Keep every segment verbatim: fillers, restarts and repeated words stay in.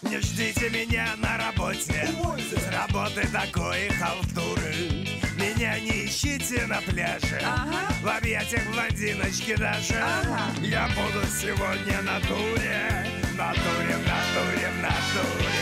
Не ждите меня на работе, с работы такой халтуры. Меня не ищите на пляже, ага. В объятиях блондиночки даже, ага. Я буду сегодня на туре, на туре, на туре, на туре.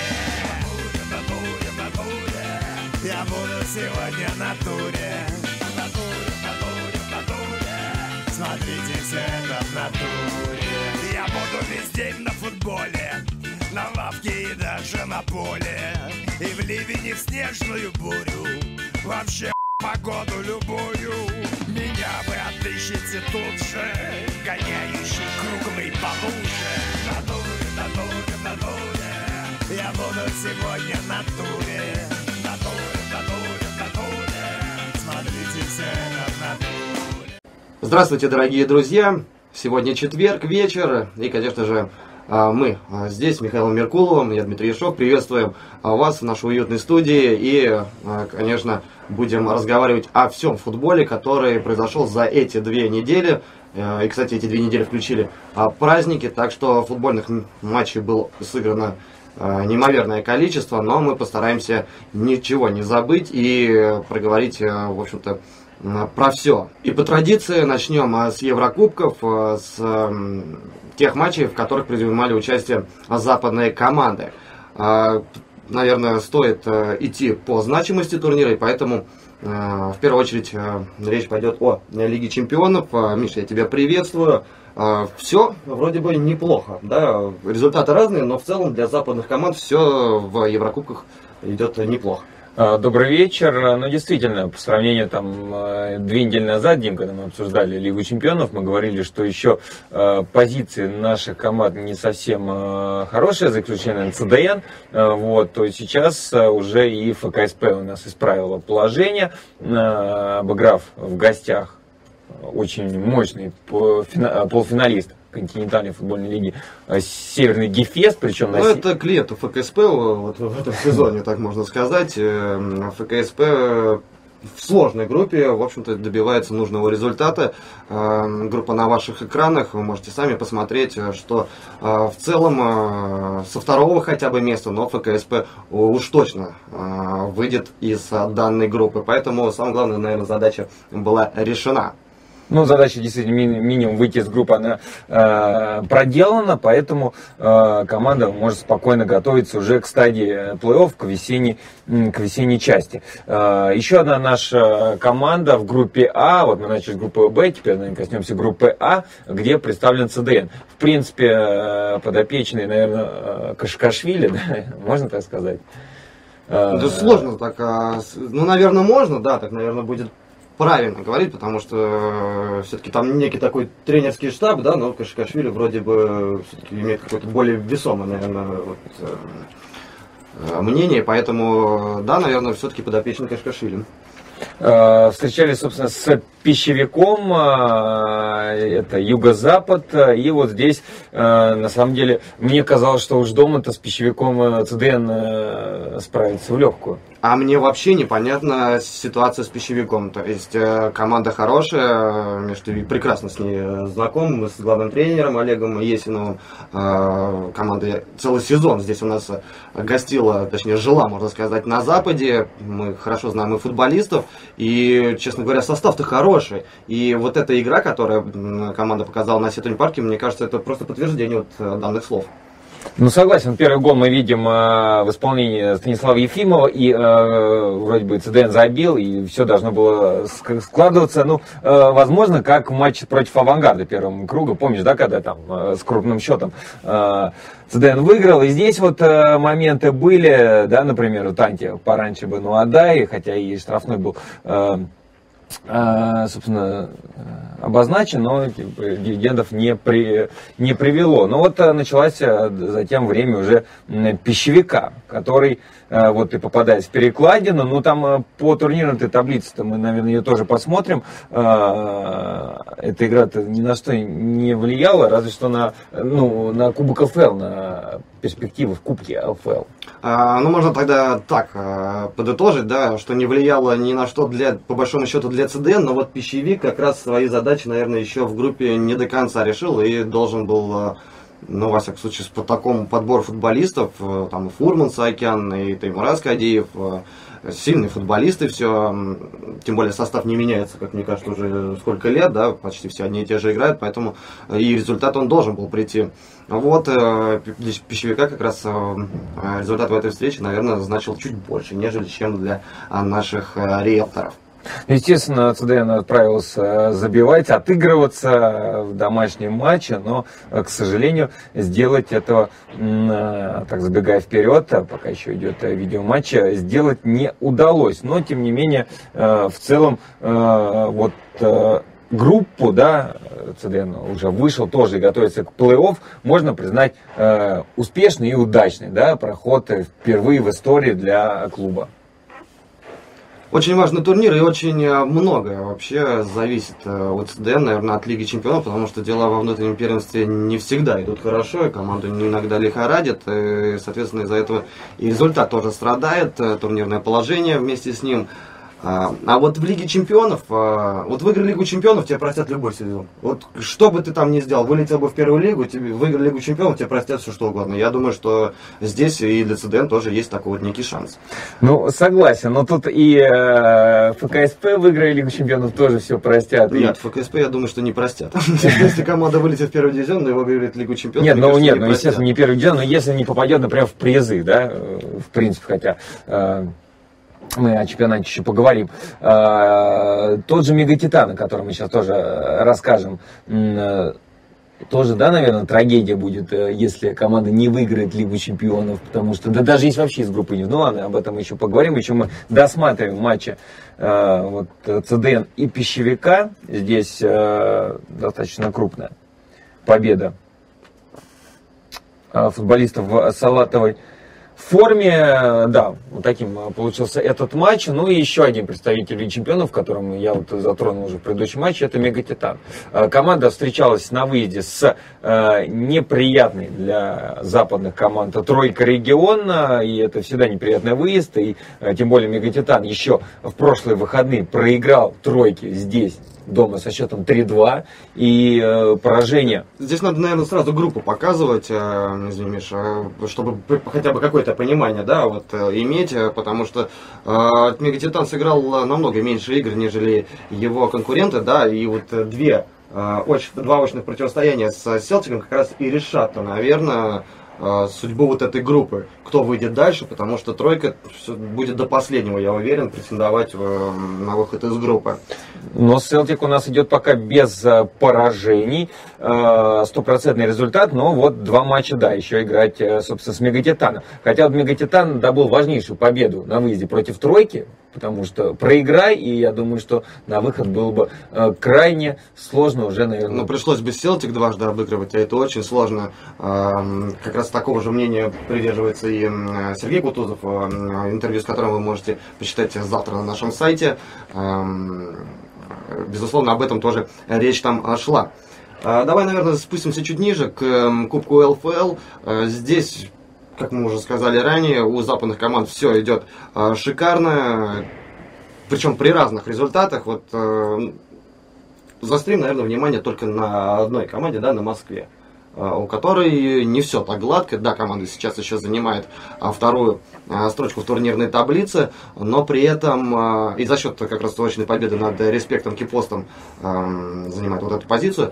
На туре, на туре, я буду сегодня на туре. На туре, на туре, на туре. Смотрите все это в натуре. Я буду весь день на футболе, на лавке и даже на поле. И в ливень, и в снежную бурю, вообще погоду любую. Меня вы отыщете тут же, гоняющий круглый по луже. На туре, на туре, на туре, я буду сегодня на туре. На туре, на туре, на туре, смотрите все это в натуре. Здравствуйте, дорогие друзья! Сегодня четверг, вечер, и, конечно же, мы здесь с Михаилом Меркуловым, я Дмитрий Ешов, приветствуем вас в нашей уютной студии и, конечно, будем разговаривать о всем футболе, который произошел за эти две недели. И, кстати, эти две недели включили праздники, так что футбольных матчей было сыграно неимоверное количество, но мы постараемся ничего не забыть и проговорить, в общем-то, про все. И по традиции начнем с Еврокубков, с тех матчей, в которых принимали участие западные команды. Наверное, стоит идти по значимости турнира, и поэтому в первую очередь речь пойдет о Лиге Чемпионов. Миша, я тебя приветствую. Все вроде бы неплохо, да, результаты разные, но в целом для западных команд все в Еврокубках идет неплохо. Добрый вечер. Ну, действительно, по сравнению там две недели назад, Дим, когда мы обсуждали Лигу Чемпионов, мы говорили, что еще э, позиции наших команд не совсем э, хорошие, за исключением ЦДН, э, вот, то сейчас э, уже и ФКСП у нас исправило положение, э, обыграв в гостях очень мощный полуфиналист континентальной футбольной лиги Северный Гефест, причем ну, на... это клиент у ФКСП вот в этом сезоне, так можно сказать. ФКСП в сложной группе, в общем-то, добивается нужного результата. Группа на ваших экранах, вы можете сами посмотреть, что в целом со второго хотя бы места, но ФКСП уж точно выйдет из данной группы. Поэтому самая главная, наверное, задача была решена. Ну, задача действительно ми- минимум выйти из группы, она э, проделана, поэтому э, команда может спокойно готовиться уже к стадии плей-офф, к весенней, к весенней части. Э, еще одна наша команда в группе А, вот мы начали с группы Б, теперь, наверное, коснемся группы А, где представлен ЦДН. В принципе, э, подопечный, наверное, Кашкашвили, да, можно так сказать? Э, да сложно так, ну, наверное, можно, да, так, наверное, будет правильно говорить, потому что э, все-таки там некий такой тренерский штаб, да, но Кашкашвили вроде бы все-таки имеет какое-то более весомое, наверное, вот, э, мнение, поэтому, да, наверное, все-таки подопечный Кашкашвили. Встречались, собственно, с Пищевиком, это Юго-Запад, и вот здесь, на самом деле, мне казалось, что уж дома-то с Пищевиком ЦДН справится в легкую. А мне вообще непонятна ситуация с Пищевиком. То есть команда хорошая, Миш, ты прекрасно с ней знаком, мы с главным тренером Олегом Есиновым. Команда целый сезон здесь у нас гостила, точнее жила, можно сказать, на Западе. Мы хорошо знаем и футболистов, и, честно говоря, состав-то хороший. И вот эта игра, которую команда показала на Сетунь парке, мне кажется, это просто подтверждение вот данных слов. Ну, согласен, первый гол мы видим э, в исполнении Станислава Ефимова, и э, вроде бы ЦДН забил, и все должно было складываться, ну, э, возможно, как в матче против Авангарда первого круга, помнишь, да, когда там э, с крупным счетом э, ЦДН выиграл, и здесь вот э, моменты были, да, например, у Танти пораньше бы, ну, отдай, хотя и штрафной был, э, э, собственно, обозначен, но типа, дивидендов не, при, не привело. Но вот началось затем время уже Пищевика, который вот и попадает в перекладину. Ну там по турнирной таблице-то мы, наверное, ее тоже посмотрим. Эта игра-то ни на что не влияла, разве что на, ну, на Кубок ЛФЛ, на перспективы в Кубке ЛФЛ. А, ну, можно тогда так а, подытожить, да, что не влияло ни на что для, по большому счету для ЦДН, но вот Пищевик как раз свои задачи, наверное, еще в группе не до конца решил и должен был ну, во всяком случае, по такому подбору футболистов, там и Фурман Саакян, и Таймураз Кадиев, сильные футболисты, все, тем более состав не меняется, как мне кажется, уже сколько лет, да, почти все одни и те же играют, поэтому и результат он должен был прийти. Вот, для Пищевика как раз результат в этой встрече, наверное, значил чуть больше, нежели чем для наших риэлторов. Естественно, ЦДН отправился забивать, отыгрываться в домашнем матче, но, к сожалению, сделать этого, так забегая вперед, пока еще идет видеоматч, сделать не удалось. Но, тем не менее, в целом, вот группу, да, ЦДН уже вышел тоже и готовится к плей-офф, можно признать успешный и удачный, да, проход впервые в истории для клуба. Очень важный турнир и очень многое вообще зависит от ЦДН, наверное, от Лиги Чемпионов, потому что дела во внутреннем первенстве не всегда идут хорошо, и команду иногда лихорадит, и, соответственно, из-за этого и результат тоже страдает, турнирное положение вместе с ним. А вот в Лиге Чемпионов, вот выиграли Лигу Чемпионов, тебе простят любой сезон. Вот что бы ты там ни сделал, вылетел бы в первую лигу, тебе выиграли Лигу Чемпионов, тебе простят все что угодно. Я думаю, что здесь и для ЦДН тоже есть такой вот некий шанс. Ну, согласен, но тут и э, ФКСП выиграли Лигу Чемпионов, тоже все простят. Нет, и... ФКСП, я думаю, что не простят. Если команда вылетит в первый дивизион, но его выиграет Лигу Чемпионов. Нет, ну нет, ну естественно, не первый дивизион, но если не попадет, например, в призы, да, в принципе, хотя... Мы о чемпионате еще поговорим. Тот же Мегатитан, о котором мы сейчас тоже расскажем, тоже, да, наверное, трагедия будет, если команда не выиграет Лигу Чемпионов, потому что, да даже если вообще из группы не, ну ладно, об этом мы еще поговорим, еще мы досматриваем матчи вот, ЦДН и Пищевика, здесь достаточно крупная победа футболистов в салатовой форме, да, вот таким получился этот матч. Ну и еще один представитель Лиги Чемпионов, которым я вот затронул уже в предыдущем матче, это Мегатитан. Команда встречалась на выезде с неприятной для западных команд тройка региона, и это всегда неприятный выезд, и тем более Мегатитан еще в прошлые выходные проиграл тройке здесь, дома со счетом три-два, и э, поражение. Здесь надо, наверное, сразу группу показывать, э, извини, Миша, чтобы хотя бы какое-то понимание, да, вот, э, иметь, потому что э, Мегатитан сыграл намного меньше игр, нежели его конкуренты, да, и вот две, э, оч, два очных противостояния с Селтиком как раз и решат, наверное, судьбу вот этой группы, кто выйдет дальше, потому что тройка будет до последнего, я уверен, претендовать на выход из группы. Но Селтик у нас идет пока без поражений, стопроцентный результат, но вот два матча, да, еще играть, собственно, с Мегатитаном. Хотя вот Мегатитан добыл важнейшую победу на выезде против тройки, потому что проиграй, и я думаю, что на выход было бы крайне сложно уже, наверное. Ну, пришлось бы Селтик дважды обыгрывать, а это очень сложно. Как раз такого же мнения придерживается и Сергей Кутузов, интервью с которым вы можете почитать завтра на нашем сайте. Безусловно, об этом тоже речь там шла. Давай, наверное, спустимся чуть ниже к Кубку эл эф эл. Здесь, как мы уже сказали ранее, у западных команд все идет шикарно, причем при разных результатах. Вот заострим, наверное, внимание только на одной команде, да, на Москве, у которой не все так гладко. Да, команда сейчас еще занимает вторую строчку в турнирной таблице, но при этом и за счет как раз точной победы над Респектом Кипостом занимает вот эту позицию.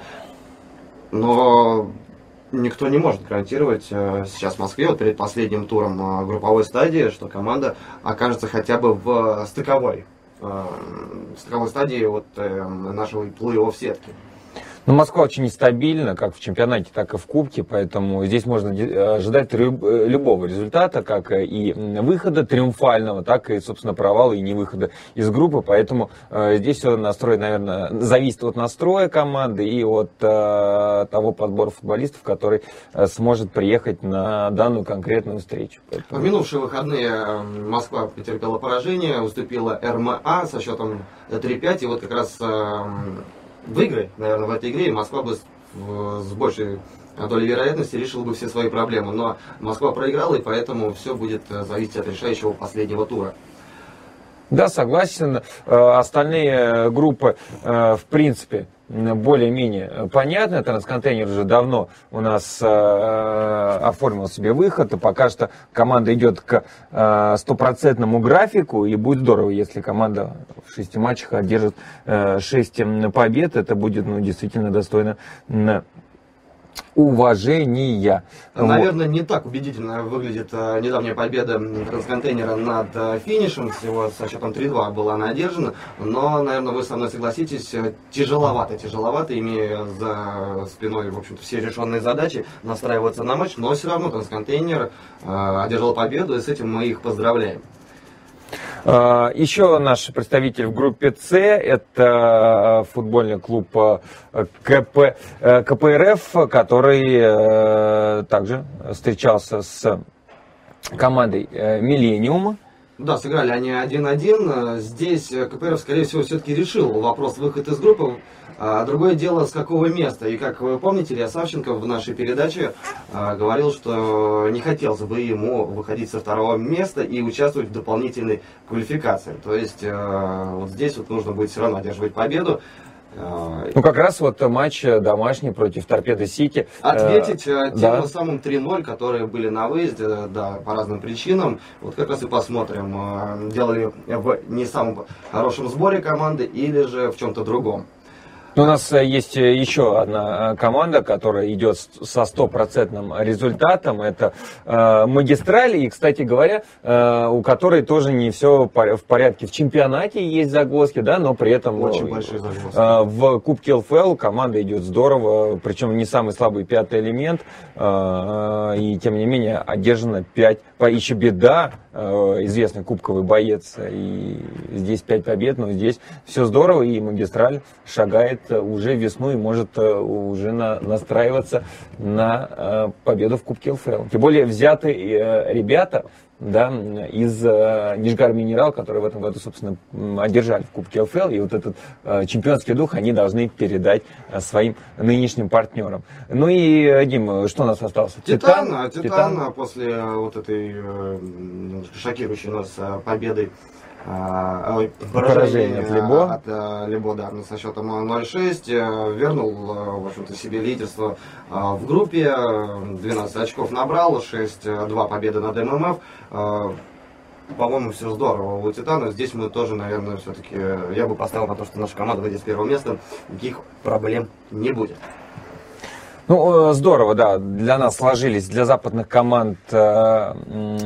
Но никто не может гарантировать сейчас в Москве, вот перед последним туром групповой стадии, что команда окажется хотя бы в стыковой, в стыковой стадии вот нашего плей-офф сетки. Но Москва очень нестабильна, как в чемпионате, так и в Кубке, поэтому здесь можно ожидать любого результата, как и выхода триумфального, так и, собственно, провала и не выхода из группы, поэтому здесь все настрой, наверное, зависит от настроя команды и от того подбора футболистов, который сможет приехать на данную конкретную встречу. Поэтому... В минувшие выходные Москва потерпела поражение, уступила эр эм а со счетом три-пять, и вот как раз... Выиграй, наверное, в этой игре, и Москва бы с, с большей долей вероятности решила бы все свои проблемы. Но Москва проиграла, и поэтому все будет зависеть от решающего последнего тура. Да, согласен. Остальные группы, в принципе, более-менее понятно. Трансконтейнер уже давно у нас оформил себе выход, и пока что команда идет к стопроцентному графику, и будет здорово, если команда в шести матчах одержит шесть побед. Это будет, ну, действительно достойно уважения. Наверное, вот. Не так убедительно выглядит э, недавняя победа Трансконтейнера над э, финишем. Всего со счетом три-два была она одержана. Но, наверное, вы со мной согласитесь, э, тяжеловато, тяжеловато, имея за спиной, в общем-то, все решенные задачи, настраиваться на матч. Но все равно Трансконтейнер э, одержал победу, и с этим мы их поздравляем. Еще наш представитель в группе С, это футбольный клуб КП, КПРФ, который также встречался с командой Миллениума. Да, сыграли они один-один. Здесь КПРФ, скорее всего, все-таки решил вопрос выхода из группы. А другое дело, с какого места. И как вы помните, Илья Савченко в нашей передаче а, говорил, что не хотелось бы ему выходить со второго места и участвовать в дополнительной квалификации. То есть а, вот здесь вот нужно будет все равно одерживать победу. Ну, как раз вот матч домашний против Торпедо Сити. Ответить э, тем да. самым три-ноль, которые были на выезде, да, по разным причинам. Вот как раз и посмотрим, делали в не самом хорошем сборе команды или же в чем-то другом. У нас есть еще одна команда, которая идет со стопроцентным результатом. Это э, Магистраль. И, кстати говоря, э, у которой тоже не все в порядке. В чемпионате есть загвоздки, да, но при этом очень большие загвоздки. Э, в Кубке эл эф эл команда идет здорово. Причем не самый слабый пятый элемент. Э, и, тем не менее, одержано пять. Еще Беда, э, известный кубковый боец. И здесь пять побед, но здесь все здорово. И Магистраль шагает уже весну и может уже на, настраиваться на э, победу в Кубке эл эф эл. Тем более взяты э, ребята, да, из э, Нижгар Минерал, которые в этом году, собственно, одержали в Кубке эл эф эл, и вот этот э, чемпионский дух они должны передать э, своим нынешним партнерам. Ну и, Дим, что у нас осталось? Титан, Титан, Титан, Титан. После вот этой э, шокирующей нас победы, Uh, поражение, поражение от Либо, от, uh, Либо да, со счетом ноль-шесть, uh, вернул uh, в общем-то, себе лидерство uh, в группе, двенадцать очков набрал, шесть-два победы над эм эм эф. Uh, по-моему, все здорово у Титана. Здесь мы тоже, наверное, все-таки, я бы поставил на то, что наша команда выйдет с первого места, никаких проблем не будет. Ну, здорово, да, для нас сложились, для западных команд э,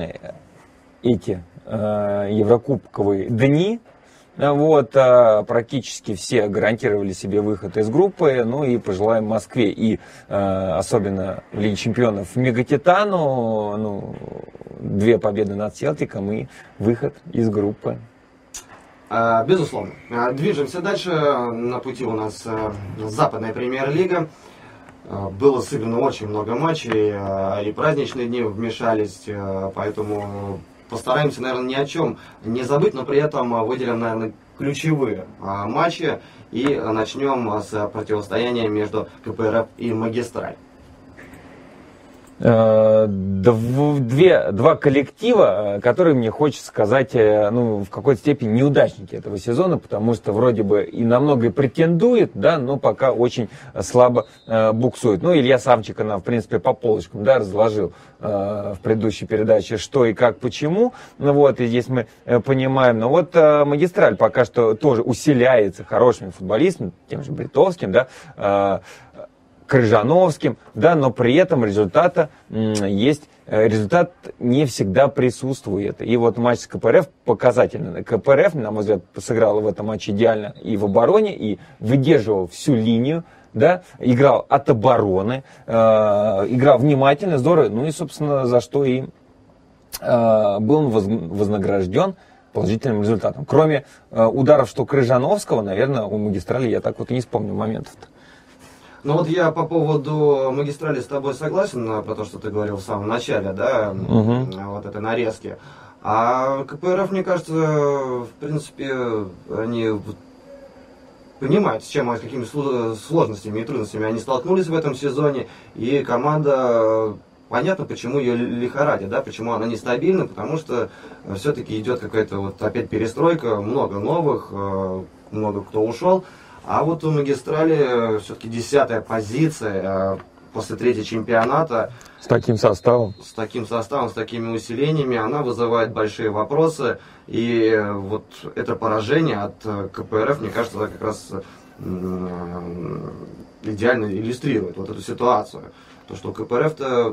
эти еврокубковые дни. Вот, практически все гарантировали себе выход из группы. Ну и пожелаем Москве и особенно в Лиге Чемпионов Мегатитану, ну, две победы над Селтиком и выход из группы. Безусловно. Движемся дальше. На пути у нас западная премьер-лига. Было сыграно очень много матчей, и праздничные дни вмешались, поэтому постараемся, наверное, ни о чем не забыть, но при этом выделим, наверное, ключевые а, матчи и начнем с противостояния между КПРФ и Магистраль. Две, два коллектива, которые мне хочется сказать, ну, в какой-то степени неудачники этого сезона, потому что вроде бы и на многое претендует, да, но пока очень слабо э, буксует. Ну, Илья Савченко нам, в принципе, по полочкам, да, разложил э, в предыдущей передаче, что и как, почему. Ну, вот, и здесь мы э, понимаем. Но вот э, Магистраль пока что тоже усиляется хорошими футболистами, тем же Бритовским, да, э, Крыжановским, да, но при этом результата есть, результат не всегда присутствует. И вот матч с КПРФ показательный. КПРФ, на мой взгляд, сыграл в этом матче идеально и в обороне, и выдерживал всю линию, да, играл от обороны, э, играл внимательно, здорово, ну и, собственно, за что и э, был вознагражден положительным результатом. Кроме э, ударов, что Крыжановского, наверное, у Магистрали я так вот и не вспомню моментов-то. Ну вот я по поводу Магистрали с тобой согласен, про то, что ты говорил в самом начале, да, угу. Вот этой нарезки. А КПРФ, мне кажется, в принципе, они понимают, с чем, с какими сложностями и трудностями они столкнулись в этом сезоне, и команда понятно, почему ее лихорадит, да, почему она нестабильна, потому что все-таки идет какая-то вот опять перестройка, много новых, много кто ушел. А вот у Магистрали все-таки десятая позиция после третьего чемпионата. С таким составом. С таким составом, с такими усилениями, она вызывает большие вопросы. И вот это поражение от КПРФ, мне кажется, как раз идеально иллюстрирует вот эту ситуацию. То, что у КПРФ-то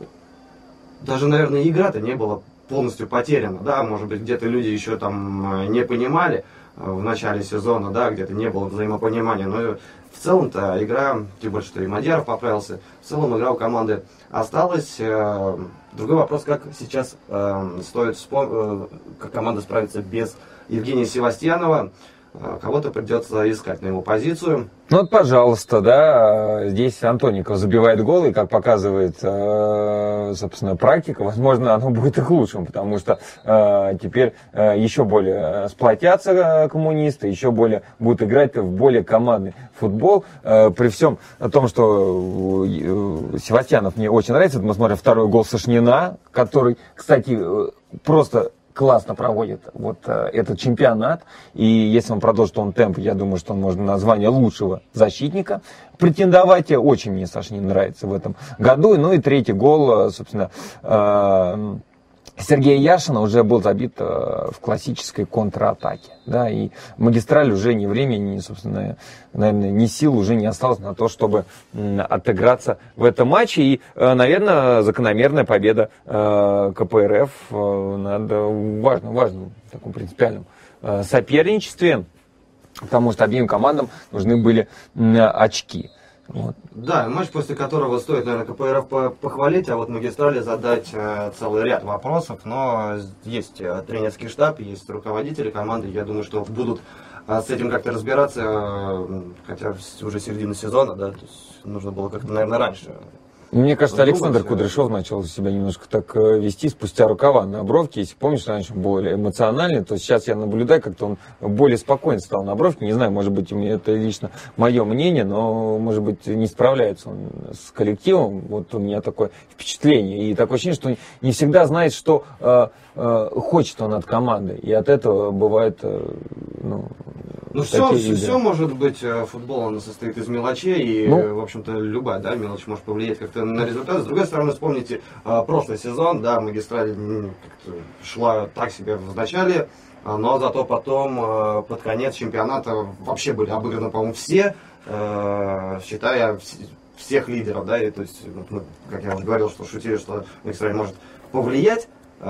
даже, наверное, игра-то не была полностью потеряна. Да, может быть, где-то люди еще там не понимали в начале сезона, да, где-то не было взаимопонимания. Но в целом-то игра, тем более, что и Мадьяров поправился, в целом игра у команды осталась. Другой вопрос, как сейчас стоит вспомнить, как команда справится без Евгения Севастьянова. Кого-то придется искать на его позицию. Ну вот, пожалуйста, да, здесь Антоников забивает гол, и, как показывает, собственно, практика, возможно, оно будет их лучшим, потому что теперь еще более сплотятся коммунисты, еще более будут играть в более командный футбол. При всем том, что Севастьянов мне очень нравится, мы смотрим второй гол Сашнина, который, кстати, просто классно проводит вот э, этот чемпионат. И если он продолжит он темп, я думаю, что он может на звание лучшего защитника претендовать. Очень мне Сашнин нравится в этом году. Ну и третий гол, собственно, э, Сергея Яшина уже был забит э, в классической контратаке. Да, и Магистраль уже ни времени, ни, собственно, наверное, ни сил уже не осталось на то, чтобы м, отыграться в этом матче. И, э, наверное, закономерная победа э, КПРФ э, над важным, важным, таком принципиальном э, соперничестве, потому что обеим командам нужны были э, очки. Вот. Да, матч, после которого стоит, наверное, КПРФ похвалить, а вот Магистрали задать э, целый ряд вопросов. Но есть э, тренерский штаб, есть руководители команды. Я думаю, что будут э, с этим как-то разбираться, э, хотя уже середина сезона, да, то есть нужно было как-то, наверное, раньше. Мне кажется, Александр Кудряшов начал себя немножко так вести спустя рукава на бровке. Если помнишь, раньше он более эмоциональный, то сейчас я наблюдаю, как-то он более спокойно стал на бровке. Не знаю, может быть, у меня это лично мое мнение, но, может быть, не справляется он с коллективом. Вот у меня такое впечатление. И такое ощущение, что не всегда знает, что э, э, хочет он от команды. И от этого бывает... Э, ну, Ну, все, все, все может быть, футбол он состоит из мелочей, и, ну, в общем-то, любая, да, мелочь может повлиять как-то на результат. С другой стороны, вспомните а, прошлый сезон, да, Магистраль шла так себе в начале, но зато потом а, под конец чемпионата вообще были обыграны, по-моему, все, а, считая всех лидеров, да, и, то есть, ну, как я уже говорил, что шутили, что Магистраль может повлиять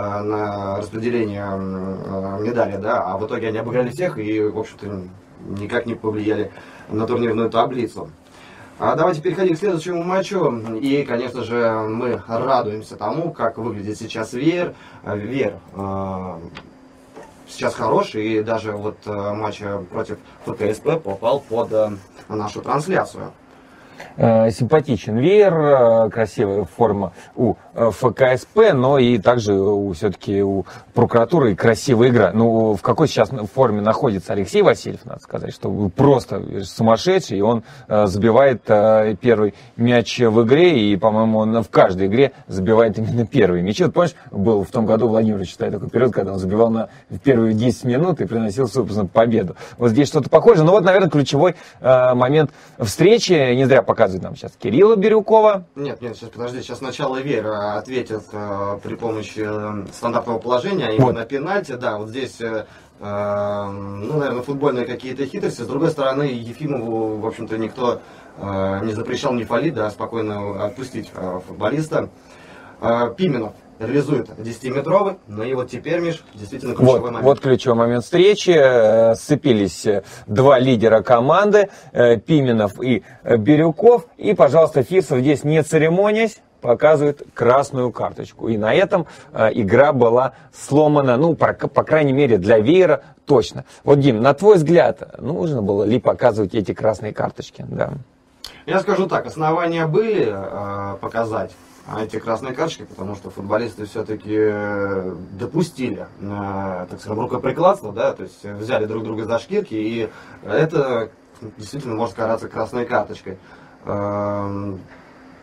на распределение медали, да, а в итоге они обыграли всех и, в общем-то, никак не повлияли на турнирную таблицу. А давайте переходим к следующему матчу. И, конечно же, мы радуемся тому, как выглядит сейчас Веер. Веер э, сейчас хороший, и даже вот матч против ФКСП попал под э, нашу трансляцию. Симпатичен Веер, красивая форма у ФКСП, но и также у, все-таки у прокуратуры красивая игра. Ну, в какой сейчас форме находится Алексей Васильев, надо сказать, что просто сумасшедший, и он забивает первый мяч в игре, и, по-моему, он в каждой игре забивает именно первый мяч. Вот, помнишь, был в том году Владимир считает такой период, когда он забивал на первые десять минут и приносил, собственно, победу. Вот здесь что-то похожее. Ну вот, наверное, ключевой момент встречи, не зря показывает нам сейчас Кирилла Бирюкова. Нет, нет, сейчас подожди, сейчас сначала Веер ответит э, при помощи э, стандартного положения, а именно вот. Пенальти, да, вот здесь, э, э, ну, наверное, футбольные какие-то хитрости. С другой стороны, Ефимову, в общем-то, никто э, не запрещал не фалить, да, спокойно отпустить э, футболиста. Э, Пименов реализует десятиметровый, но и вот теперь, Миш, действительно ключевой вот, момент. Вот ключевой момент встречи. Сцепились два лидера команды, Пименов и Бирюков. И, пожалуйста, Фирсов здесь, не церемонясь, показывает красную карточку. И на этом игра была сломана, ну, по, по крайней мере, для Веера точно. Вот, Дим, на твой взгляд, нужно было ли показывать эти красные карточки? Да. Я скажу так, основания были э, показать эти красные карточки, потому что футболисты все-таки допустили, э, так скажем, рукоприкладство, да, то есть взяли друг друга за шкирки, и это действительно может караться красной карточкой. Э,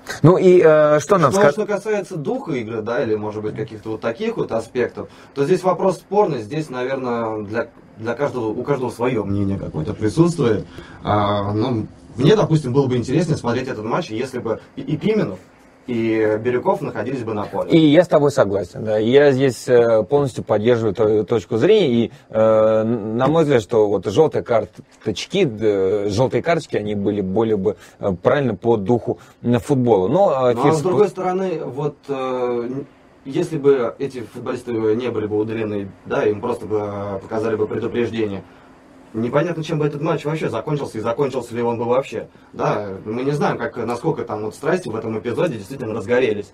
Ну и э, что нам сказать? Что, что касается духа игры, да, или может быть каких-то вот таких вот аспектов, то здесь вопрос спорный, здесь, наверное, для, для каждого, у каждого свое мнение какое-то присутствует. А, ну, мне, допустим, было бы интереснее смотреть этот матч, если бы и, и Пименов, и Бирюков находились бы на поле. И я с тобой согласен, да. Я здесь полностью поддерживаю твою точку зрения. И, э, на мой взгляд, что вот желтые карточки, э, желтые карточки, они были более бы правильно по духу футбола. Но, ну, а с другой стороны, вот э, если бы эти футболисты не были бы удалены, да, им просто бы показали бы предупреждение, непонятно, чем бы этот матч вообще закончился и закончился ли он бы вообще. Да, мы не знаем, как, насколько там вот страсти в этом эпизоде действительно разгорелись.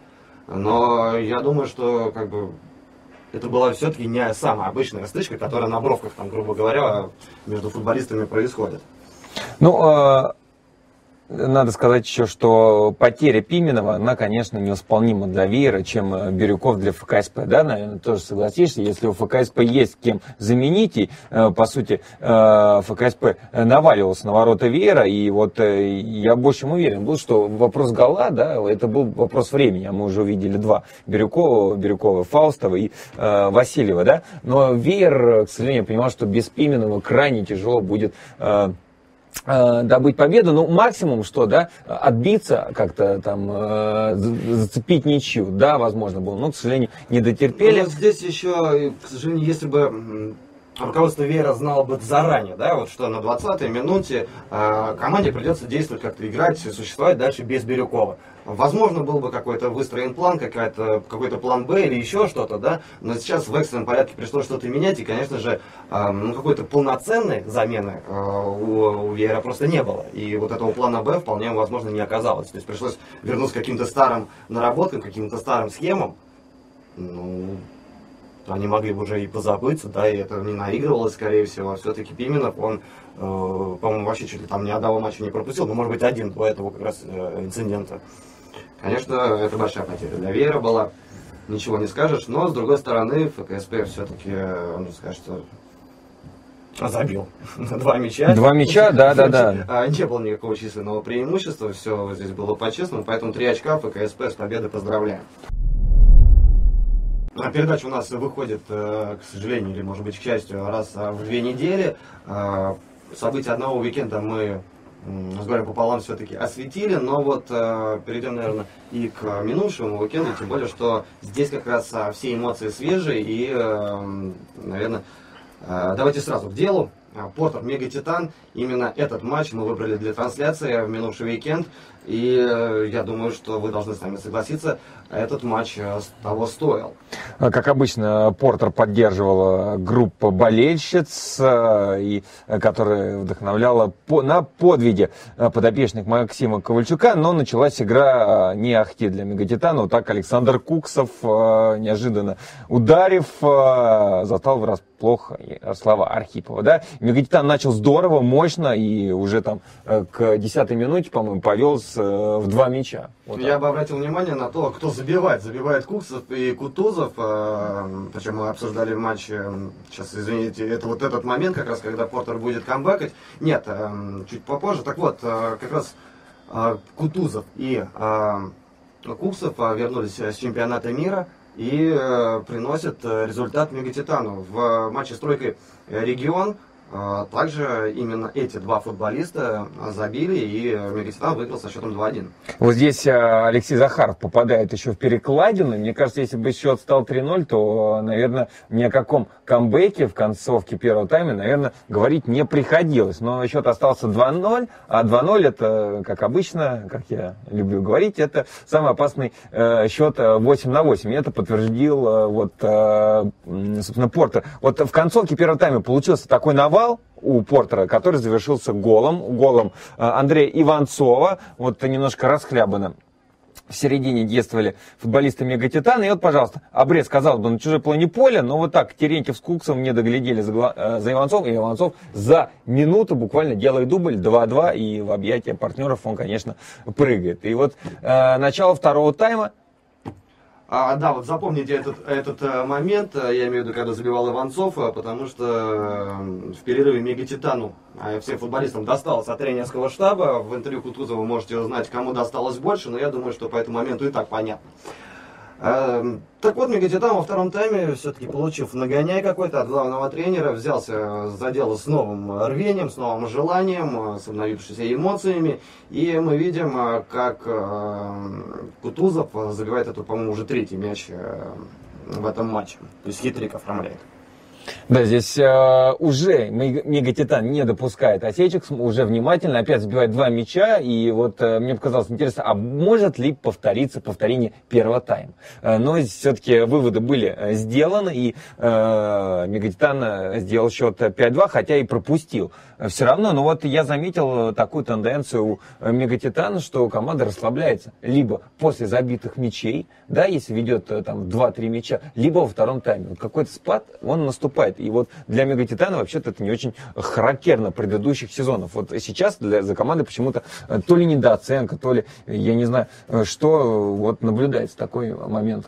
Но я думаю, что как бы это была все-таки не самая обычная стычка, которая на бровках, там, грубо говоря, между футболистами происходит. Ну, надо сказать еще, что потеря Пименова, она, конечно, невосполнима для Веера, чем Бирюков для ФКСП. Да, наверное, тоже согласишься, если у ФКСП есть кем заменить, и, по сути, ФКСП наваливался на ворота Веера, и вот я больше чем уверен был, что вопрос гола, да, это был вопрос времени, а мы уже увидели два, Бирюкова, Бирюкова, Фаустова и э, Васильева, да, но Веер, к сожалению, понимал, что без Пименова крайне тяжело будет э, добыть победу, ну, максимум, что, да, отбиться, как-то там, э, зацепить ничью, да, возможно было, но, к сожалению, не дотерпели. Ну, здесь еще, к сожалению, если бы руководство Веера знало бы заранее, да, вот что на двадцатой минуте э, команде придется действовать, как-то играть, существовать дальше без Бирюкова. Возможно, был бы какой-то выстроен план, какой-то какой-то план Б или еще что-то, да, но сейчас в экстренном порядке пришлось что-то менять, и, конечно же, э, ну, какой-то полноценной замены э, у, у Веера просто не было. И вот этого плана Б вполне возможно не оказалось. То есть пришлось вернуться к каким-то старым наработкам, каким-то старым схемам. Ну, они могли бы уже и позабыться, да, и это не наигрывалось, скорее всего. Все-таки Пименов, он, э, по-моему, вообще чуть ли там ни одного матча не пропустил, но, может быть, один до этого как раз э, инцидента. Конечно, это большая потеря для Веера была, ничего не скажешь, но, с другой стороны, ФКСП все-таки, ну, скажет, что забил два мяча. Два мяча, да, да, да. Не было никакого численного преимущества, все здесь было по-честному, поэтому три очка, ФКСП с победой поздравляем. Передача у нас выходит, к сожалению, или, может быть, к счастью, раз в две недели. События одного уикенда мы с горем пополам все-таки осветили, но вот перейдем, наверное, и к минувшему уикенду, тем более, что здесь как раз все эмоции свежие, и, наверное, давайте сразу к делу. Портер Мегатитан, именно этот матч мы выбрали для трансляции в минувший уикенд, и я думаю, что вы должны с нами согласиться, этот матч того стоил. Как обычно, Портер поддерживала группа болельщиц, и, которая вдохновляла по, на подвиге подопечных Максима Ковальчука, но началась игра не ахти для Мегатитана. Вот так Александр Куксов, неожиданно ударив, застал врасплох Ярослава Архипова. Да? Мегатитан начал здорово, мощно, и уже там к десятой минуте, по-моему, повел в два мяча. Вот я бы обратил внимание на то, кто забивает. Забивает Куксов и Кутузов. Причем мы обсуждали матч, сейчас, извините, это вот этот момент, как раз, когда Портер будет камбэкать. Нет, чуть попозже. Так вот, как раз Кутузов и Куксов вернулись с чемпионата мира и приносят результат Мегатитану. В матче с тройкой «Регион» также именно эти два футболиста забили, и Мегатитан выиграл со счетом два один. Вот здесь Алексей Захаров попадает еще в перекладину. Мне кажется, если бы счет стал три ноль, то, наверное, ни о каком камбэке в концовке первого тайма, наверное, говорить не приходилось. Но счет остался два ноль, а два ноль это, как обычно, как я люблю говорить, это самый опасный э, счет восемь на восемь. И это подтвердил э, вот, э, собственно, Портер. Вот в концовке первого тайма получился такой навал у Портера, который завершился голом, голом Андрея Иванцова, вот немножко расхлябанно. В середине действовали футболисты Мегатитана. И вот, пожалуйста, обрез, казалось бы, на чужой половине поля, но вот так Терентьев с Куксом не доглядели за, за Иванцовым, и Иванцов за минуту буквально делает дубль два два, и в объятия партнеров он, конечно, прыгает. И вот э, начало второго тайма. А, да, вот запомните этот, этот а, момент, я имею в виду, когда забивал Иванцов, потому что а, в перерыве Мегатитану а, всем футболистам досталось от тренерского штаба. В интервью Кутузова вы можете узнать, кому досталось больше, но я думаю, что по этому моменту и так понятно. А, так вот, Мегатитан во втором тайме, все-таки получив нагоняй какой-то от главного тренера, взялся за дело с новым рвением, с новым желанием, с обновившимися эмоциями. И мы видим, как Кутузов забивает этот, по-моему, уже третий мяч в этом матче. То есть хитрик оформляет. Да, здесь э, уже Мегатитан не допускает осечек, уже внимательно, опять забивает два мяча, и вот э, мне показалось интересно, а может ли повториться повторение первого тайма? Э, но все-таки выводы были сделаны, и э, Мегатитан сделал счет пять-два, хотя и пропустил. Все равно, но вот я заметил такую тенденцию у Мегатитана, что команда расслабляется либо после забитых мячей, да, если ведет там два-три мяча, либо во втором тайме. Вот какой-то спад, он наступает. И вот для Мегатитана вообще-то это не очень характерно предыдущих сезонов. Вот сейчас для, за командой почему-то то ли недооценка, то ли, я не знаю, что вот наблюдается такой момент.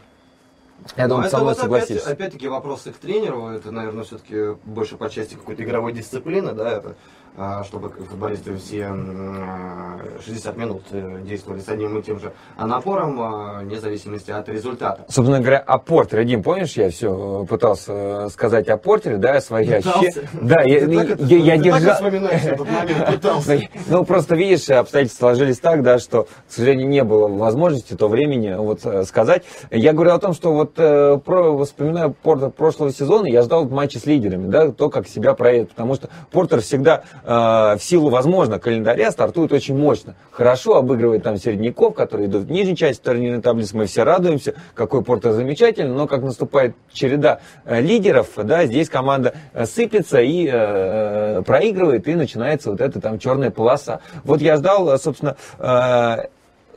Я думаю, со мной согласишься. Опять, опять-таки вопросы к тренеру, это, наверное, все-таки больше по части какой-то игровой дисциплины, да, это, чтобы футболисты все шестьдесят минут действовали с одним и тем же напором, вне зависимости от результата. Собственно говоря, о Портере, Дим, помнишь, я все пытался сказать о Портере, да, свои ощущения. Да, я, я, я держал... этот момент, пытался. Ну, просто, видишь, обстоятельства сложились так, да, что, к сожалению, не было возможности, то времени вот сказать. Я говорю о том, что вот э, про, вспоминаю Портер прошлого сезона, я ждал матчи с лидерами, да, то, как себя проявит, потому что Портер всегда в силу, возможно, календаря стартует очень мощно. Хорошо обыгрывает там середняков, которые идут в нижней части турнирной таблицы. Мы все радуемся, какой Портер замечательный, но как наступает череда лидеров, да, здесь команда сыпется и э, проигрывает, и начинается вот эта там черная полоса. Вот я ждал, собственно, э,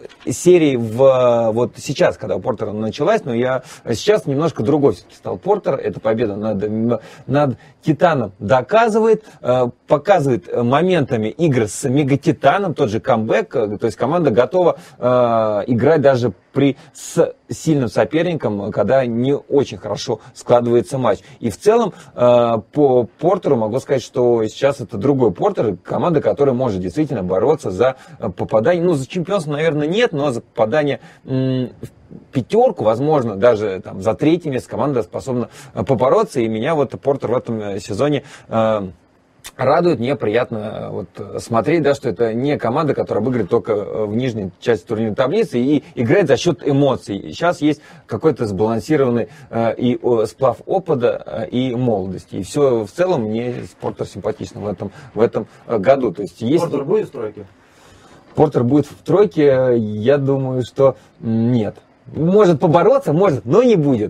серии в вот сейчас, когда у Портера началась, но я сейчас немножко другой все-таки стал Портер. Эта победа над, над Титаном доказывает, показывает моментами игры с Мегатитаном, тот же камбэк, то есть команда готова э, играть даже при с сильным соперником, когда не очень хорошо складывается матч. И в целом э, по Портеру могу сказать, что сейчас это другой Портер, команда, которая может действительно бороться за попадание, ну за чемпионство, наверное, нет, но за попадание м- в пятерку, возможно, даже там, за третье место команда способна побороться. И меня вот Портер в этом сезоне э, радует, мне приятно вот смотреть, да, что это не команда, которая обыгрывает только в нижней части турнирной таблицы и играет за счет эмоций. Сейчас есть какой-то сбалансированный э, и э, сплав опыта э, и молодости. И все в целом мне Портер симпатичен в этом, в этом году. То есть, есть... Портер будет в тройке? Портер будет в тройке, я думаю, что нет. Может побороться, может, но не будет.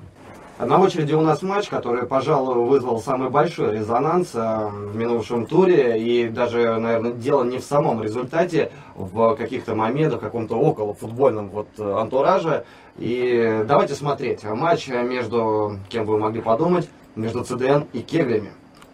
На очереди у нас матч, который, пожалуй, вызвал самый большой резонанс в минувшем туре. И даже, наверное, дело не в самом результате, в каких-то моментах, в каком-то около футбольном вот антураже. И давайте смотреть. Матч между, кем вы могли подумать, между ЦДН и Кеглями.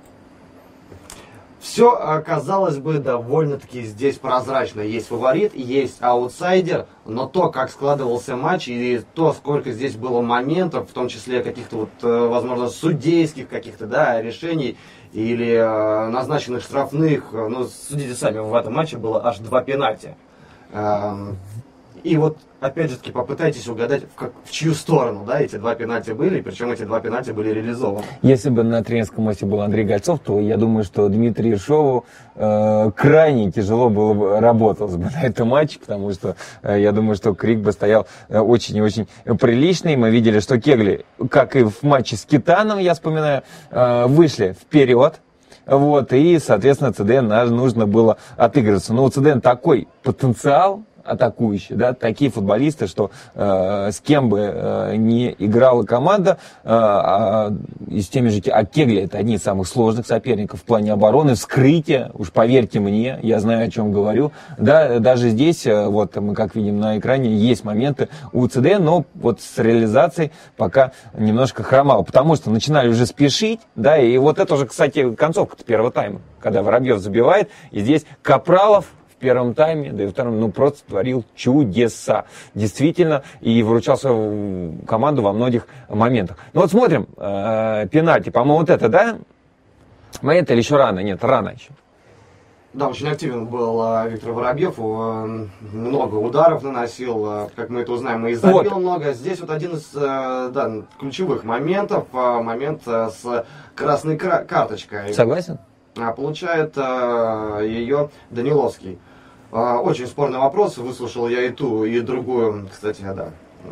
Все, казалось бы, довольно-таки здесь прозрачно. Есть фаворит, есть аутсайдер, но то, как складывался матч и то, сколько здесь было моментов, в том числе каких-то вот, возможно, судейских каких-то, да, решений или э, назначенных штрафных, ну, судите сами, в этом матче было аж два пенальти. Эм, и вот, опять же таки, попытайтесь угадать, в, как, в чью сторону, да, эти два пенальти были, причем эти два пенальти были реализованы. Если бы на тренерском месте был Андрей Гольцов, то я думаю, что Дмитрию Ершову э, крайне тяжело было бы работалось бы на этом матче, потому что э, я думаю, что крик бы стоял э, очень и очень приличный. Мы видели, что Кегли, как и в матче с Китаном, я вспоминаю, э, вышли вперед. Вот, и, соответственно, ЦДН нужно было отыгрываться. Но у ЦДН такой потенциал атакующий, да, такие футболисты, что э, с кем бы э, не играла команда, э, а, и с теми же, а Кегли это одни из самых сложных соперников в плане обороны, вскрытия, уж поверьте мне, я знаю, о чем говорю, да, даже здесь, вот мы как видим на экране, есть моменты у ЦДН, но вот с реализацией пока немножко хромало, потому что начинали уже спешить, да, и вот это уже, кстати, концовка первого тайма, когда Воробьев забивает, и здесь Капралов первом тайме, да и в втором, ну, просто творил чудеса. Действительно, и выручал свою команду во многих моментах. Ну, вот смотрим, э, пенальти, по-моему, вот это, да? Момент или еще рано? Нет, рано еще. Да, очень активен был э, Виктор Воробьев, э, много ударов наносил, э, как мы это узнаем, и забил вот. много. Здесь вот один из э, да, ключевых моментов, э, момент э, с красной кра- карточкой. Согласен? А, получает э, ее Даниловский. Э, очень спорный вопрос, выслушал я и ту, и другую, кстати, да.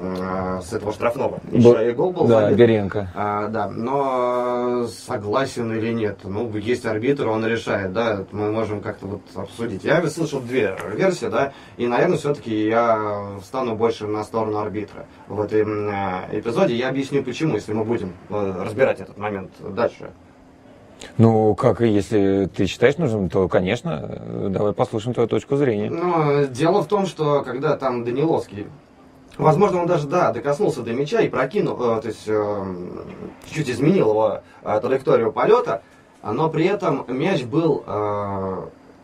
С этого штрафного. Еще и гол был. Да, Беренко. А, да, но согласен или нет, ну, есть арбитр, он решает, да, мы можем как-то вот обсудить. Я слышал две версии, да, и, наверное, все-таки я встану больше на сторону арбитра в этом эпизоде. Я объясню почему, если мы будем разбирать этот момент дальше. Ну, как и если ты считаешь нужным, то, конечно, давай послушаем твою точку зрения. Ну, дело в том, что когда там Даниловский, возможно, он даже, да, докоснулся до мяча и прокинул, э, то есть э, чуть изменил его э, траекторию полета, но при этом мяч был, э,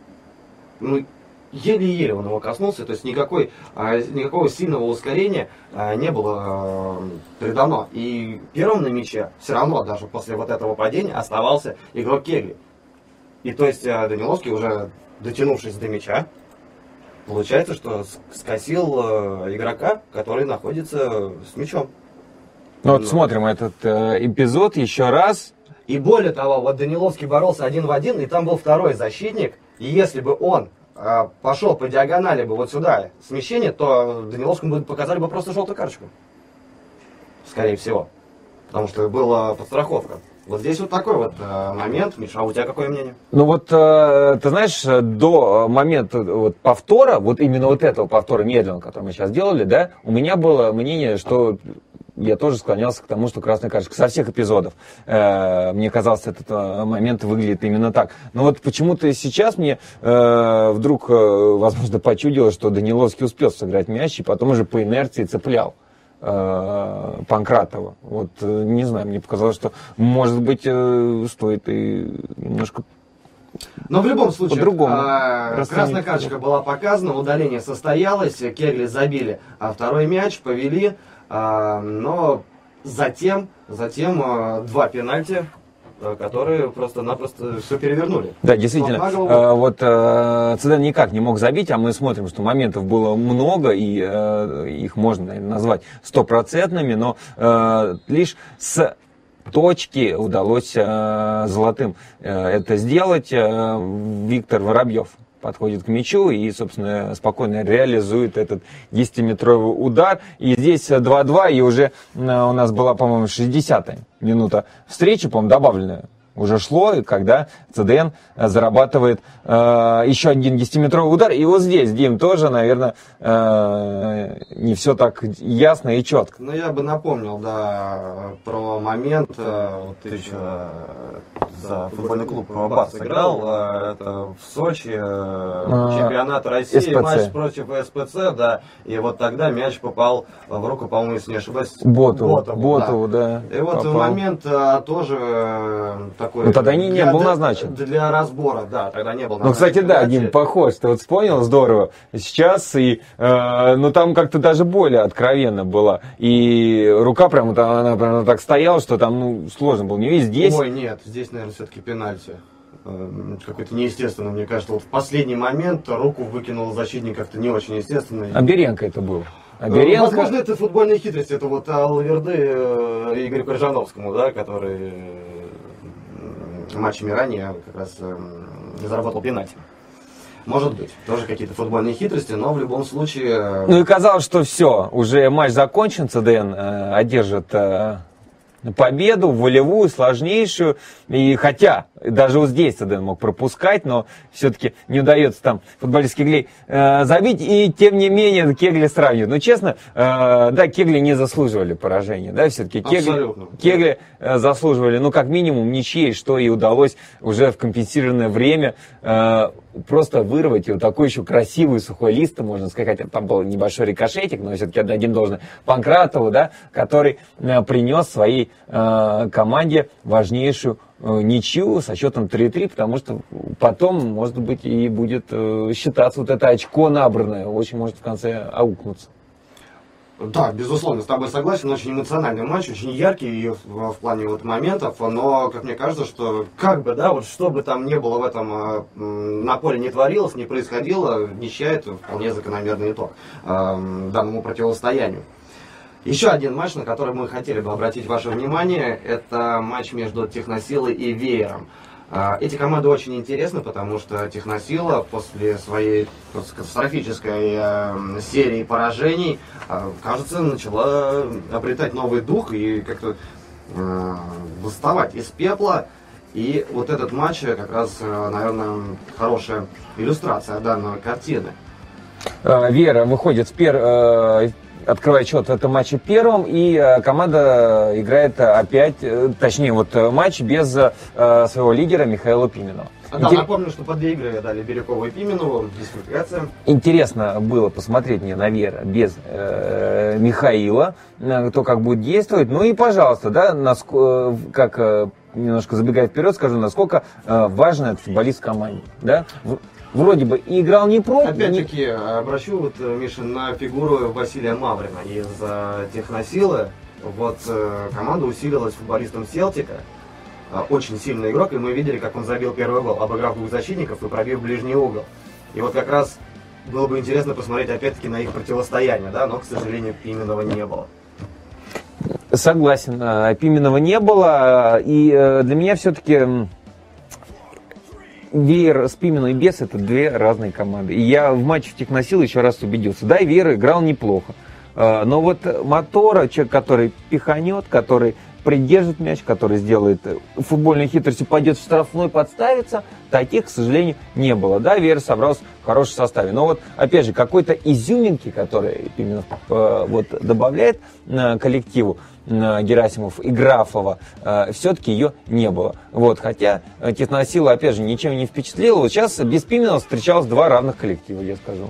ну, еле-еле он его коснулся, то есть никакой, э, никакого сильного ускорения э, не было э, передано. И первым на мяче все равно, даже после вот этого падения, оставался игрок Кегли. И то есть э, Даниловский, уже дотянувшись до мяча, получается, что скосил э, игрока, который находится с мячом. Ну вот смотрим этот э, эпизод еще раз. И более того, вот Даниловский боролся один в один, и там был второй защитник. И если бы он э, пошел по диагонали бы вот сюда смещение, то Даниловскому бы показали бы просто желтую карточку. Скорее всего. Потому что была подстраховка. Вот здесь вот такой вот э, момент. Миша, а у тебя какое мнение? Ну вот, э, ты знаешь, до момента вот, повтора, вот именно вот этого повтора медленного, который мы сейчас делали, да, у меня было мнение, что я тоже склонялся к тому, что красная карточка со всех эпизодов. Э, мне казалось, этот момент выглядит именно так. Но вот почему-то сейчас мне э, вдруг, э, возможно, почудилось, что Даниловский успел сыграть мяч и потом уже по инерции цеплял Панкратова. Вот, не знаю, мне показалось, что, может быть, стоит и немножко. Но в любом случае, по-другому а, красная карточка была показана, удаление состоялось, Кегли забили а второй мяч, повели, а, но затем, затем а, два пенальти, которые просто-напросто все перевернули. Да, действительно. Э, вот э, ЦДН никак не мог забить, а мы смотрим, что моментов было много, и э, их можно, наверное, назвать стопроцентными, но э, лишь с точки удалось э, золотым э, это сделать. Э, Виктор Воробьев подходит к мячу и, собственно, спокойно реализует этот десятиметровый удар. И здесь два-два, и уже у нас была, по-моему, шестидесятая минута встречи, по-моему, добавленная. Уже шло, и когда ЦДН зарабатывает э, еще один десятиметровый удар. И вот здесь, Дим, тоже, наверное, э, не все так ясно и четко. Ну, я бы напомнил, да, про момент, э, вот ты еще за футбольный клуб Барс играл, э, это в Сочи, э, а, чемпионат России, СПЦ. Матч против СПЦ, да, и вот тогда мяч попал в руку, по-моему, если не ошибаюсь, Ботову, Ботову, Ботову, да. да. И вот попал. Момент э, тоже э, такой. Ну тогда не, не для, был назначен. Для разбора, да, тогда не был назначен. Ну, кстати, да, Дим, похож, ты вот вспомнил, здорово. Сейчас, и, э, ну там как-то даже более откровенно было. И рука прямо, она прямо так стояла, что там, ну, сложно было не видеть. Здесь... Ой, нет, здесь, наверное, все-таки пенальти. Какой-то неестественно, мне кажется. Вот в последний момент руку выкинул защитник как-то не очень естественно. А Беренко это был? А Беренко... Возможно, это футбольная хитрость. Это вот Алаверды Игорю Крыжановскому, да, который матчами ранее как раз заработал пенальти. Может быть, тоже какие-то футбольные хитрости, но в любом случае... Ну и казалось, что все, уже матч закончен, ЦДН э, одержит э, победу, волевую, сложнейшую. И хотя даже вот здесь ЦДН мог пропускать, но все-таки не удается там футболист Кеглей э, забить. И тем не менее Кегли сравнивают. Но честно, э, да, Кегли не заслуживали поражения. Да, все-таки Кегли, Кегли э, заслуживали, ну, как минимум, ничьей, что и удалось уже в компенсированное время э, просто вырвать. И вот такой еще красивый сухой лист, можно сказать. Там был небольшой рикошетик, но все-таки отдадим должное Панкратову, да, который э, принес своей э, команде важнейшую ничью со счетом три-три, потому что потом, может быть, и будет считаться вот это очко набранное, очень может в конце аукнуться. Да, безусловно, с тобой согласен, очень эмоциональный матч, очень яркий в, в плане вот моментов, но, как мне кажется, что как бы, да, вот что бы там ни было в этом, на поле не творилось, не происходило, ничья — это вполне закономерный итог э, данному противостоянию. Еще один матч, на который мы хотели бы обратить ваше внимание, это матч между Техносилой и Веером. Эти команды очень интересны, потому что Техносила после своей катастрофической э, серии поражений, э, кажется, начала обретать новый дух и как-то э, восставать из пепла. И вот этот матч как раз, э, наверное, хорошая иллюстрация данной картины. Веер выходит с пер... э... открывает счет в этом матче первым, и э, команда играет опять, э, точнее, вот матч без э, своего лидера Михаила Пименова. Да, Интер... напомню, что по две игры дали Бирюкову и Пименову, дисквалификация. Интересно было посмотреть мне на Веера без э, Михаила, э, то, как будет действовать. Ну и, пожалуйста, да, насколько, как э, немножко забегая вперед, скажу, насколько э, важен этот футболист в команде. Да? Вроде бы и играл не против. Опять-таки, не... обращу, вот, Миша, на фигуру Василия Маврина из э, Техносилы. Вот э, команда усилилась футболистом Селтика. Э, очень сильный игрок, и мы видели, как он забил первый гол, обыграв двух защитников и пробив ближний угол. И вот как раз было бы интересно посмотреть, опять-таки, на их противостояние, да, но, к сожалению, Пименова не было. Согласен, Пименова не было, и для меня все-таки... Веер с Пименом и без — это две разные команды. И я в матче Техносилы еще раз убедился. Да, и Веер играл неплохо. Но вот Мотора, человек, который пиханет, который придержит мяч, который сделает футбольную хитрость и пойдет в штрафной, подставиться, таких, к сожалению, не было. Да, Веер собрался в хорошем составе. Но вот, опять же, какой-то изюминки, который Пименов вот, добавляет коллективу, Герасимов и Графова, э, все-таки ее не было. Вот, хотя Техносила, опять же, ничем не впечатлила. Вот сейчас без Пименова встречалось два равных коллектива, я скажу.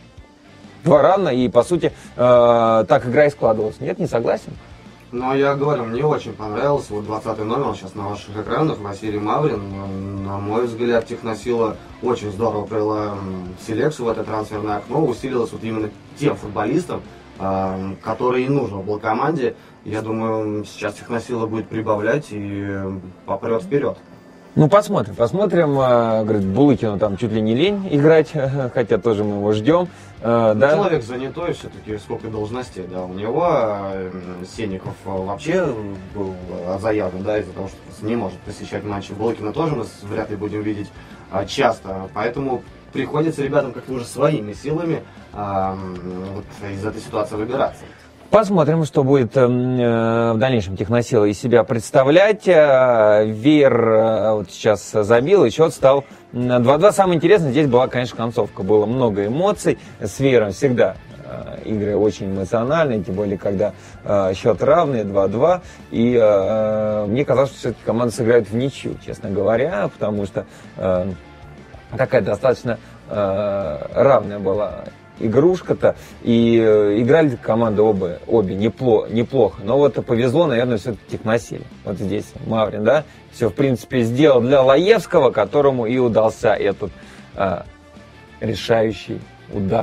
Два равных, и, по сути, э, так игра и складывалась. Нет, не согласен? Ну, я говорю, мне очень понравился вот двадцатый номер сейчас на ваших экранах, Василий Маврин. На мой взгляд, Техносила очень здорово провела селекцию в это трансферное окно, усилилась вот именно тем футболистом, э, который и нужен был команде. Я думаю, сейчас Техносила будет прибавлять и попрет вперед. Ну, посмотрим, посмотрим. Говорит, Булыкину там чуть ли не лень играть, хотя тоже мы его ждем. Ну, да? Человек занятой, все-таки сколько должностей, да, у него. Сенников вообще был заявлен, да, из-за того, что не может посещать матчи. Булыкина тоже мы вряд ли будем видеть часто, поэтому приходится ребятам как-то уже своими силами а, вот, из этой ситуации выбираться. Посмотрим, что будет э, в дальнейшем Техносила из себя представлять. Веер э, вот сейчас забил, и счет стал два-два. Самое интересное здесь была, конечно, концовка. Было много эмоций. С Веером всегда э, игры очень эмоциональные, тем более, когда э, счет равный, два-два. И э, мне казалось, что все-таки команды сыграют в ничью, честно говоря, потому что э, такая достаточно э, равная была игрушка-то, и э, играли команды оба, обе неплохо, неплохо. Но вот повезло, наверное, все-таки Техносиле. Вот здесь Маврин, да, все, в принципе, сделал для Лаевского, которому и удался этот э, решающий удар.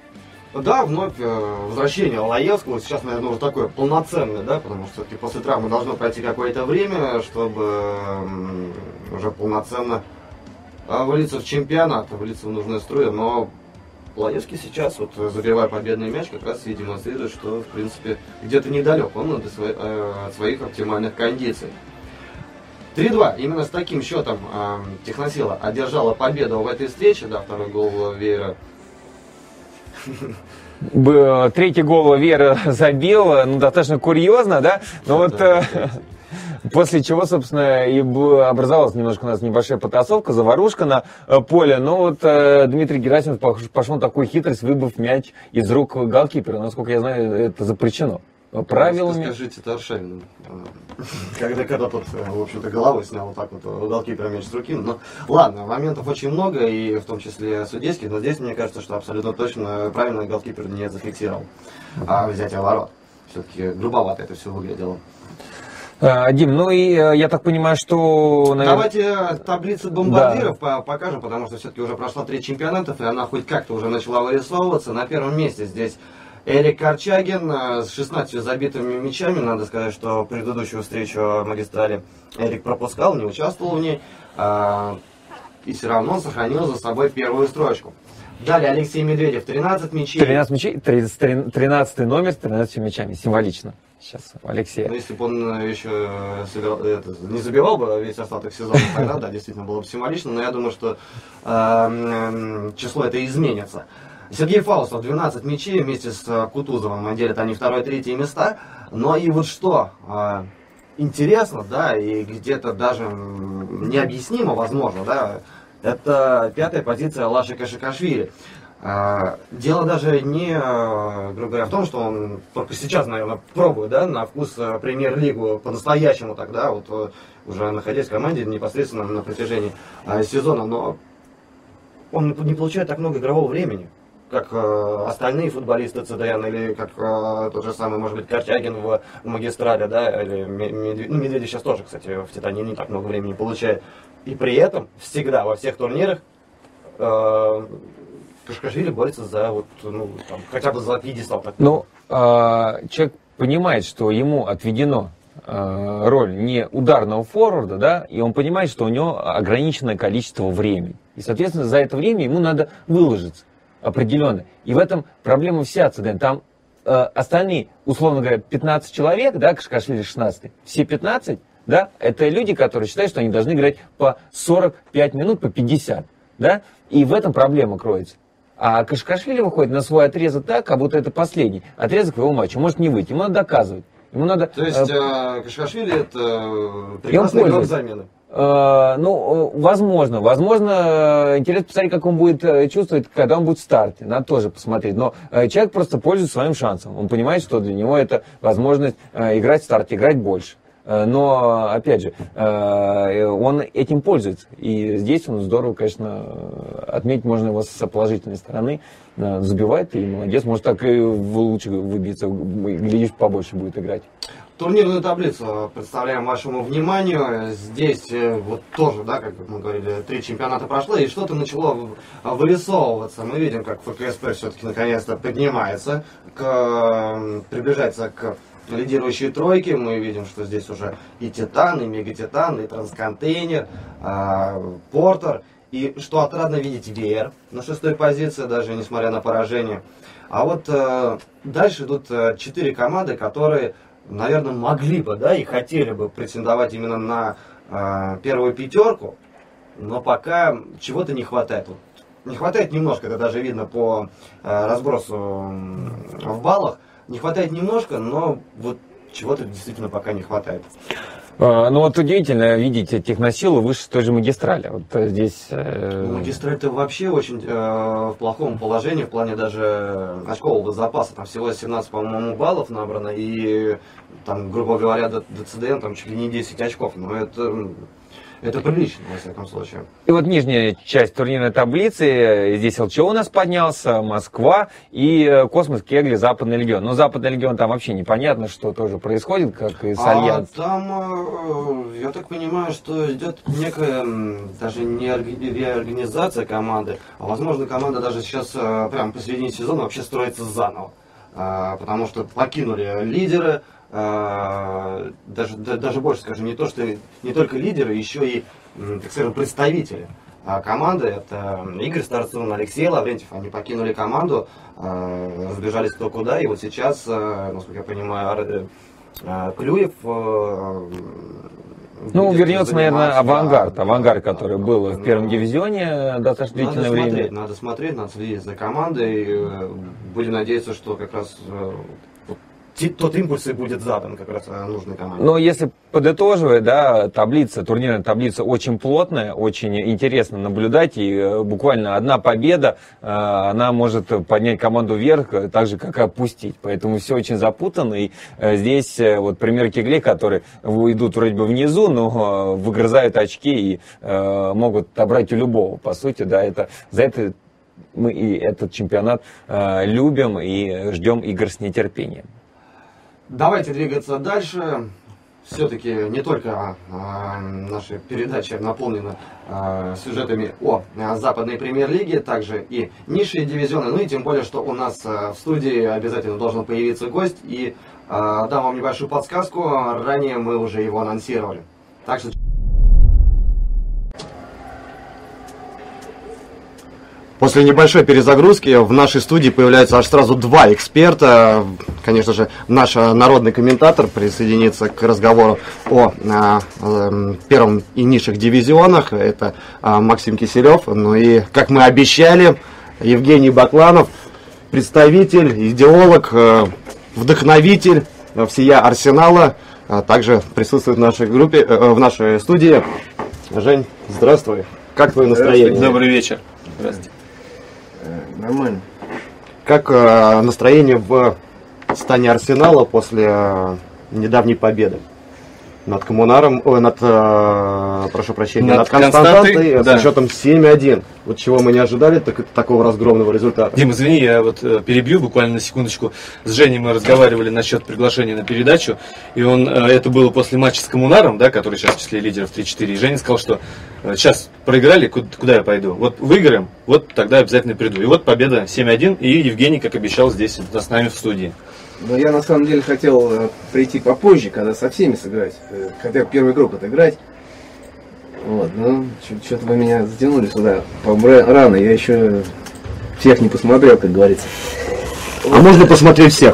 Да, вновь э, возвращение Лаевского сейчас, наверное, уже такое полноценное, да, потому что все-таки после травмы должно пройти какое-то время, чтобы э, уже полноценно э, влиться в чемпионат, влиться в нужные струи, но Лаевский сейчас, вот забивая победный мяч, как раз и демонстрирует, что, в принципе, где-то недалек он от, свои, э, от своих оптимальных кондиций. три-два. Именно с таким счетом э, Техносила одержала победу в этой встрече, да, второй гол Веера. Третий гол Веера забил, ну, достаточно курьезно, да, но вот... Да, после чего, собственно, и образовалась немножко у нас небольшая потасовка, заварушка на поле. Но вот э, Дмитрий Герасимов пошел на такую хитрость, выбив мяч из рук голкипера. Насколько я знаю, это запрещено правилами. Скажите Таршавину, когда, когда тот, в общем-то, головой снял вот так вот у голкипера мяч с руки. Но ладно, моментов очень много, и в том числе судейских, но здесь мне кажется, что абсолютно точно правильно голкипер не зафиксировал а взятие ворот. Все-таки грубовато это все выглядело. Дим, ну и я так понимаю, что... Наверное... Давайте таблицу бомбардиров да. покажем, потому что все-таки уже прошла три чемпионатов, и она хоть как-то уже начала вырисовываться. На первом месте здесь Эрик Корчагин с шестнадцатью забитыми мячами. Надо сказать, что предыдущую встречу в магистрале Эрик пропускал, не участвовал в ней. И все равно сохранил за собой первую строчку. Далее Алексей Медведев, тринадцать мячей. тринадцать мячей, тринадцатый номер с тринадцатью мячами. Символично. Сейчас, Алексей. Ну, если бы он еще собирал, это, не забивал бы весь остаток сезона, тогда, да, действительно было бы символично, но я думаю, что э, э, число это изменится. Сергей Фаустов, двенадцать мячей вместе с Кутузовым, делят они второе-третье места, но и вот что э, интересно, да, и где-то даже необъяснимо, возможно, да, это пятая позиция Лаши Кашикашвили. Дело даже не, грубо говоря, в том, что он только сейчас, наверное, пробует, да, на вкус премьер-лигу по-настоящему тогда, вот уже находясь в команде непосредственно на протяжении сезона, но он не получает так много игрового времени, как остальные футболисты ЦДН, или как тот же самый, может быть, Корчагин в магистрале, да, или Медведев, ну, Медведев сейчас тоже, кстати, в Титане не так много времени получает, и при этом всегда во всех турнирах Кашикашвили борется за вот, ну, там, хотя бы за пьедестал. Ну, э, человек понимает, что ему отведено э, роль не ударного форварда, да, и он понимает, что у него ограниченное количество времени. И, соответственно, за это время ему надо выложиться определенно. И в этом проблема вся ЦДН. Там э, остальные, условно говоря, пятнадцать человек, да, Кашикашвили шестнадцать, все пятнадцать, да, это люди, которые считают, что они должны играть по сорок пять минут, по пятьдесят, да, и в этом проблема кроется. А Кашикашвили выходит на свой отрезок так, как будто это последний отрезок его матча. Может не выйти, ему надо доказывать. Ему надо, То есть э, Кашикашвили это прекрасный игрок замены? Э, ну, возможно. Возможно, интересно посмотреть, как он будет чувствовать, когда он будет в старте. Надо тоже посмотреть. Но э, человек просто пользуется своим шансом. Он понимает, что для него это возможность э, играть в старте, играть больше. Но, опять же, он этим пользуется. И здесь он здорово, конечно, отметить можно его с положительной стороны. Забивает и молодец. Может, так и лучше выбиться, глядишь, побольше будет играть. Турнирную таблицу представляем вашему вниманию. Здесь вот тоже, да, как мы говорили, три чемпионата прошло, и что-то начало вырисовываться. Мы видим, как ФКСП все-таки наконец-то поднимается, к, приближается к лидирующие тройки. Мы видим, что здесь уже и Титан, и Мегатитан, и Трансконтейнер, э, Портер. И что отрадно видеть, ВеАр на шестой позиции, даже несмотря на поражение. А вот э, дальше идут четыре команды, которые, наверное, могли бы, да, и хотели бы претендовать именно на э, первую пятерку, но пока чего-то не хватает. Вот, не хватает немножко, это даже видно по э, разбросу э, в баллах. Не хватает немножко, но вот чего-то действительно пока не хватает. А, ну вот удивительно видеть техносилу выше той же магистрали. Вот здесь... Э... Магистраль-то вообще очень э, в плохом положении, в плане даже очкового запаса. Там всего семнадцать, по-моему, баллов набрано, и там, грубо говоря, до, до ЦДН там чуть ли не десять очков. Но это... Это прилично, во всяком случае. И вот нижняя часть турнирной таблицы. Здесь ЛЧО у нас поднялся, Москва и Космос, Кегли, Западный Легион. Но Западный Легион там вообще непонятно, что тоже происходит, как и с Альянс. А там, я так понимаю, что идет некая даже не реорганизация команды, а возможно команда даже сейчас прямо посередине сезона вообще строится заново. Потому что покинули лидеры. Uh, даже, да, даже больше скажем, не то, что не только лидеры, еще и, так скажем, представители uh, команды. Это Игорь Старцун, Алексей Лаврентьев. Они покинули команду, uh, разбежались кто куда, и вот сейчас, uh, насколько я понимаю, uh, Клюев uh, ну, вернется, наверное, Авангард, да, Авангард, который был в первом дивизионе достаточно длительное время. Смотреть, надо смотреть, надо следить за командой. Uh, будем надеяться, что как раз uh, тот импульс и будет задан как раз нужной команде. Но если подытоживая, да, таблица, турнирная таблица очень плотная, очень интересно наблюдать, и буквально одна победа, она может поднять команду вверх, так же, как и опустить. Поэтому все очень запутанно, и здесь вот пример Кеглей, которые идут вроде бы внизу, но выгрызают очки и могут отобрать у любого, по сути, да, это, за это мы и этот чемпионат любим и ждем игр с нетерпением. Давайте двигаться дальше. все-таки не только а, наша передача наполнена а, сюжетами о а, западной премьер-лиге, также и низшие дивизионы, ну и тем более, что у нас а, в студии обязательно должен появиться гость, и а, дам вам небольшую подсказку, ранее мы уже его анонсировали. Так что... После небольшой перезагрузки в нашей студии появляется аж сразу два эксперта. Конечно же, наш народный комментатор присоединится к разговору о а, а, первом и низших дивизионах. Это а, Максим Киселев. Ну и, как мы обещали, Евгений Бакланов, представитель, идеолог, вдохновитель всея Арсенала, а также присутствует в нашей группе, в нашей студии. Жень, здравствуй. Как твое настроение? Добрый вечер. Здравствуйте. Нормально. Как э, настроение в стане Арсенала после э, недавней победы над Коммунаром, ой, над, э, прошу прощения, над, над Константантой, да, с счетом семь один. Вот чего мы не ожидали, так, такого разгромного результата. Дим, извини, я вот э, перебью буквально на секундочку. С Женей мы разговаривали насчет приглашения на передачу, и он, э, это было после матча с Коммунаром, да, который сейчас в числе лидеров три-четыре, и Женя сказал, что э, сейчас проиграли, куда, куда я пойду? Вот выиграем, вот тогда обязательно приду. И вот победа семь один, и Евгений, как обещал, здесь с нами в студии. Но я на самом деле хотел э, прийти попозже, когда со всеми сыграть. Э, хотя бы первый игрок отыграть. Вот, ну, что-то вы меня затянули сюда рано, я еще всех не посмотрел, как говорится. А можно посмотреть всех?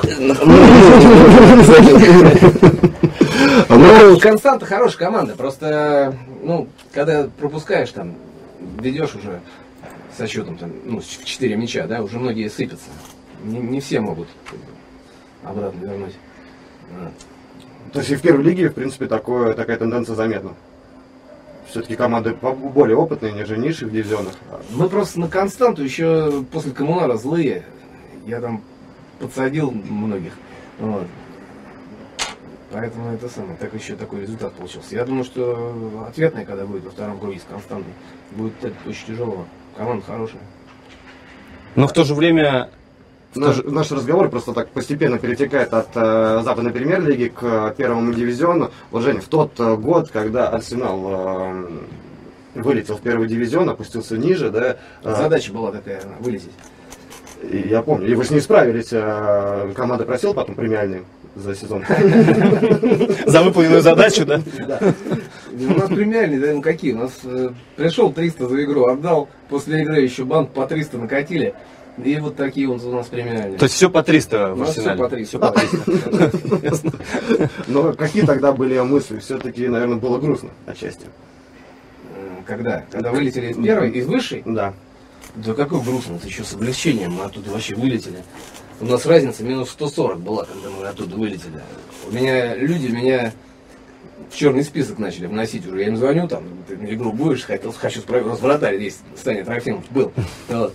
Ну, Константа хорошая команда, просто, ну, когда пропускаешь там, ведешь уже со счетом, там, ну, в четыре мяча, да, уже многие сыпятся. Не, не все могут обратно вернуть. То есть и в первой лиге, в принципе, такое, такая тенденция заметна. Все-таки команды более опытные, нежели в низших дивизионах. Мы просто на Константу еще после Коммунара злые. Я там подсадил многих. Вот. Поэтому это самое, так еще такой результат получился. Я думаю, что ответная, когда будет во втором круге с Константой, будет очень тяжело. Команда хорошая. Но в то же время... Наш, наш разговор просто так постепенно перетекает от э, западной премьер-лиги к э, первому дивизиону. Вот, Жень, в тот э, год, когда Арсенал э, вылетел в первый дивизион, опустился ниже, да... Э, Задача была такая, вылететь. И я помню, и вы с ней справились. Э, команда просила потом премиальные за сезон. За выполненную задачу, да? Да. У нас премиальные, да, ну какие? У нас пришел триста за игру, отдал, после игры еще банк по триста накатили. И вот такие вот у нас премиальные. То есть все по триста в Арсенале? Арсенале? Все по триста. Но какие тогда были мысли? Все-таки, наверное, было грустно отчасти. Когда? Когда вылетели из первой, из высшей? Да. Да какой грустно, это еще с облегчением мы оттуда вообще вылетели. У нас разница минус сто сорок была, когда мы оттуда вылетели. У меня люди меня в черный список начали вносить уже. Я им звоню, там, ты на игру будешь, хотел, хочу справить. У нас вратарь здесь, Саня Трофимов, был. Вот.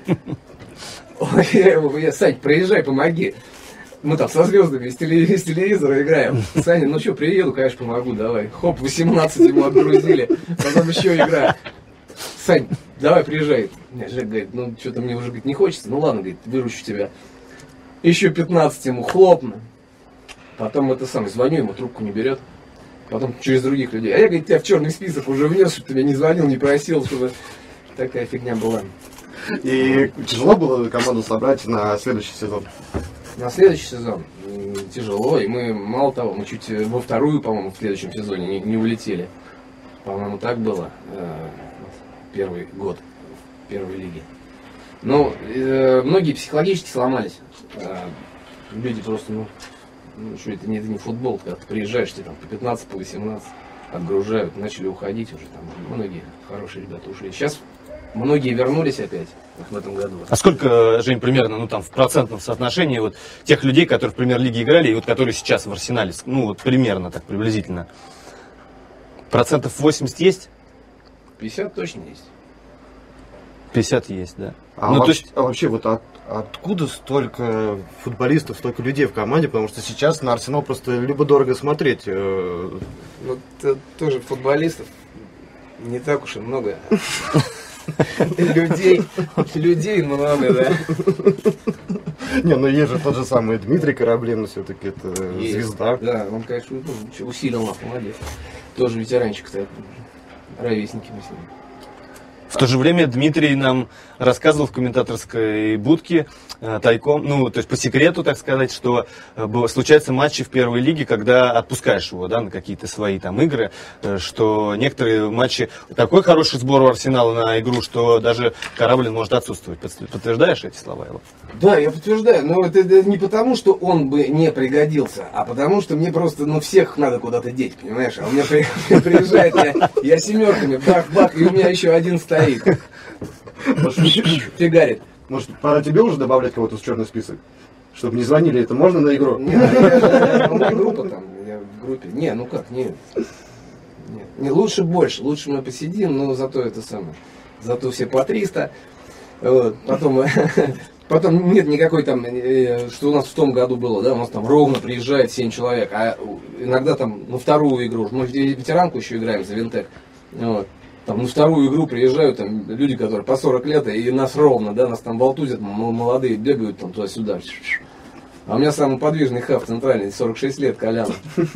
Я ему, я, Сань, приезжай, помоги. Мы там со звездами из телевизора играем. Саня, ну что, приеду, конечно, помогу, давай. Хоп, восемнадцать ему отгрузили, потом еще игра. Сань, давай, приезжай. Жек говорит, ну что-то мне уже говорит, не хочется. Ну ладно, говорит, выручу тебя. Еще пятнадцать ему хлопно. Потом это самое, звоню ему, трубку не берет. Потом через других людей. А я, говорит, тебя в черный список уже внес, чтобы ты меня не звонил, не просил, чтобы такая фигня была. И тяжело было команду собрать на следующий сезон? На следующий сезон тяжело, и мы, мало того, мы чуть во вторую, по-моему, в следующем сезоне не, не улетели. По-моему, так было э, первый год в первой лиге. Но э, многие психологически сломались. Э, люди просто, ну, ну что это не, это не футбол, когда ты приезжаешь, тебе там по пятнадцать, по восемнадцать отгружают, начали уходить уже, там многие хорошие ребята ушли. Сейчас многие вернулись опять в этом году. А сколько, Жень, примерно, ну там в процентном соотношении вот тех людей, которые в премьер-лиге играли, и вот которые сейчас в Арсенале, ну вот примерно так приблизительно, процентов восемьдесят есть? пятьдесят точно есть. пятьдесят есть, да. А, ну, вообще, то есть... а вообще вот от, откуда столько футболистов, столько людей в команде? Потому что сейчас на Арсенал просто любо-дорого смотреть. Ну, тоже футболистов не так уж и много. Людей, людей много, да. Не, ну есть же тот же самый Дмитрий Кораблин, все-таки это звезда. Да, он, конечно, усилил нас, молодец. Тоже ветеранчик, кстати. Ровесники мы с ним. В то же время Дмитрий нам рассказывал в комментаторской будке э, тайком, ну, то есть по секрету, так сказать, что э, случаются матчи в первой лиге, когда отпускаешь его, да, на какие-то свои там игры, э, что некоторые матчи, такой хороший сбор у Арсенала на игру, что даже Кораблин может отсутствовать. Подтверждаешь эти слова, Элла? Да, я подтверждаю, но это, это не потому, что он бы не пригодился, а потому, что мне просто, ну, всех надо куда-то деть, понимаешь? А у меня при, приезжает, я, я семерками, бах-бах, и у меня еще один стоит. Фигарит. Может, пора тебе уже добавлять кого-то в черный список? Чтобы не звонили, это можно на игру? Не, я, у меня группа там, я в группе. Не, ну как, не. Не, не лучше больше, лучше мы посидим, но зато это самое. Зато все по триста. Вот, потом, потом нет никакой там, что у нас в том году было, да, у нас там ровно приезжает семь человек, а иногда там на вторую игру, мы в ветеранку еще играем за Винтек. Вот. Там на вторую игру приезжают там люди, которые по сорок лет, и нас ровно, да, нас там волтузят, молодые бегают там туда-сюда. А у меня самый подвижный хаб центральный, сорок шесть лет, Колян.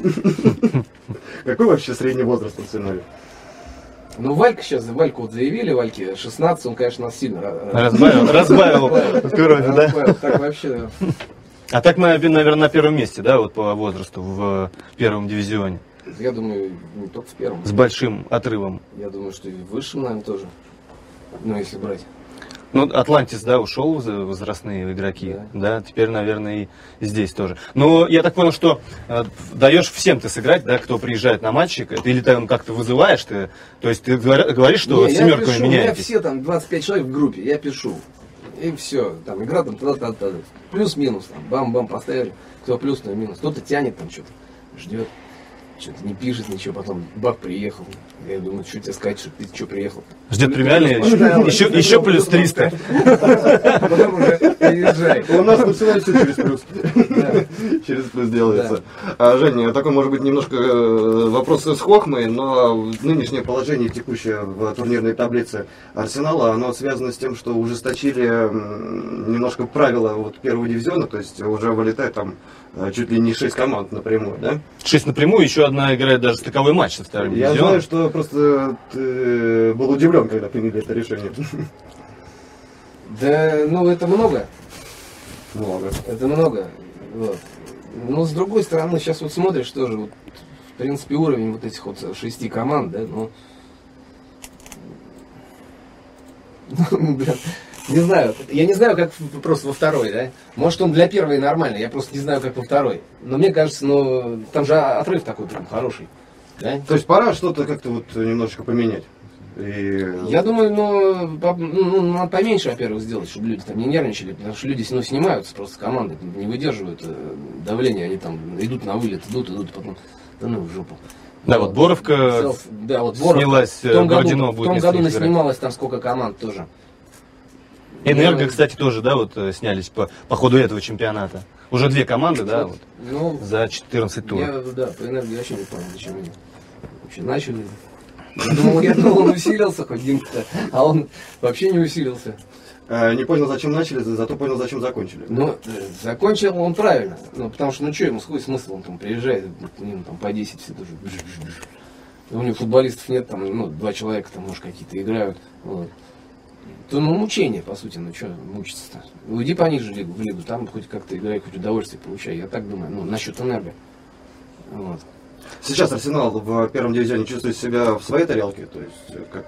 Какой вообще средний возраст в Арсенале? Ну, Валька сейчас, Вальку вот заявили, Вальке шестнадцать, он, конечно, нас сильно разбавил, разбавил кровь, да? Так вообще. А так мы, наверное, на первом месте, да, вот по возрасту в первом дивизионе. Я думаю, не только в первом. С большим отрывом. Я думаю, что и в высшем, наверное, тоже. Ну, если брать. Ну, Атлантис, да, ушел возрастные игроки, да, да, теперь, наверное, и здесь тоже. Но я так понял, что э, даешь всем ты сыграть, да, кто приезжает на матчи, или ты там как-то вызываешь, ты, то есть ты говоришь, что не, с семерками пишу, меняетесь? У меня все там двадцать пять человек в группе, я пишу. И все, там игра там та-та-та-та. Плюс-минус там, бам-бам поставили, кто плюс, кто минус. Кто-то тянет там что-то, ждет. Что-то не пишет ничего, потом бах, приехал. Я думаю, что тебе сказать, что ты что приехал. Ждет премиальные, еще, еще плюс триста. Потом уже приезжай. У нас тут всегда все через плюс. Через плюс делается. Женя, такой может быть немножко вопрос с хохмой, но нынешнее положение текущее в турнирной таблице Арсенала, оно связано с тем, что ужесточили немножко правила вот первого дивизиона, то есть уже вылетает там чуть ли не шесть команд напрямую, да? Шесть напрямую, еще одна играет даже стыковой матч со вторым Я дивизионом. знаю, что просто ты был удивлен, когда приняли это решение. Да, ну это много. Много. Это много. Вот. Но с другой стороны, сейчас вот смотришь тоже, вот, в принципе, уровень вот этих вот шести команд, да, ну, ну, блин, не знаю, я не знаю, как просто во второй, да. Может, он для первой нормальный, я просто не знаю, как во второй. Но мне кажется, ну, там же отрыв такой прям хороший. Да? То есть пора что-то как-то вот немножечко поменять. И... Я думаю, ну, по, ну, надо поменьше, во-первых, сделать, чтобы люди там не нервничали, потому что люди ну, снимаются просто с команды, не выдерживают давления, они там идут на вылет, идут, идут, потом, да ну, в жопу. Да, вот Боровка да, вот Боровка. снялась, в том году, Бородино в будет том году играть. наснималось там сколько команд тоже. Энерго, кстати, тоже, да, вот снялись по, по ходу этого чемпионата. Уже две команды, да, вот, ну, за четырнадцать туров. Я, да, по Энерго вообще не понял, зачем они вообще начали. Я думал, я думал, он усилился хоть Димка, а он вообще не усилился. А, не понял, зачем начали, зато понял, зачем закончили. Ну, закончил он правильно. Ну, потому что, ну что ему, какой смысл, он там приезжает, у него там по десять все тоже. У него футболистов нет, там, ну, два человека там, может, какие-то играют. Вот. То, ну, мучение, по сути, ну, что мучиться-то. Уйди пониже в лигу, в лигу, там хоть как-то играй, хоть удовольствие получай. Я так думаю, ну, насчет Энерго. Вот. Сейчас Арсенал в первом дивизионе чувствует себя в своей тарелке, то есть как...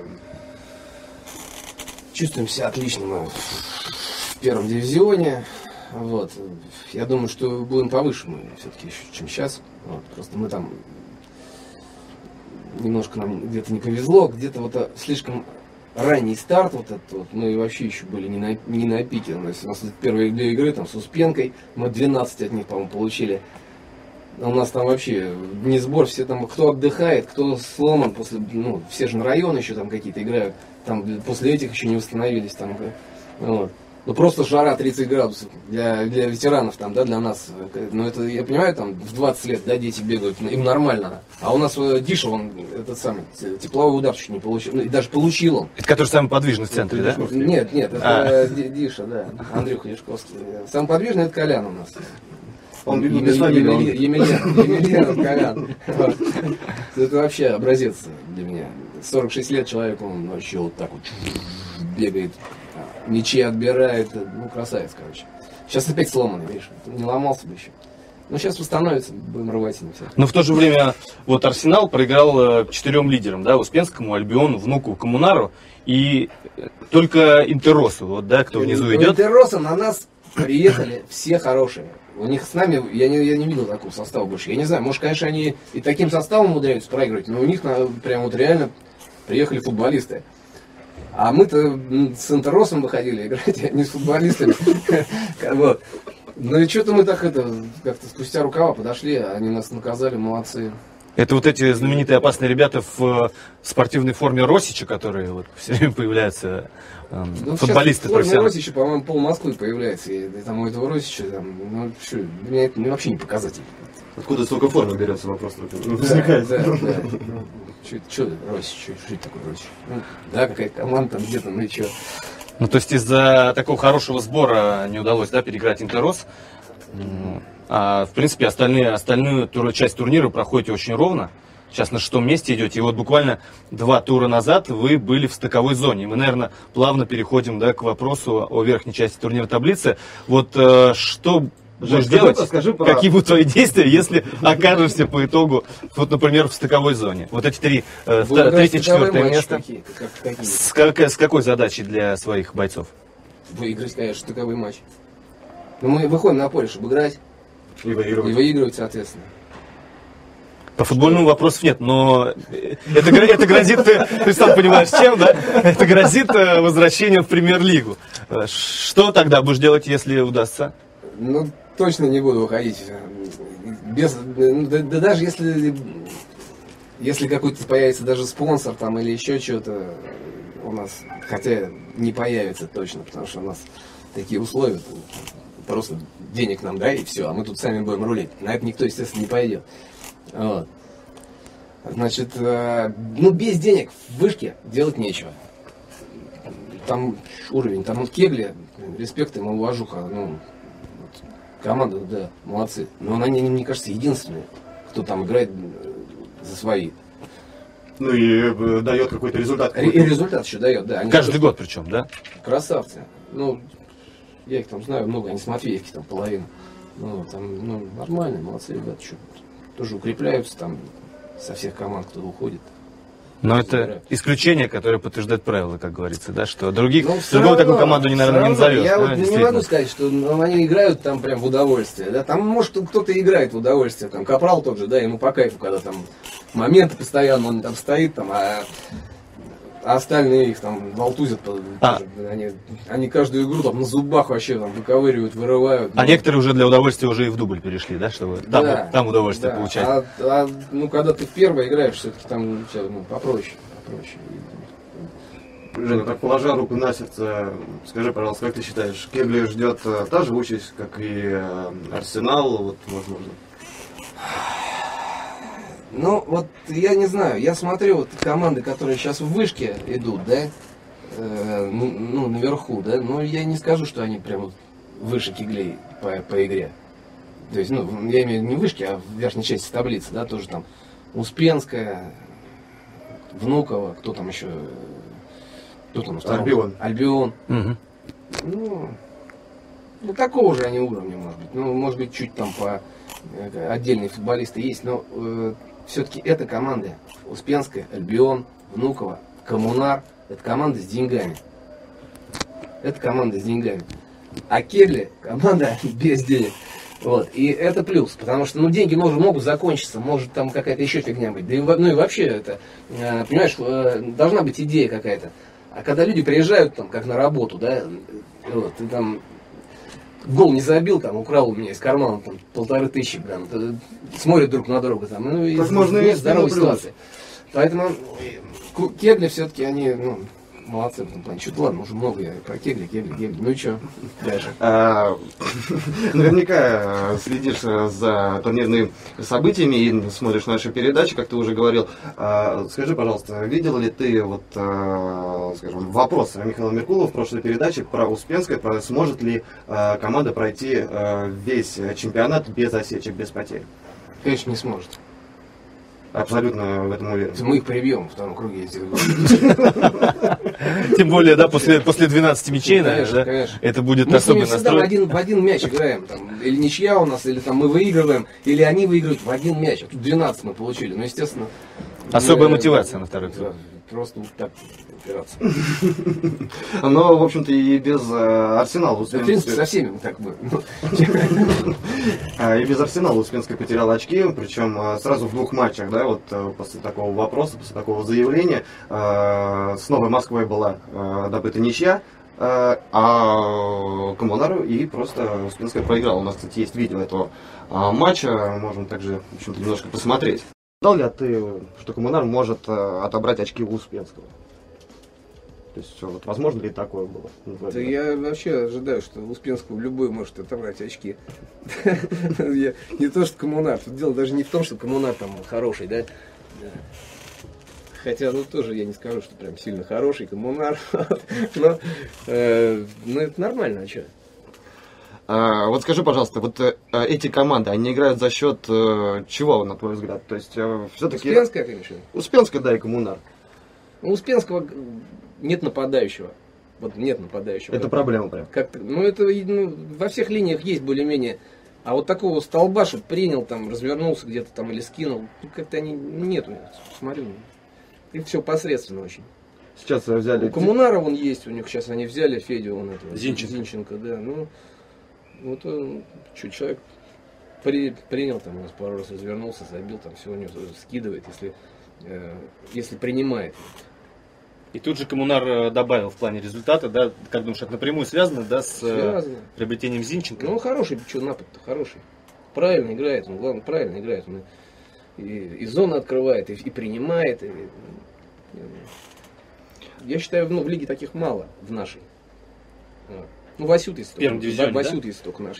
Чувствуем себя отлично мы в первом дивизионе. Вот. Я думаю, что будем повыше мы все-таки еще, чем сейчас. Вот. Просто мы там немножко нам где-то не повезло, где-то вот слишком ранний старт, вот этот вот, мы вообще еще были не на, не на пике. У нас, у нас первые две игры там с Успенкой, мы двенадцать от них, по-моему, получили. У нас там вообще не сбор, все там, кто отдыхает, кто сломан, после, ну, все же на район еще там какие-то играют, там после этих еще не восстановились, там, вот. Ну просто жара тридцать градусов для, для ветеранов там, да, для нас. Ну это, я понимаю, там в двадцать лет, да, дети бегают, им нормально. А у нас э, Диша, он этот самый, тепловой удар чуть не получил. Ну, и даже получил он. Это который самый подвижный в центре, да? Нет, нет, это а. Диша, да, Андрюха Яшковский. Самый подвижный это Колян у нас. Он Емельянов Колян. Это вообще образец для меня. сорок шесть лет человеку, он вообще вот так вот бегает. Мячи отбирает, ну, красавец, короче. Сейчас опять сломанный, видишь, не ломался бы еще. Но сейчас восстановится, будем рвать им все. Но в то же время, вот Арсенал проиграл э, четырем лидерам, да, Успенскому, Альбиону, Внуку, Коммунару, и только Интерросу, вот, да, кто внизу идет. Интерроса на нас приехали все хорошие. У них с нами, я не, я не видел такого состава больше. Я не знаю, может, конечно, они и таким составом умудряются проигрывать, но у них на, прям вот реально приехали футболисты. А мы-то с Интерросом выходили играть, а не с футболистами. Вот. Ну и что-то мы так это, как-то спустя рукава подошли, они нас наказали, молодцы. Это вот эти знаменитые опасные ребята в спортивной форме Росича, которые вот все время появляются, э, ну, футболисты. В форме Росича, по-моему, пол Москвы появляется. И, и там у этого Росича, там, ну что, для меня это вообще не показатель. Откуда столько формы берется, вопрос только да, возникает. Да, да, да. Ну, что Росич, что это такое Росич? Ну, да, какая-то команда там где-то, ну и что. Ну, то есть из-за такого хорошего сбора не удалось, да, переиграть Интеррос. А, в принципе, остальные, остальную тур, часть турнира проходите очень ровно. Сейчас на шестом месте идете. И вот буквально два тура назад вы были в стыковой зоне. И мы, наверное, плавно переходим, да, к вопросу о верхней части турнирной таблицы. Вот э, что будешь делать? Скажи про... Какие будут твои действия, если окажешься по итогу, вот, например, в стыковой зоне? Вот эти три, э, третье, четвертое место. Какие? Как, какие? С, как, с какой задачей для своих бойцов? Выиграть, конечно, стыковой матч. Но мы выходим на поле, чтобы играть. И выигрывать. И выигрывать, соответственно. По футбольному вопросов нет, но это, это грозит, ты, ты сам понимаешь, чем, да? Это грозит возвращением в премьер-лигу. Что тогда будешь делать, если удастся? Ну, точно не буду выходить. Без, да, да даже если, если какой-то появится даже спонсор там или еще что-то у нас, хотя не появится точно, потому что у нас такие условия. Просто денег нам дай и все, а мы тут сами будем рулить. На это никто, естественно, не пойдет. Вот. Значит, э, ну без денег в вышке делать нечего. Там уровень, там вот кегли, респект им, уважуха, ну, вот, команда, да, молодцы. Но они, мне кажется, единственные, кто там играет за свои. Ну и э, дает какой-то результат. И, и результат еще дает, да. Они каждый тоже, год причем, да? Красавцы. Ну, я их там знаю много, они с Матвеевки там половину. Ну, там, ну, нормальные, молодцы ребята, что, тоже укрепляются там со всех команд, кто уходит. Но это играют. Исключение, которое подтверждает правила, как говорится, да, что других, ну, другую такую команду, не, наверное, не назовешь. Я да, вот не могу сказать, что ну, они играют там прям в удовольствие. Да? Там, может, кто-то играет в удовольствие, там, Капрал тот же, да, ему по кайфу, когда там моменты постоянно, он там стоит, там, а... А остальные их там волтузят, а. они, они каждую игру там на зубах вообще там выковыривают, вырывают. А ну. Некоторые уже для удовольствия уже и в дубль перешли, да, чтобы там, да, там удовольствие да. получать. А, а, ну, когда ты в первой играешь, все-таки там у тебя, ну, попроще, попроще. Женя, так положа руку на сердце, скажи, пожалуйста, как ты считаешь, Кегли ждет та же участь, как и Арсенал, вот, возможно? Ну, вот я не знаю, я смотрю вот команды, которые сейчас в вышке идут, да, э, ну, ну, наверху, да, но я не скажу, что они прям вот выше Кеглей по, по игре. То есть, ну, я имею в виду не вышки, а в верхней части таблицы, да, тоже там Успенская, Внуково, кто там еще, кто там? Альбион. Альбион. Угу. Ну, ну, такого же они уровня, может быть. Ну, может быть, чуть там по э, отдельные футболисты есть, но э, все-таки это команды. Успенская, Альбион, Внуково, Коммунар. Это команда с деньгами. Это команда с деньгами. А Кегли команда без денег. Вот. И это плюс, потому что ну, деньги может, могут закончиться, может там какая-то еще фигня быть. Да и, ну и вообще это, э, понимаешь, э, должна быть идея какая-то. А когда люди приезжают там как на работу, да, вот, ты там гол не забил, там, украл у меня из кармана там, полторы тысячи, прям, смотрят друг на друга, там, ну, и возможно, есть здоровая ситуация. Поэтому Кегли все-таки, они, ну, молодцы в этом плане. Что-то ладно, уже много я про кегли, кегли, кегли. Ну и что дальше? А, наверняка следишь за турнирными событиями и смотришь наши передачи, как ты уже говорил. А, скажи, пожалуйста, видел ли ты вот, а, скажем, вопрос Михаила Меркулова в прошлой передаче про Успенское, про сможет ли а, команда пройти а, весь чемпионат без осечек, без потерь? Конечно, не сможет. Абсолютно в этом уверен. Мы их прибьем во втором круге, если Тем более, да, после, после двенадцати мячей, конечно, да, конечно. это будет Мы с ними особый всегда в настрой. один, в один мяч играем. Там, или ничья у нас, или там мы выигрываем, или они выигрывают в один мяч. А тут двенадцать мы получили. Ну, естественно. Особая мы, мотивация на второй да, круг. просто вот так опираться. Но, в общем-то, и без э, Арсенала В принципе, Успенское... со всеми мы так бы. А, И без Арсенала Успенская потеряла очки, причем а, сразу в двух матчах, да, вот а, после такого вопроса, после такого заявления, а, с Новой Москвой была а, добыта ничья, а, а Коммунару и просто Успенская проиграла. У нас, кстати, есть видео этого а, матча, можем также, в общем-то, немножко посмотреть. Знал ли ты, что Коммунар может а, отобрать очки у Успенского? То есть, вот, возможно ли такое было? Да я вообще ожидаю, что Успенского любой может отобрать очки. Я не то, что Коммунар. Тут дело даже не в том, что Коммунар там хороший, да. Хотя, ну, тоже я не скажу, что прям сильно хороший Коммунар. Но, э, ну, это нормально, а что? А, вот скажи, пожалуйста, вот э, эти команды, они играют за счет э, чего, на твой взгляд? То есть, э, все-таки... Успенская, конечно. Успенская, да, и Коммунар. У Успенского нет нападающего. Вот нет нападающего. Это проблема прям. Как-то, ну, это ну, во всех линиях есть более-менее. А вот такого столба, чтобы принял, там, развернулся где-то там или скинул, ну, как-то они нету. Смотрю, и все посредственно очень. Сейчас взяли... У Коммунара он есть, у них сейчас они взяли Федю, он этого, Зинченко. Зинченко, да. Ну, вот он, что, человек при, принял, там, у нас пару раз развернулся, забил, там, все у него скидывает, если, э, если принимает. И тут же Коммунар э, добавил в плане результата, да, как думаешь, это напрямую связано, да, с э, Связано. приобретением Зинченко? Ну, он хороший, что напад-то хороший. Правильно играет, он, главное, правильно играет. Он и, и зону открывает, и, и принимает. И, и, я считаю, ну, в лиге таких мало, в нашей. Вот. Ну, Васют есть В первом только. дивизионе, Васют да? есть только наш.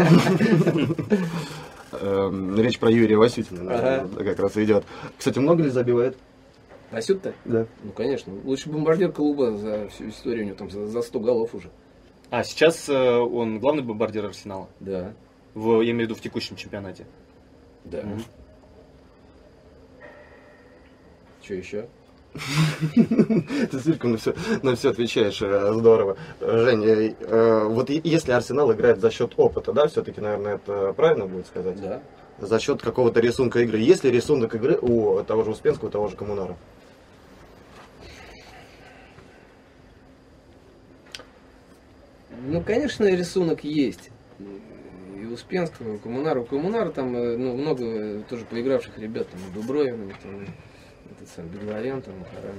Речь про Юрия Васютина Ага. как раз идет. Кстати, много ли забивает? Васют-то? Да. Ну, конечно. Лучший бомбардир клуба за всю историю, у него там за, за сто голов уже. А сейчас э, он главный бомбардир Арсенала, Да. в, я имею в виду в текущем чемпионате. Да. Мгм. Что еще? Ты слишком на все, на все отвечаешь, э, здорово. Женя, э, вот и- если Арсенал играет за счет опыта, да, все-таки, наверное, это правильно будет сказать? Да. За счет какого-то рисунка игры. Есть ли рисунок игры у того же Успенского, у того же Коммунара? Ну, конечно, рисунок есть. И у Успенского, у Коммунара. У Коммунара там э, ну, много э, тоже поигравших ребят. Там и Дубровин, и там, этот сам Бегларян, там, Харан.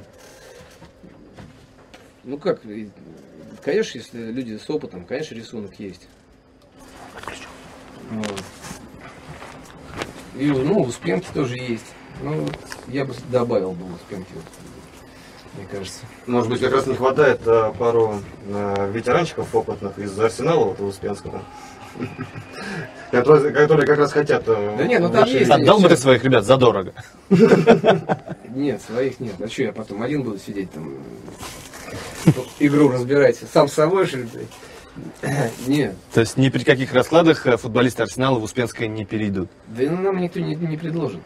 Ну как, и, конечно, если люди с опытом, конечно, рисунок есть. Вот. И, ну, у Успенки тоже есть. Ну, вот я бы добавил бы у Успенки, вот, мне кажется. Может быть, как раз не хватает э, пару э, ветеранчиков опытных из Арсенала, вот у Успенского, которые, которые как раз хотят... э, Да нет, ну там вышли- есть. Отдал бы ты своих ребят задорого? Нет, своих нет. А что я потом один буду сидеть там, игру разбирать сам с собой, что ли? Нет. То есть ни при каких раскладах э, футболисты Арсенала в Успенское не перейдут? Да и нам никто не, не предложит.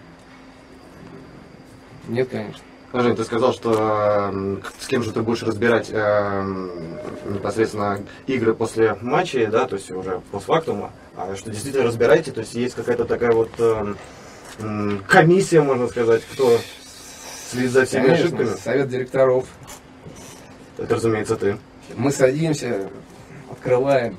Нет, конечно. Жень, ты сказал, что э, с кем же ты будешь разбирать э, непосредственно игры после матчей, да, то есть уже постфактума, а что действительно разбираете, то есть есть какая-то такая вот э, м, комиссия, можно сказать, кто следит за всеми Конечно, ошибками. совет директоров. Это, разумеется, ты. Мы садимся, открываем,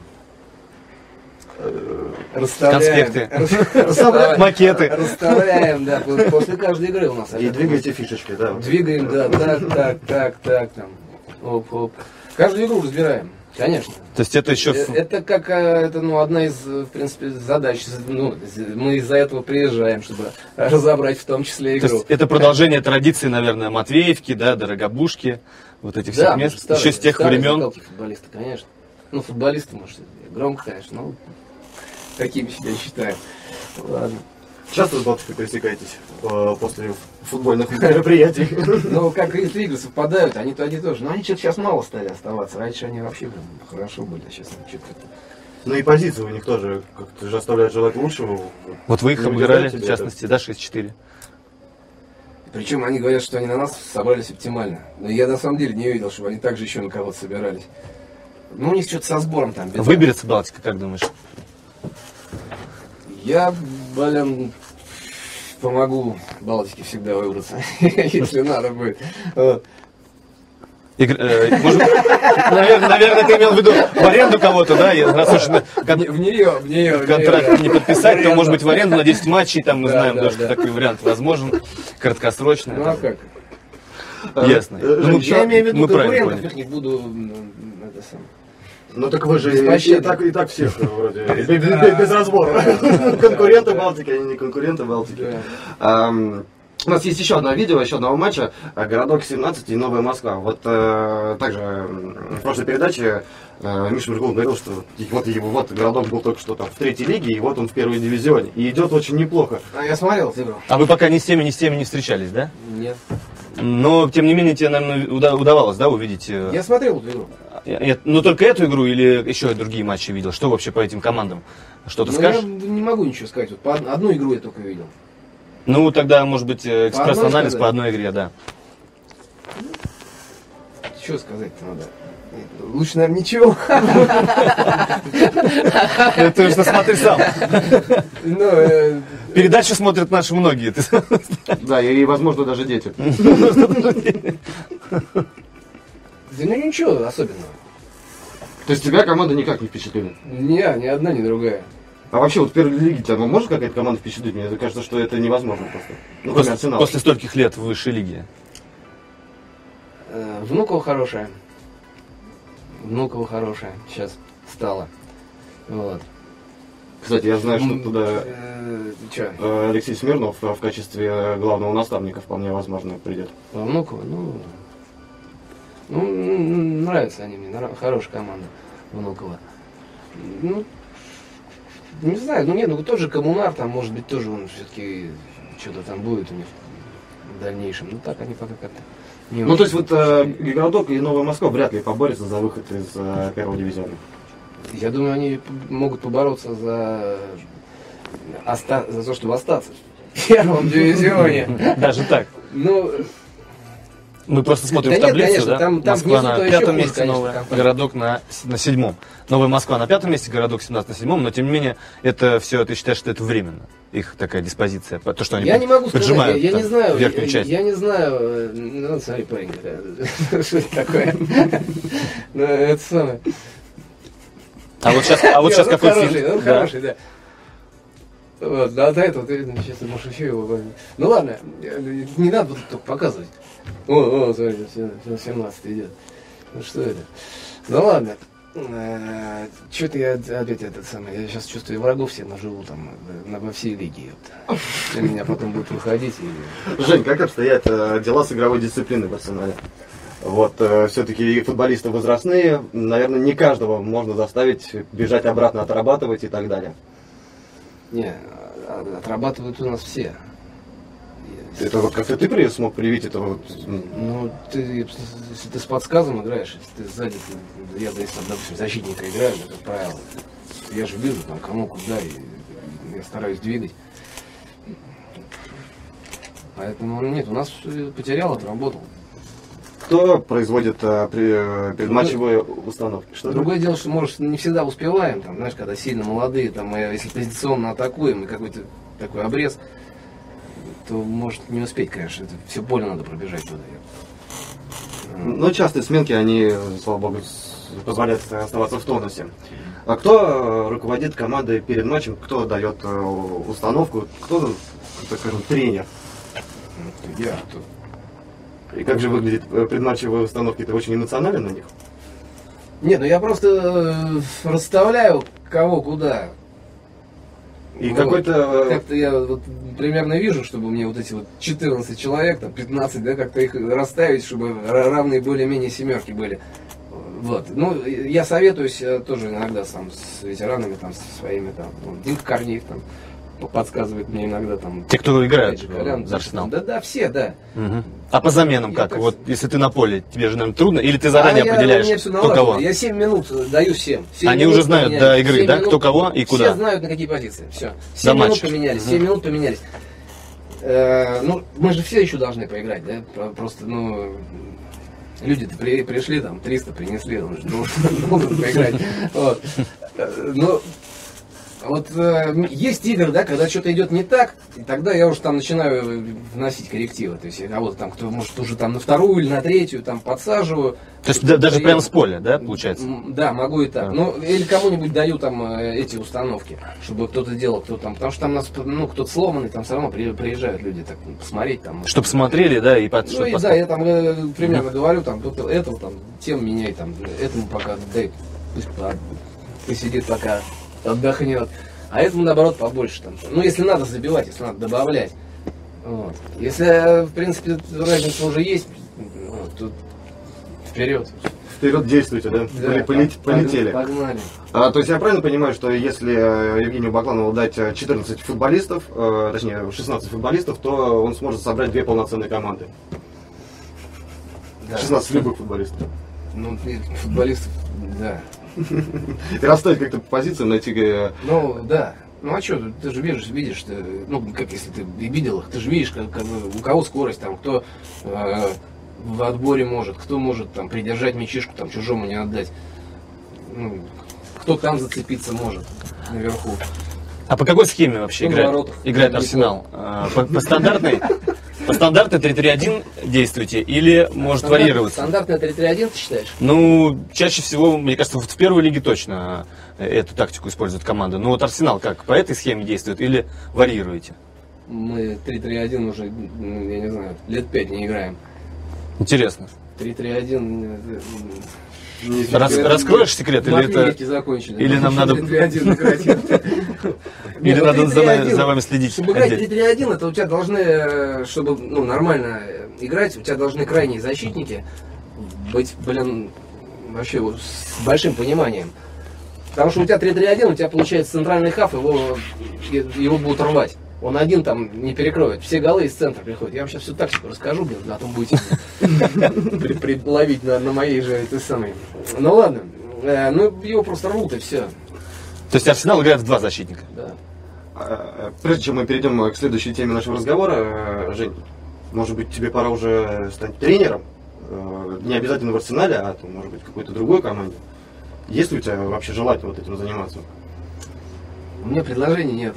расставляем. Конспекты. Расставляем. Макеты. Расставляем, да, после каждой игры у нас. И двигаете фишечки, да. Двигаем, да, так, так, так, так, там. Оп, оп. Каждую игру разбираем. Конечно. То есть это еще... Это как это, ну, одна из, в принципе, задач. Ну, мы из-за этого приезжаем, чтобы разобрать в том числе игру. То есть это продолжение традиции, наверное, Матвеевки, да, Дорогобужки, вот этих всех да, мест, старые, еще с тех времен. Футболисты, конечно. Ну, футболисты, может, громко, конечно, но такими себя считаю. Ладно. Часто с Балтикой пересекаетесь э, после футбольных мероприятий? Ну, как и игры совпадают, они то они тоже. Но они что-то сейчас мало стали оставаться. Раньше они вообще прям хорошо были, а сейчас что-то как-то... Ну и позиции у них тоже как-то же оставляют желать лучшего. Вот вы их Ну, обыграли, тебе в частности, да, шесть-четыре? Причем они говорят, что они на нас собрались оптимально. Но я на самом деле не видел, чтобы они так же еще на кого-то собирались. Ну, у них что-то со сбором там. Беда. Выберется Балтика, как думаешь? Я, блин, помогу Балтике всегда выбраться, если надо будет. Вот. Игр... Э, может, наверное, наверное, ты имел в виду в аренду кого-то, да? И раз уж кон... В нее, в нее. контракт в нее, не подписать, то может быть в аренду на десять матчей, там мы Да, знаем, да, да, что да. такой вариант возможен, краткосрочный. Ну а как? Ясно. Э, Ну, мы- Я имею в виду мы правильно конкурентов, поняли. их не буду м, это сам. Ну так вы же Без и, пощады. и так, и так всех вроде, без, без- без разбора. Конкуренты Балтики, они не конкуренты Балтики. Ам, У нас есть еще одно видео, еще одного матча. э, Городок семнадцать и Новая Москва. Вот э, также м, в прошлой передаче э, Миша Меркулов говорил, что и вот, его, вот городок был только что там в третьей лиге, и вот он в первой дивизионе. И идет очень неплохо. А я смотрел эту игру. А вы пока ни с теми, ни с теми не встречались, да? Нет. Но, тем не менее, тебе, наверное, уда- удавалось, да, увидеть... э, Я смотрел эту игру. э, Ну, только эту игру или еще и другие матчи видел? Что вообще по этим командам? Что-то Но скажешь? я не могу ничего сказать. Вот по од- одну игру я только видел. Ну, тогда, может быть, э, экспресс-анализ сказать? по одной игре, да. Что сказать-то надо? Лучше, наверное, ничего. Ты уж смотри сам. Ну, э, Передачу смотрят наши многие. Ты- Да, и, возможно, даже дети. да ну ничего особенного. То есть тебя команда никак не впечатлила? Не, ни одна, ни другая. А вообще, вот в первой лиге тебя ну, может какая-то команда впечатлить? Мне кажется, что это невозможно просто. Ну, кроме После, Арсенала. после стольких лет в высшей лиге. Э, Внуково хорошая. Внуково хорошая сейчас стала. Вот. Кстати, я знаю, что туда Э, Че? э, Алексей Смирнов э, в качестве главного наставника вполне возможно придет. По Внуково, ну... Ну, м, нравятся они мне, нрав- хорошая команда Внуково. Ну, не знаю, ну нет, ну тот же Коммунар, там, может быть, тоже он все-таки что-то там будет у них в дальнейшем. Ну так они пока как-то не Ну, то есть очень. вот э, и Городок, и Новая Москва вряд ли поборются за выход из э, первого дивизиона. Я думаю, они п- могут побороться за, оста... за то, чтобы остаться в первом дивизионе. Даже так. Ну, Мы просто смотрим Да в нет, таблицу, конечно, да? там- там Москва внизу-то на еще пятом хуже, месте, конечно, новая, компания. городок на, с- на седьмом. Новая Москва на пятом месте, городок семнадцать на седьмом, но тем не менее, это все, ты считаешь, что это временно? Их такая диспозиция, то, что они я не могу сказать, я, поджимают я там не знаю, верхнюю я, часть. я не знаю, э, ну, смотри, парень, э, что это такое? Ну, это самое. А вот сейчас, а вот Не, сейчас ну, какой хороший, фильм? ну, Да. хороший, да. Вот, да, до этого ты сейчас можешь еще его... Ну ладно, э, не надо вот только показывать. О, о, смотри, семнадцать идет. Ну что это? Ну ладно. Что-то я опять этот самый, я сейчас чувствую врагов все наживу там э, на- во всей лиге. Вот. Для меня потом будут выходить и... Жень, как обстоят э, дела с игровой дисциплиной в Арсенале? Вот, все-таки футболисты возрастные, наверное, не каждого можно заставить бежать обратно, отрабатывать и так далее. Не, а- отрабатывают у нас все. Это вот как-то ты при- смог привить это вот, м, Ну, ты, если ты с подсказом играешь, если ты сзади, ты- я, если, допустим, защитника играю, это правило. Я же вижу, там, кому куда, и я стараюсь двигать. Поэтому нет, у нас э, потерял, отработал. кто производит э, при- э, предматчевые установки? Что Другое дело, что, может, не всегда успеваем, там, знаешь, когда сильно молодые, там, мы, если позиционно атакуем, и какой-то такой обрез, то может не успеть, конечно, это все поле надо пробежать туда. Но частые сменки, они, слава богу, с- позволяют оставаться в тонусе. А кто э, руководит командой перед матчем, кто дает э, установку, кто, так скажем, тренер? Я тут. И как же выглядит э, предматчевые установки? Ты очень эмоционален на них? Нет, ну я просто расставляю кого куда. И вот. какой-то... Как-то я вот примерно вижу, чтобы мне вот эти вот четырнадцать человек, там пятнадцать, да, как-то их расставить, чтобы равные более-менее семерки были. Вот. Ну, я советуюсь тоже иногда сам с ветеранами, там, со своими, там, ну, Димка Корнеев, там, подсказывает мне иногда, там... Те, кто играет Колян, за Арсенал? Да, да, все, да. Угу. А по заменам Я как? так... Вот если ты на поле, тебе же, наверное, трудно? Или ты заранее а определяешь, я, все кто кого? Я семь минут даю всем. Они уже знают до игры, да, кто кого и куда? Все знают, на какие позиции. Все. семь минут матча. поменялись, Угу. семь минут поменялись. Э, ну, мы же все еще должны поиграть, да? Просто, ну... Люди-то при, пришли, там, триста принесли, он же должен, должен поиграть. Вот. Ну, вот э, есть игры, да, когда что-то идет не так, и тогда я уже там начинаю вносить коррективы. То есть я кого-то там, кто может уже там на вторую или на третью там подсаживаю. То есть да, даже прямо с поля, да, получается? Да, могу и так. А. Ну, или кому-нибудь даю там э, эти установки, чтобы кто-то делал, кто там. Потому что там у нас, ну, кто-то сломанный, там все равно при, приезжают люди так посмотреть там. Чтобы смотрели, да, и под, Ну чтобы и поставить. да, я там э, примерно говорю, там, вот этого там, тем меняй, там, этому пока дай, пусть по- посидит пока, отдохнет. А этому наоборот побольше там. Ну, если надо забивать, если надо добавлять. Вот. Если, в принципе, разница уже есть, вот, тут вперед. Вперед действуйте, да? Да, Поле- полет- Полетели. Погнали. А, то есть я правильно понимаю, что если э, Евгению Бакланову дать э, четырнадцать футболистов, э, точнее шестнадцать футболистов, то он сможет собрать две полноценные команды? Да. шестнадцать любых футболистов. Ну, и футболистов, да. И расставить как-то по позициям, найти... э, Ну, да. Ну а что, ты же видишь, видишь, что, ну, как если ты и видел их, ты же видишь, как, как, у кого скорость, там, кто э, в отборе может, кто может там придержать мячишку, там, чужому не отдать. Ну, кто там зацепиться может наверху. А по какой схеме вообще Ну, играет, воротах. играет Не Арсенал? А, По, по стандартной? По стандартной три три один действуете или может Стандарт- варьироваться? Стандартная три три один, ты считаешь? Ну, чаще всего, мне кажется, вот в первой лиге точно эту тактику использует команда. Ну вот Арсенал как, по этой схеме действует или варьируете? Мы три три один уже, ну, я не знаю, лет пять не играем. Интересно. три три один... Рас- раскроешь секрет или это... закончили. или нам надо- три три один играть. Или Нет, надо ну, за, три три один, за вами следить? Чтобы играть отдельно? три три один, это у тебя должны, э, чтобы ну, нормально играть, у тебя должны крайние защитники быть, блин, вообще вот с большим пониманием. Потому что у тебя три три один, у тебя получается центральный хаф, его, его будут рвать. Он один там не перекроет. Все голы из центра приходят. Я вам сейчас всю тактику расскажу, блин, а потом будете при- при- ловить на, на моей же этой самой. Ну ладно. Э, ну его просто рвут и все. То есть Арсенал играет в два защитника? Да. А, Прежде чем мы перейдем к следующей теме нашего разговора, э, Жень, может быть, тебе пора уже стать тренером? Э, Не обязательно в Арсенале, а то, может быть, в какой-то другой команде. Есть ли у тебя вообще желание вот этим заниматься? У меня предложений нет.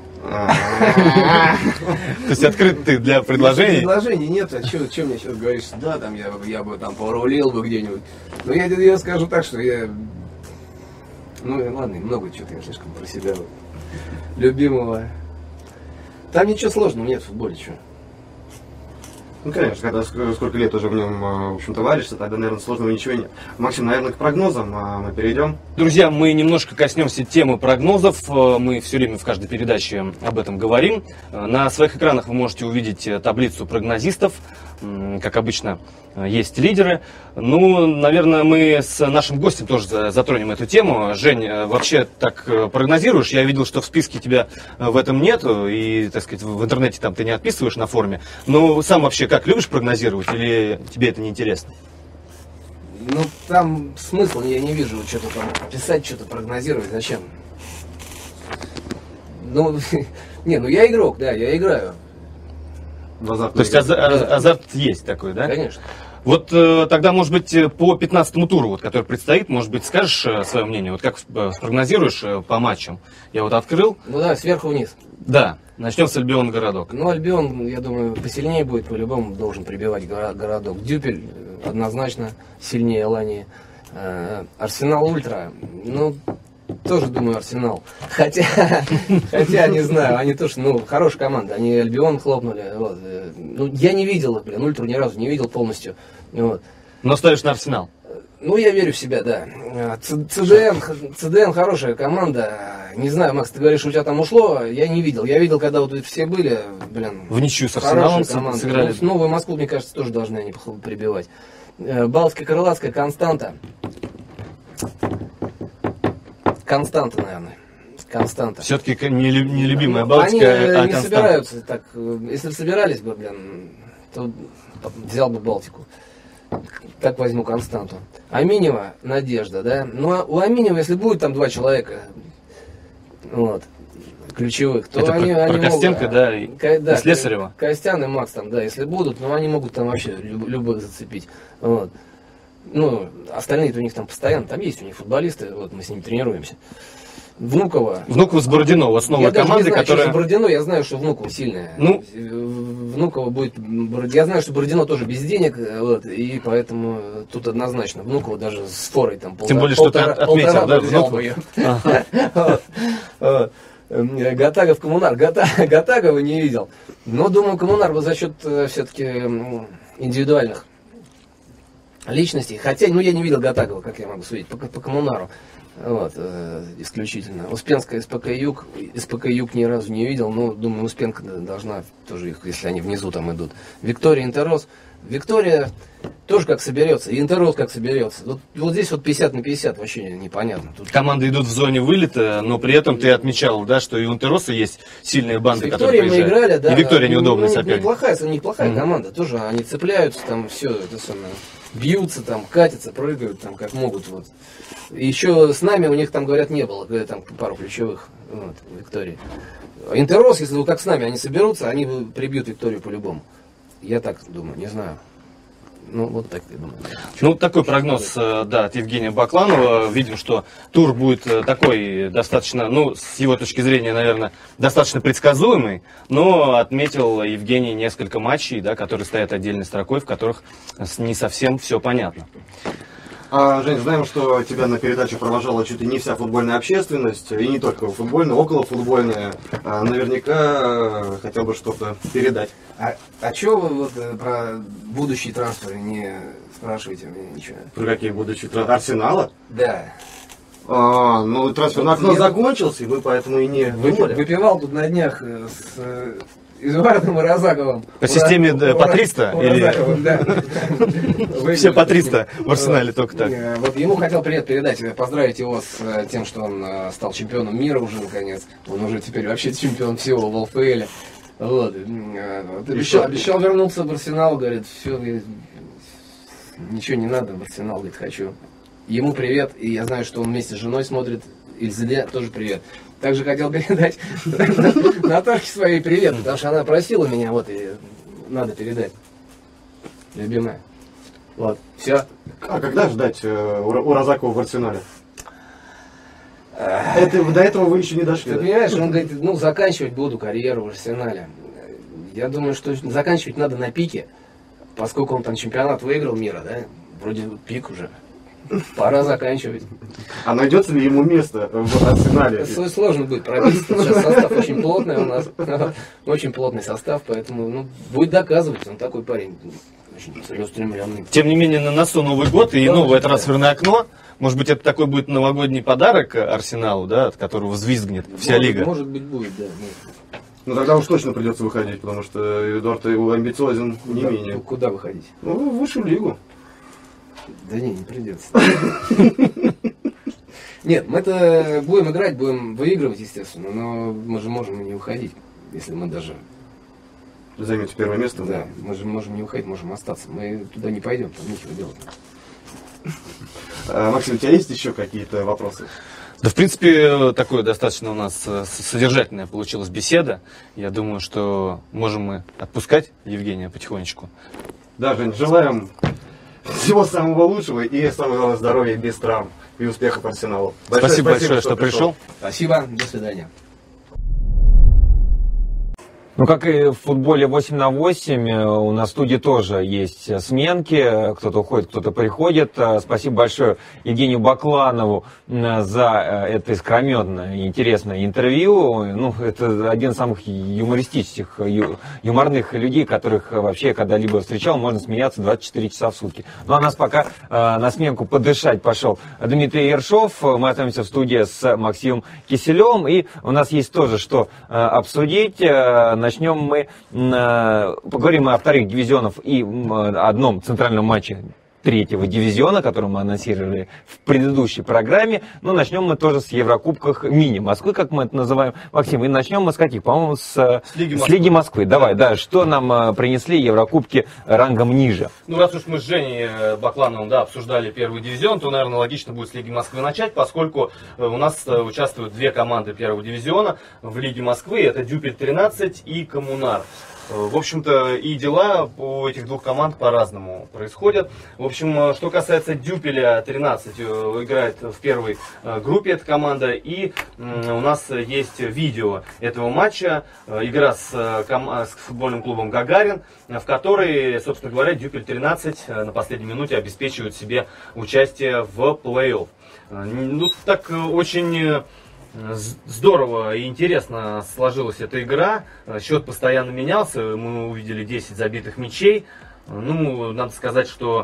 То есть открыт ты для предложений? Предложений нет, а что мне сейчас говоришь? Да, там я, бы- я бы там порулил бы где-нибудь. Но я, я скажу так, что я... Ну и ладно, много чего-то я слишком про себя вот любимого. Там ничего сложного нет в футболе, что. Ну, конечно, когда ск- сколько лет уже в нем, э, в общем-то, варишься, тогда, наверное, сложного ничего нет. Максим, наверное, к прогнозам а, мы перейдем. Друзья, мы немножко коснемся темы прогнозов. Мы все время в каждой передаче об этом говорим. На своих экранах вы можете увидеть таблицу прогнозистов. М, Как обычно, есть лидеры. Ну, наверное, мы с нашим гостем тоже за- затронем эту тему. Жень, э, вообще так э, прогнозируешь? Я видел, что в списке тебя э, в этом нету. И, так сказать, в интернете там ты не отписываешь на форуме. Но сам вообще как, любишь прогнозировать или тебе это не интересно? Ну там смысла я не вижу, что-то там писать, что-то прогнозировать, зачем? Ну, не, ну я игрок, да, я играю, В азартную То есть игру. аза- аз- азарт есть такой, да? конечно. Вот э, тогда, может быть, э, по пятнадцатому туру, вот, который предстоит, может быть, скажешь э, свое мнение? Вот как э, спрогнозируешь э, по матчам? Я вот открыл. Ну да, сверху вниз. Да, начнем с Альбион городок. Ну, Альбион, я думаю, посильнее будет, по-любому должен прибивать горо- городок. Дюпель э, однозначно сильнее Алании. Э, Арсенал Ультра, ну, тоже думаю Арсенал. Хотя, хотя, не знаю, они тоже, ну, хорошая команда. Они Альбион хлопнули. Вот. э, Ну, я не видел их, блин, Ультру ни разу не видел полностью. Вот. Но ставишь на Арсенал. Ну, я верю в себя, да. ЦДН, ЦДН хорошая команда. Не знаю, Макс, ты говоришь, у тебя там ушло. Я не видел. Я видел, когда вот все были, блин. В ничью с Арсеналом сыграли. Ну, Новую Москву, мне кажется, тоже должны они прибивать. Балтская, Крылатская, Константа. Константа, наверное. Константа. Все-таки нелюбимая Балтика, Они а не Константа. собираются так. Если бы собирались бы, блин, то взял бы Балтику. Так возьму Константу. Аминева, Надежда, да? Ну, а у Аминева, если будет там два человека, вот, ключевых, то это они, про, они про Костенко, могут, да, и, Ко, да, и Слесарева. Костян и Макс там, да, если будут, но они могут там вообще люб, любых зацепить. Вот. Ну, остальные-то у них там постоянно, там есть у них футболисты, вот мы с ними тренируемся. Внуково. Внуково с Бородино, вот снова Я команда, даже не знаю, которая... что за Бородино, я знаю, что Внуково сильная. Ну, Внуково будет... Я знаю, что Бородино тоже без денег, вот, и поэтому тут однозначно Внуково даже с форой там полтора... Тем более, что ты отметил, да, Внуково? Гатагов, Коммунар. Гатагова не видел. Но, думаю, Коммунар за счет все-таки индивидуальных личностей. Хотя, ну, я не видел Гатагова, как я могу судить, по, по Коммунару. Вот, э, исключительно. Успенская, СПК Юг. СПК Юг ни разу не видел, но, думаю, Успенка должна тоже их, если они внизу там идут. Виктория, Интерос. Виктория тоже как соберется, и Интерос как соберется. Вот, вот здесь вот пятьдесят на пятьдесят вообще непонятно. Тут... Команды идут в зоне вылета, но при этом ты отмечал, да, что и у Интероса есть сильные банды, которые мы играли, да. И Виктория неудобный ну, соперник. Неплохая, неплохая Mm-hmm. команда, тоже они цепляются, там все это самое, бьются, там катятся, прыгают, там как могут. Вот. Еще с нами у них там, говорят, не было, там пару ключевых, вот, Виктории. Интерос, если вот как с нами они соберутся, они прибьют Викторию по-любому. Я так думаю, не знаю. Ну, вот так я думаю. Ну, такой прогноз, да, от Евгения Бакланова. Видим, что тур будет такой достаточно, ну, с его точки зрения, наверное, достаточно предсказуемый, но отметил Евгений несколько матчей, да, которые стоят отдельной строкой, в которых не совсем все понятно. А, Жень, знаем, что тебя на передаче провожала чуть ли не вся футбольная общественность, и не только футбольная, околофутбольная. А, наверняка хотел бы что-то передать. А, а что вы вот про будущий трансфер не спрашиваете меня ничего? Про какие будущие трансферы? Арсенала? Да. А, ну, трансферное окно Я... закончился, и мы поэтому и не думали. Выпивал тут на днях с Эдуардом Розаковым. По Ура... системе да, по триста? Или... Да. Все по триста в Арсенале, только так. Вот ему хотел привет передать, поздравить его с тем, что он стал чемпионом мира уже наконец. Он уже теперь вообще чемпион всего в ЛФЛ. Вот. Обещал, обещал вернуться в Арсенал, говорит, все, ничего не надо, в Арсенал, говорит, хочу. Ему привет, и я знаю, что он вместе с женой смотрит, Ильзе тоже привет. Также хотел передать Наташке своей привет, потому что она просила меня, вот, и надо передать. Любимая. Вот, все. А когда ждать э, у Розакова в Арсенале? Это, до этого вы еще не дошли. Ты да? понимаешь, он говорит, ну, заканчивать буду карьеру в Арсенале. Я думаю, что заканчивать надо на пике, поскольку он там чемпионат выиграл мира, да? Вроде пик уже. Пора заканчивать. А найдется ли ему место в Арсенале? Сложно будет пробиться. Сейчас состав очень плотный у нас. Очень плотный состав, поэтому ну, будет доказывать. Он такой парень. Очень целеустремленный. Тем не менее, на носу Новый год и новое трансферное окно. Может быть, это такой будет новогодний подарок Арсеналу, да, от которого взвизгнет вся может, лига. Может быть, будет, да. Ну тогда уж точно придется выходить, потому что Эдуард его амбициозен не куда, менее. Куда выходить? Ну, в высшую лигу. Да не, не придется. Нет, мы-то будем играть, будем выигрывать, естественно, но мы же можем и не уходить, если мы даже... Займете первое место? Да, мы же можем не уходить, можем остаться. Мы туда не пойдем, там нечего делать. А, Максим, у тебя есть еще какие-то вопросы? Да, в принципе, такое достаточно у нас содержательная получилась беседа. Я думаю, что можем мы отпускать Евгения потихонечку. Да, Жень, желаем всего самого лучшего и, самое главное, здоровья без травм и успехов Арсеналу. Большое спасибо, большое, что, что пришел. Спасибо, до свидания. Ну, как и в футболе восемь на восемь, у нас в студии тоже есть сменки. Кто-то уходит, кто-то приходит. Спасибо большое Евгению Бакланову за это искрометное и интересное интервью. Ну, это один из самых юмористических, юморных людей, которых вообще когда-либо встречал. Можно смеяться двадцать четыре часа в сутки. Ну, а нас пока на сменку подышать пошел Дмитрий Ершов. Мы остаемся в студии с Максимом Киселевым. И у нас есть тоже что обсудить. Начнем мы, поговорим о вторых дивизионах и одном центральном матче третьего дивизиона, который мы анонсировали в предыдущей программе. Но начнем мы тоже с Еврокубках мини-Москвы, как мы это называем. Максим, и начнем мы с каких? По-моему, с, с, Лиги, с Лиги Москвы. Давай, да. да, что нам принесли Еврокубки рангом ниже? Ну, раз уж мы с Женей Баклановым, да, обсуждали первый дивизион, то, наверное, логично будет с Лиги Москвы начать, поскольку у нас участвуют две команды первого дивизиона в Лиге Москвы. Это Дюпель тринадцать и Коммунар. В общем-то, и дела у этих двух команд по-разному происходят. В общем, что касается Дюпеля тринадцать, играет в первой группе эта команда. И у нас есть видео этого матча. Игра с, с футбольным клубом «Гагарин», в которой, собственно говоря, Дюпель тринадцать на последней минуте обеспечивает себе участие в плей-офф. Ну, так очень... Здорово и интересно сложилась эта игра. Счет постоянно менялся. Мы увидели десять забитых мячей. Ну, надо сказать, что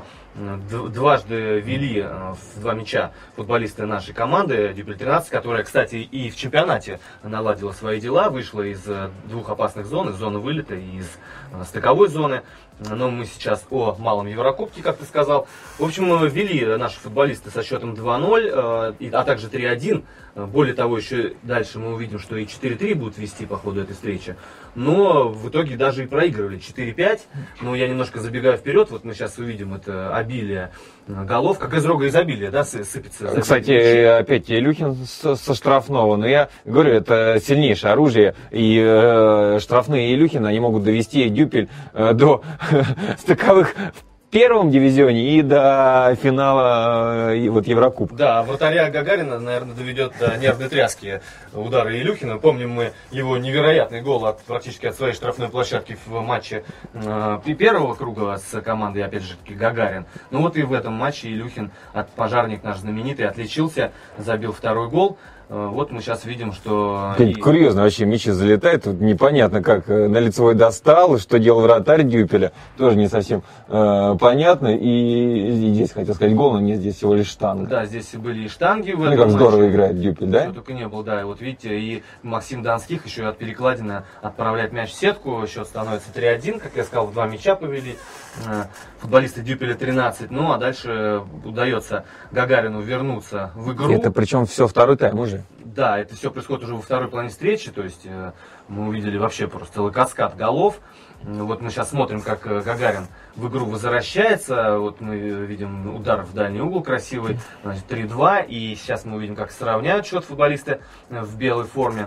дважды вели в два мяча футболисты нашей команды Дюпель тринадцать, которая, кстати, и в чемпионате наладила свои дела, вышла из двух опасных зон, из зоны вылета и из стыковой зоны. Но мы сейчас о малом Еврокубке, как ты сказал. В общем, вели наши футболисты со счетом два ноль, а также три один. Более того, еще дальше мы увидим, что и четыре три будут вести по ходу этой встречи. Но в итоге даже и проигрывали четыре пять. Но я немножко забегаю вперед. Вот мы сейчас увидим это обилие голов, как из рога изобилия, да, сыпется. Кстати, опять Илюхин со штрафного. Но я говорю, это сильнейшее оружие. И э, штрафные Илюхина, они могут довести Дюпель э, до стыковых в первом дивизионе и до финала э, вот Еврокубка. Да, вратаря Гагарина, наверное, доведет до нервной тряски удары Илюхина. Помним мы его невероятный гол от, практически от своей штрафной площадки в матче э, первого круга с командой, опять же, Гагарин. Ну вот и в этом матче Илюхин, от пожарник наш знаменитый, отличился, забил второй гол. Вот мы сейчас видим, что... И... Курьезно вообще, мячи залетают, тут непонятно, как на лицевой достал, что делал вратарь Дюпеля, тоже не совсем э, понятно. И, и здесь, хотел сказать, гол, но нет, здесь всего лишь штанга. Да, здесь были и штанги в этом Ну, как матче. Здорово играет Дюпель, да? Что только не было, да, и вот видите, и Максим Донских еще от перекладины отправляет мяч в сетку, счет становится три один, как я сказал, в два мяча повели футболисты Дюпеля тринадцать, ну а дальше удается Гагарину вернуться в игру. Это причем все второй тайм уже. Да, это все происходит уже во второй половине встречи, то есть э, мы увидели вообще просто целый каскад голов. Вот мы сейчас смотрим, как Гагарин в игру возвращается. Вот мы видим удар в дальний угол красивый, значит, три два. И сейчас мы увидим, как сравняют счет футболисты в белой форме.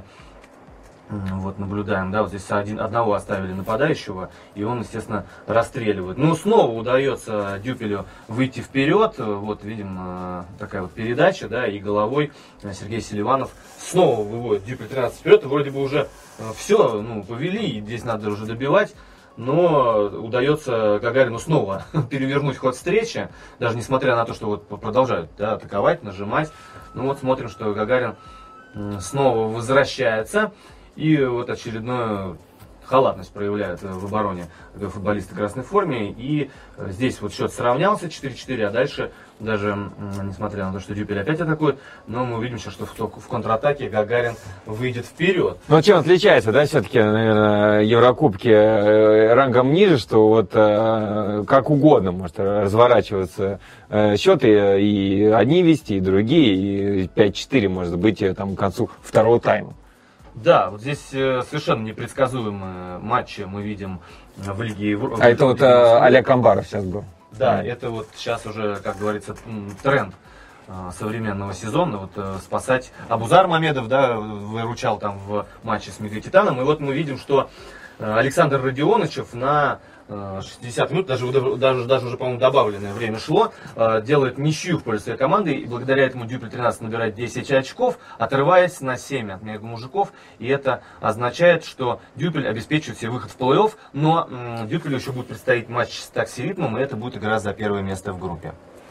Вот наблюдаем, да, вот здесь один, одного оставили нападающего, и он, естественно, расстреливает. Ну, снова удается Дюпелю выйти вперед. Вот видим такая вот передача, да, и головой Сергей Селиванов снова выводит Дюпель тринадцать вперед. И вроде бы уже все, ну, повели, и здесь надо уже добивать. Но удается Гагарину снова перевернуть ход встречи, даже несмотря на то, что вот продолжают, да, атаковать, нажимать. Ну вот смотрим, что Гагарин снова возвращается. И вот очередную халатность проявляют в обороне футболисты в красной форме. И здесь вот счет сравнялся четыре четыре, а дальше, даже несмотря на то, что Дюпель опять атакует, но мы увидим сейчас, что в, в контратаке Гагарин выйдет вперед. Ну, чем отличается, да, все-таки, наверное, Еврокубки рангом ниже, что вот как угодно может разворачиваться счеты, и одни вести, и другие, и пять четыре может быть там к концу второго тайма. Да, вот здесь совершенно непредсказуемые матчи мы видим в Лиге Европы. А это вот а, Олег Камбаров сейчас был. Да, mm. это вот сейчас уже, как говорится, тренд современного сезона. Вот спасать Абузар Мамедов, да, выручал там в матче с Медведь Титаном. И вот мы видим, что Александр Родионычев на шестьдесят минут, даже, даже, даже уже, по-моему, добавленное время шло, делает ничью в пользу своей команды, и благодаря этому Дюпель тринадцать набирает десять очков, отрываясь на семь от Мега Мужиков, и это означает, что Дюпель обеспечивает себе выход в плей-офф, но м, Дюпелю еще будет предстоять матч с Такси Ритмом, и это будет игра за первое место в группе.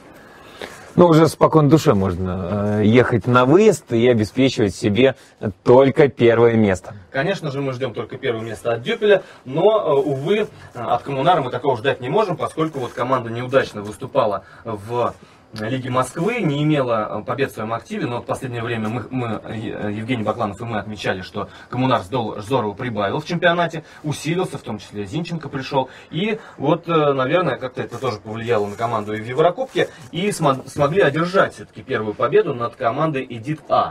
Ну, уже спокойно душе можно э, ехать на выезд и обеспечивать себе только первое место. Конечно же, мы ждем только первое место от Дюпеля, но, э, увы, от Коммунара мы такого ждать не можем, поскольку вот команда неудачно выступала в Лиги Москвы, не имела побед в своем активе, но в последнее время мы, мы, Евгений Бакланов и мы отмечали, что Коммунар здорово прибавил в чемпионате, усилился, в том числе Зинченко пришел, и вот, наверное, как-то это тоже повлияло на команду и в Еврокубке, и см- смогли одержать все-таки первую победу над командой Эдит А.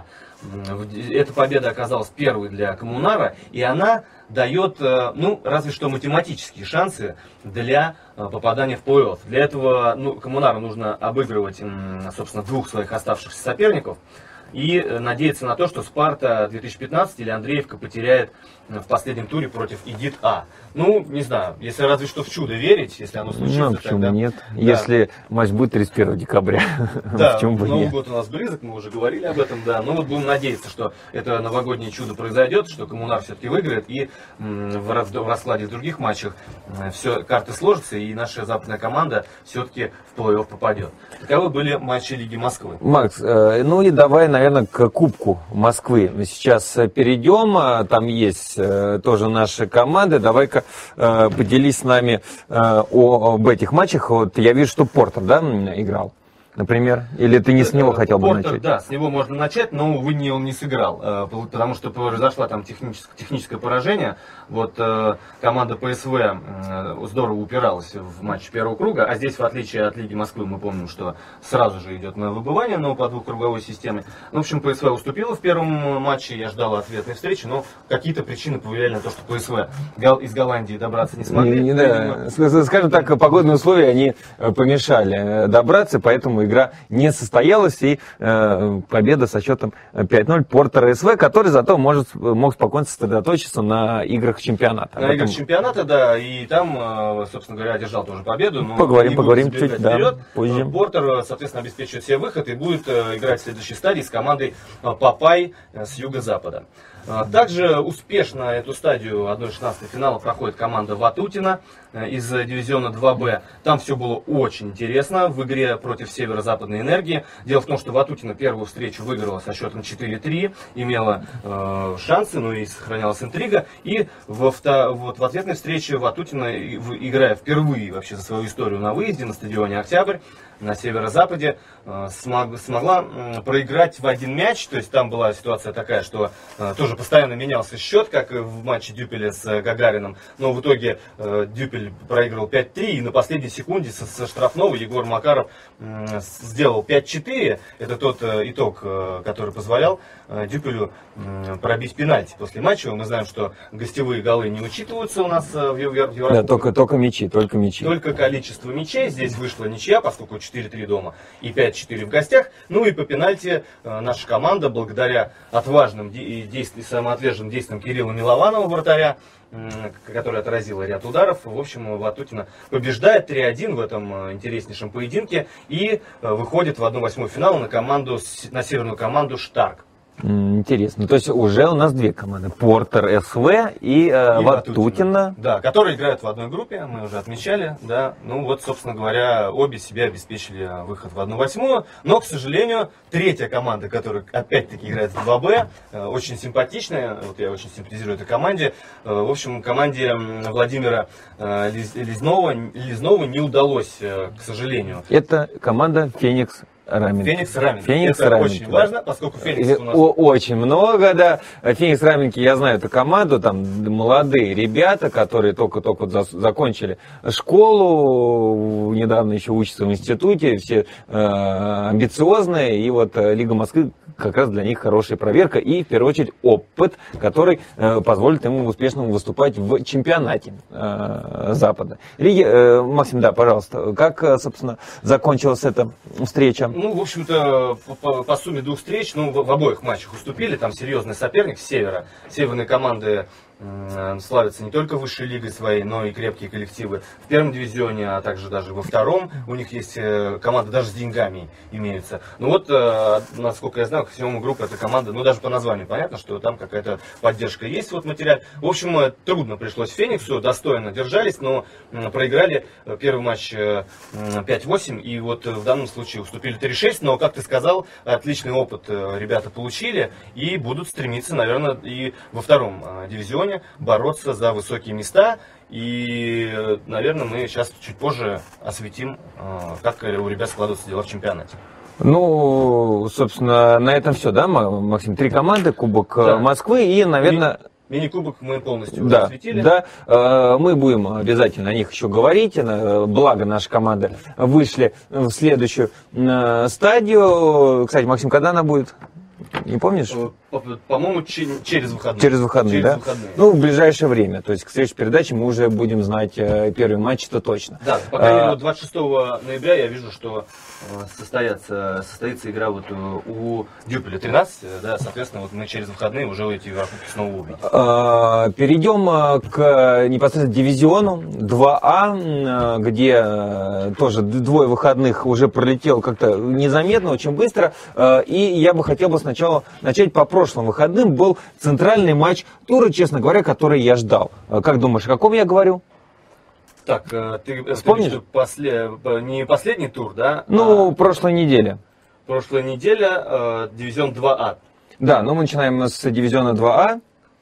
Эта победа оказалась первой для Коммунара, и она дает, ну, разве что математические шансы для попадания в плей-офф. Для этого, ну, Коммунару нужно обыгрывать, собственно, двух своих оставшихся соперников и надеяться на то, что Спарта две тысячи пятнадцать или Андреевка потеряет в последнем туре против Эдит А. Ну, не знаю, если разве что в чудо верить, если оно случится. Ну, почему тогда... нет? Да. Если матч будет тридцать первого декабря, да, в чем бы Новый нет? год у нас близок, мы уже говорили об этом, да. Но вот будем надеяться, что это новогоднее чудо произойдет, что Коммунар все-таки выиграет, и м, в, раз, в раскладе других матчах м, все, карты сложатся, и наша западная команда все-таки в плей-офф попадет. Таковы были матчи Лиги Москвы. Макс, э, ну и давай, наверное, к Кубку Москвы. Мы сейчас перейдем, там есть э, тоже наши команды. Давай-ка э, поделись с нами э, о, об этих матчах. Вот я вижу, что Портер, да, играл, например? Или ты не с него хотел бы Портер, начать? Да, с него можно начать, но, увы, не, он не сыграл, потому что произошло там техническое, техническое поражение. Вот команда ПСВ здорово упиралась в матч первого круга, а здесь, в отличие от Лиги Москвы, мы помним, что сразу же идет на выбывание, но по двухкруговой системе. В общем, ПСВ уступила в первом матче, я ждал ответной встречи, но какие-то причины повлияли на то, что ПСВ из Голландии добраться не смогли. Не, не, да. Скажем так, погодные условия, они помешали добраться, поэтому игра не состоялась, и э, победа со счетом пять ноль Портер СВ, который зато может, мог спокойно сосредоточиться на играх чемпионата. На играх чемпионата, да, и там, собственно говоря, одержал тоже победу. Но поговорим, поговорим чуть, да, позже. Портер, соответственно, обеспечивает себе выход и будет играть в следующей стадии с командой Папай с юго-запада. Также успешно эту стадию одна шестнадцатая финала проходит команда Ватутина из дивизиона два бэ. Там все было очень интересно в игре против Северо-Западной энергии. Дело в том, что Ватутина первую встречу выиграла со счетом четыре три, имела э, шансы, но и сохранялась интрига. И во, вот, в ответной встрече Ватутина, играя впервые вообще за свою историю на выезде на стадионе Октябрь, на северо-западе, э, смог, смогла э, проиграть в один мяч. То есть там была ситуация такая, что э, тоже постоянно менялся счет, как в матче Дюпеля с э, Гагарином. Но в итоге э, Дюпель проиграл пять три, и на последней секунде со, со штрафного Егор Макаров э, сделал пять четыре. Это тот э, итог, э, который позволял э, Дюпелю э, пробить пенальти после матча. Мы знаем, что гостевые голы не учитываются у нас э, в Еврокубке. Да, только, только мячи, только мячи. Только количество мячей. Здесь вышла ничья, поскольку четыре три дома и пять четыре в гостях. Ну и по пенальти э, наша команда, благодаря отважным и действиям, самоотверженным действиям Кирилла Милованова, вратаря, э, который отразил ряд ударов, в общем, Ватутина побеждает три один в этом э, интереснейшем поединке и э, выходит в одну восьмую финала на команду, на северную команду Штарк. Интересно. То есть уже у нас две команды. Портер СВ и, э, и Ватутина. Да, которые играют в одной группе, мы уже отмечали. Да. Ну вот, собственно говоря, обе себе обеспечили выход в одну восьмую. Но, к сожалению, третья команда, которая опять-таки играет в два бэ, очень симпатичная. Вот я очень симпатизирую этой команде. В общем, команде Владимира Лизнова, Лизнова не удалось, к сожалению. Это команда Феникс Раменки. Феникс Раменки. Феникс Это Раменки, очень да. важно, поскольку Феникс у нас... О, очень много, да. Феникс Раменки, я знаю эту команду, там молодые ребята, которые только-только за, закончили школу, недавно еще учатся в институте, все э, амбициозные, и вот Лига Москвы как раз для них хорошая проверка и, в первую очередь, опыт, который э, позволит ему успешно выступать в чемпионате э, Запада. Лиги, э, Максим, да, пожалуйста, как, собственно, закончилась эта встреча? Ну, в общем-то, по, по сумме двух встреч, ну, в, в обоих матчах уступили, там серьезный соперник с севера. Северные команды м, славятся не только высшей лигой своей, но и крепкие коллективы в первом дивизионе, а также даже во втором. У них есть э, команды даже с деньгами имеются. Ну вот, э, насколько я знаю, к седьмому группа это команда, ну даже по названию понятно, что там какая-то поддержка есть вот материал. В общем, э, трудно пришлось Фениксу, достойно держались, но э, проиграли первый матч э, пять восемь, и вот в данном случае уступили три шесть, но, как ты сказал, отличный опыт э, ребята получили и будут стремиться, наверное, и во втором э, дивизионе бороться за высокие места. И, э, наверное, мы сейчас чуть позже осветим, э, как у ребят складываются дела в чемпионате. Ну, собственно, на этом все, да, Максим? Три команды, Кубок Да. Москвы и, наверное... Мини-кубок мы полностью Да, осветили. да, э, мы будем обязательно о них еще говорить. Э, Благо наши команды вышли в следующую э, стадию. Кстати, Максим, когда она будет? Не помнишь? Э, по- По-моему, че- через выходные. Через выходные, Через да? выходные. Ну, в ближайшее время. То есть к следующей передаче мы уже будем знать э, первый матч, это точно. Да, по крайней мере, А, вот двадцать шестого ноября я вижу, что э, состоятся, состоится игра вот э, у Дюпеля тринадцать, э, да, соответственно, вот мы через выходные уже эти Еврокубки снова увидим. Э, Перейдем э, к непосредственно дивизиону два А, э, где э, тоже двое выходных уже пролетел как-то незаметно, очень быстро. Э, И я бы хотел бы сначала начать по прошлым выходным. Был центральный матч тура, честно говоря, который я ждал. Э, Как думаешь, о каком я говорю? Так, э, ты э, Вспомнишь? говоришь, что после, э, не последний тур, да? Ну, а прошлой неделе. прошлая неделя, э, дивизион два А. Да, но мы начинаем с дивизиона два А.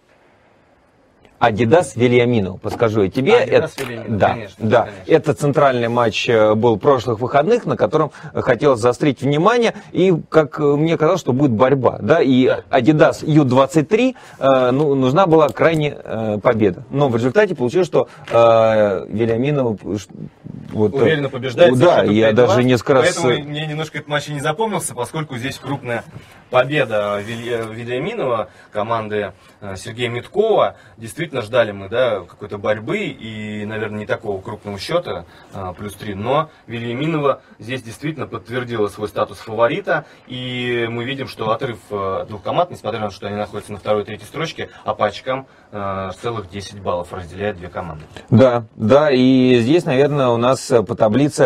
Адидас Вильяминов, подскажу я тебе. Адидас Это- Вильяминов, да, конечно, да. конечно. Это центральный матч э, был прошлых выходных, на котором хотелось заострить внимание. И, как э, мне казалось, что будет борьба. Да? И Да. Адидас Ю двадцать три э, ну, нужна была крайне э, победа. Но в результате получилось, что э, Вильяминов... э, ш- Вот, э, Уверенно побеждает. Да, со счетом я пять два. даже несколько раз... Поэтому мне немножко этот матч и не запомнился, поскольку здесь крупная победа Виль- Вильяминова, команды э, Сергея Миткова. Действительно ждали мы, да, какой-то борьбы и, наверное, не такого крупного счета, э, плюс три. Но Вильяминова здесь действительно подтвердила свой статус фаворита. И мы видим, что отрыв э, двух команд, несмотря на то, что они находятся на второй и третьей строчке, а по очкам э, целых десять баллов разделяет две команды. Да, да, и здесь, наверное, у нас э, по таблице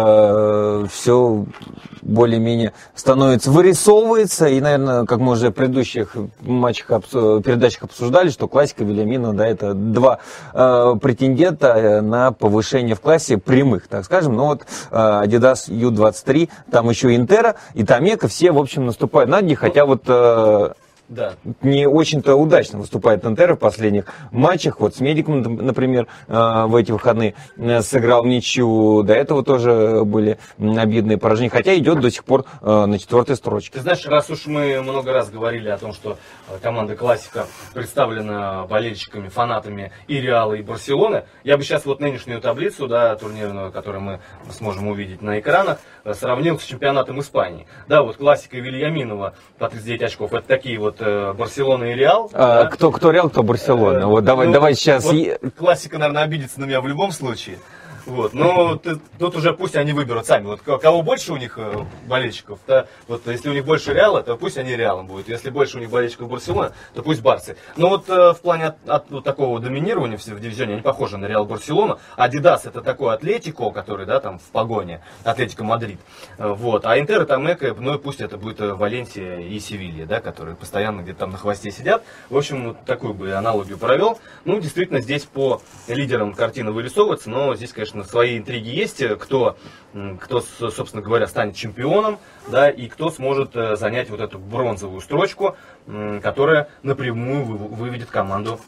э, все более-менее становится, вырисовывается, и, наверное, как мы уже в предыдущих матчах, обсу- передачах обсуждали, что классика Вильяминова, да, это два э, претендента на повышение в классе прямых, так скажем. Но вот э, Adidas Ю двадцать три, там еще Интера и Тамека, все, в общем, наступают на ноги, хотя вот... э, Да. не очень-то удачно выступает Интера в последних матчах. Вот с Медиком, например, в эти выходные сыграл в ничью. До этого тоже были обидные поражения. Хотя идет до сих пор на четвертой строчке. Ты знаешь, раз уж мы много раз говорили о том, что команда «Классика» представлена болельщиками, фанатами и Реала, и Барселоны, я бы сейчас вот нынешнюю таблицу, да, турнирную, которую мы сможем увидеть на экранах, сравнил с чемпионатом Испании. Да, вот «Классика» Вильяминова по тридцать девять очков, это такие вот э, Барселона и Реал. А, да. кто, кто Реал, кто Барселона. Э, Вот давай, ну, давай сейчас. вот и- «Классика», наверное, обидится на меня в любом случае. Вот, но ты- тут уже пусть они выберут сами. Вот ко- кого больше у них э, болельщиков, да, вот если у них больше Реала, то пусть они Реалом будут. Если больше у них болельщиков Барселона, то пусть Барсы. Но вот э, в плане от, от вот такого доминирования в, в дивизионе они похожи на Реал Барселона. Адидас это такой Атлетико, который, да, там в погоне, Атлетико Мадрид. Э, вот, а Интер это Мека, ну и пусть это будет э, Валенсия и Севилья, да, которые постоянно где-то там на хвосте сидят. В общем, вот такую бы аналогию провел. Ну, действительно, здесь по лидерам картина вырисовывается, но здесь, конечно, свои интриги есть, кто, м, кто, с- собственно говоря, станет чемпионом, да, и кто сможет э, занять вот эту бронзовую строчку, м, которая напрямую вы- выведет команду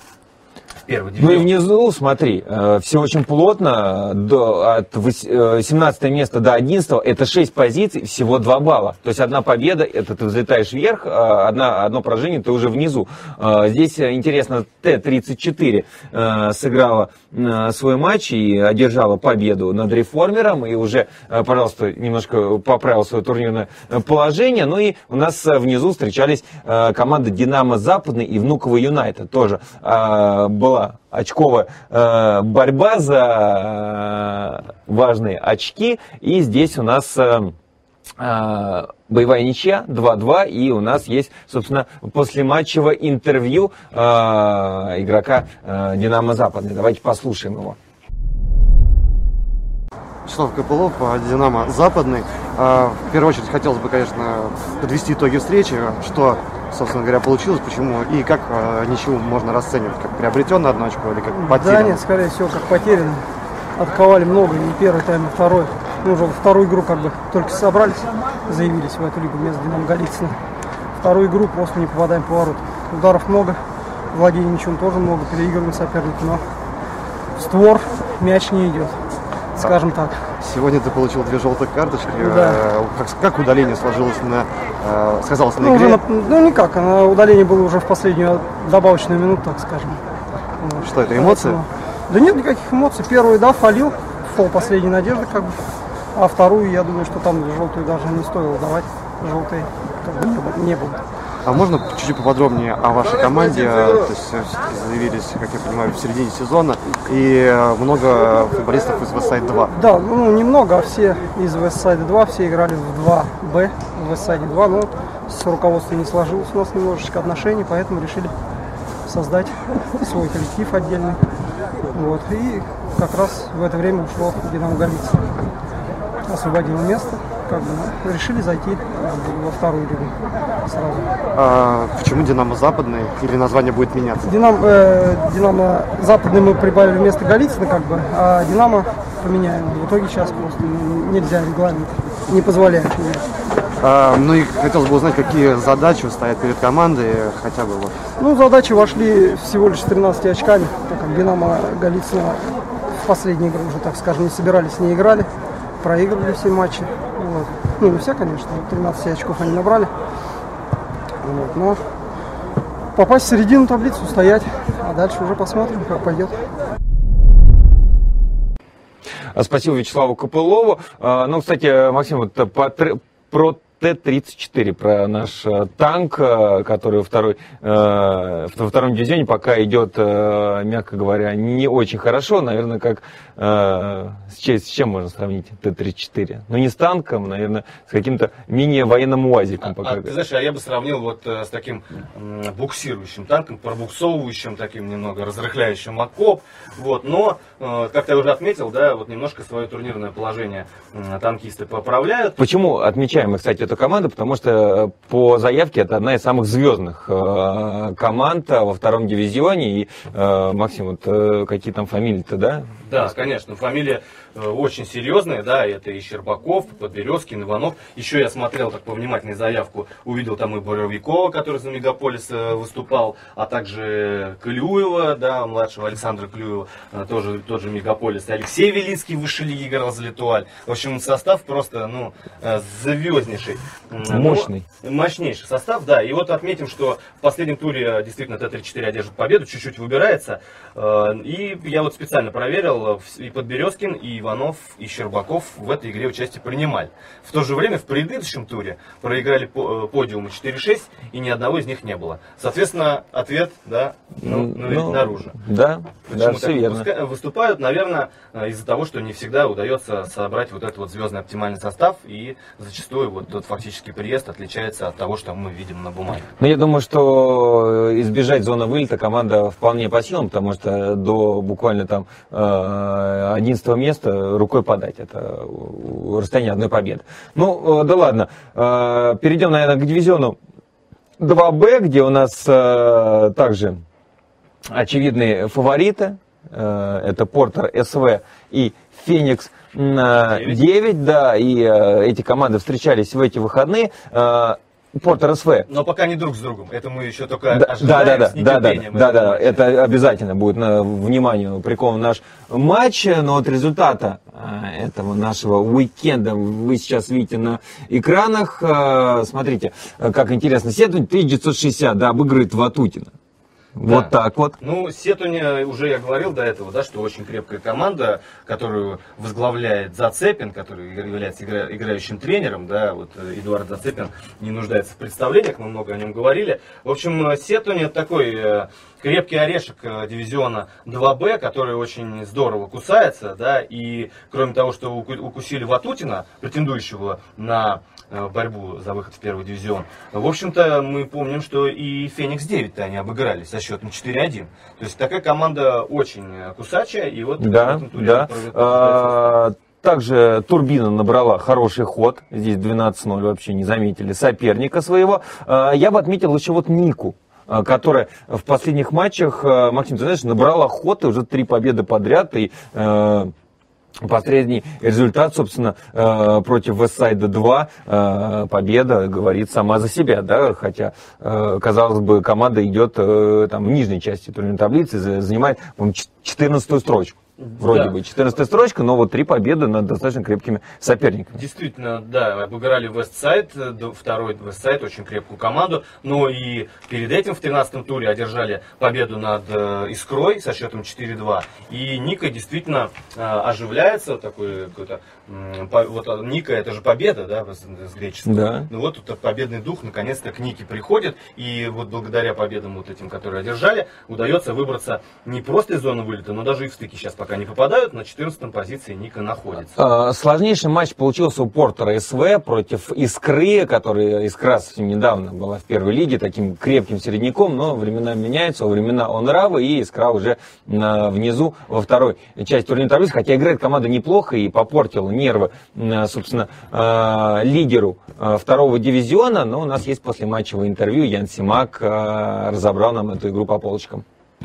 в первый Ну и дивизион. внизу, смотри, э, все очень плотно, до, от вось- э, семнадцатого места до одиннадцатого, это шесть позиций, всего два балла. То есть одна победа, это ты взлетаешь вверх, а одна, одно поражение, ты уже внизу. Э, Здесь э, интересно, Т тридцать четыре э, сыграла э, свой матч и одержала победу над Реформером, и уже, э, пожалуйста, немножко поправил свое турнирное э, положение. Ну и у нас э, внизу встречались э, команды Динамо Западный и Внуково Юнайтед. Тоже э, была очковая э, борьба за э, важные очки. И здесь у нас э, боевая ничья два-два, и у нас есть, собственно, послематчевое интервью э, игрока э, «Динамо Западный». Давайте послушаем его. Вячеслав Копылов, «Динамо Западный». В первую очередь хотелось бы, конечно, подвести итоги встречи, что, собственно говоря, получилось, почему и как ничью можно расценивать, как приобретенную одну очко или как потерянную? Да нет, скорее всего, как потерянную. Атаковали много, и первый тайм, и второй. Мы уже во вторую игру как бы только собрались, заявились в эту лигу вместо Динамо Голицына. Вторую игру просто не попадаем по воротам. Ударов много, владения мячом тоже много, переигрываем соперника, но в створ мяч не идет, скажем так. Сегодня ты получил две желтых карточки. Да. Как, как удаление сложилось на, сказалось на ну, игре? Уже на, ну никак, на удаление было уже в последнюю добавочную минуту, так скажем. Вот. Что это, эмоции? Поэтому, да нет никаких эмоций. Первую, да, фалил, фол последней надежды как бы. А вторую, я думаю, что там желтую даже не стоило давать. Желтые как бы не было. А можно чуть-чуть поподробнее о вашей команде? То есть заявились, как я понимаю, в середине сезона, и много футболистов из Вестсайд два. Да, ну немного, а все из Вестсайда два, все играли в два бэ, в Вестсайде два, но с руководством не сложилось у нас немножечко отношений, поэтому решили создать свой коллектив отдельный. Вот, и как раз в это время ушло Динамо Голицын. Освободило место, как бы, ну, решили зайти во вторую лигу сразу. А почему Динамо Западный? Или название будет меняться? Динамо, э, Динамо Западный мы прибавили вместо Голицына, как бы, а Динамо поменяем. В итоге сейчас просто нельзя, регламент не позволяет менять. А, ну и хотелось бы узнать, какие задачи стоят перед командой, хотя бы вот. Ну, задачи вошли всего лишь с тринадцатью очками, так как Динамо Голицына в последней игре уже, так скажем, не собирались, не играли. Проигрывали все матчи. Вот. Ну, не все, конечно, тринадцать очков они набрали. Вот. Но попасть в середину таблицу, стоять, а дальше уже посмотрим, как пойдет. Спасибо Вячеславу Копылову. Ну, кстати, Максим, вот про Т тридцать четыре, про наш танк, который во, второй, во втором дивизионе пока идет, мягко говоря, не очень хорошо. Наверное, как с чем, с чем можно сравнить Т тридцать четыре? Ну, не с танком, наверное, с каким-то менее военным УАЗиком. А, пока. а, ты знаешь, а я бы сравнил вот с таким буксирующим танком, пробуксовывающим, таким немного разрыхляющим окоп. Вот, но, как я уже отметил, да, вот немножко свое турнирное положение танкисты поправляют. Почему отмечаем, кстати, эту команду? Потому что по заявке это одна из самых звездных команд во втором дивизионе. И, Максим, вот какие там фамилии-то, да? Да, конечно, фамилия очень серьезная, да, это и Щербаков, Подберезкин, Иванов. Еще я смотрел так повнимательнее заявку, увидел там и Боровикова, который за Мегаполис выступал, а также Клюева, да, младшего Александра Клюева, тоже тот же Мегаполис, Алексей Велицкий в высшей лиге играл за Летуаль. В общем, состав просто, ну, звезднейший. Мощный. Ну, мощнейший состав, да. И вот отметим, что в последнем туре действительно Т тридцать четыре одержит победу, чуть-чуть выбирается. И я вот специально проверил, и Подберезкин, и Иванов, и Щербаков в этой игре участие принимали. В то же время в предыдущем туре проиграли подиумы четыре-шесть, и ни одного из них не было. Соответственно, ответ, да, ну, ну, ну наружу. Да, почему да, все верно. Выступают, наверное, из-за того, что не всегда удается собрать вот этот вот звездный оптимальный состав, и зачастую вот тот фактический приезд отличается от того, что мы видим на бумаге. Но я думаю, что избежать зоны вылета команда вполне по силам, потому что до буквально там одиннадцатого места рукой подать. Это расстояние одной победы. Ну, да ладно. Перейдем, наверное, к дивизиону два бэ, где у нас также очевидные фавориты. Это Портер СВ и Феникс девять. Да, и эти команды встречались в эти выходные. Портер СВ. Но пока не друг с другом. Это мы еще только да, ожидаем да, да, с нетерпением. Да, да, да, да, это обязательно будет на вниманию прикован наш матч. Но от результата этого нашего уикенда вы сейчас видите на экранах. Смотрите, как интересно. Сетунь тысяча девятьсот шестьдесят, да, обыгрывает Ватутина. Да. Вот так вот. Ну, Сетунь, уже я говорил до этого, да, что очень крепкая команда, которую возглавляет Зацепин, который является игра, играющим тренером, да, вот Эдуард Зацепин не нуждается в представлениях, мы много о нем говорили. В общем, Сетунь это такой крепкий орешек дивизиона два бэ, который очень здорово кусается, да, и кроме того, что укусили Ватутина, претендующего на борьбу за выход в первый дивизион, в общем-то, мы помним, что и Феникс девять-то они обыграли со счетом четыре один. То есть такая команда очень кусачая, и вот да, в этом туре да. А, также Турбина набрала хороший ход, здесь двенадцать ноль вообще не заметили соперника своего. А, я бы отметил еще вот Нику, которая в последних матчах, Максим, ты знаешь, набрала ход, и уже три победы подряд, и последний результат, собственно, против Вестсайда два, победа говорит сама за себя, да, хотя, казалось бы, команда идет там в нижней части турнирной таблицы, занимает, по-моему, четырнадцатую строчку. Вроде да. бы четырнадцатая строчка, но вот три победы над достаточно крепкими соперниками. Действительно, да, обыграли Вестсайд, второй Вестсайд, очень крепкую команду, но и перед этим в тринадцатом туре одержали победу над э, Искрой со счетом четыре два. И Ника действительно э, оживляется, такой какой-то, э, по, вот Ника это же победа, да, с, с греческого. Да. Ну вот тут победный дух наконец-то к Нике приходит, и вот благодаря победам вот этим, которые одержали, удается выбраться не просто из зоны вылета, но даже и в стыке сейчас пока не попадают, на четырнадцатой позиции Ника находится. Сложнейший матч получился у Портера СВ против Искры, которая Искра совсем недавно была в первой лиге, таким крепким середняком, но времена меняются, во времена Онравы, и Искра уже внизу во второй части турнирной таблицы, хотя играет команда неплохо и попортила нервы, собственно, лидеру второго дивизиона, но у нас есть послематчевое интервью, Ян Симак разобрал нам эту игру по полочкам.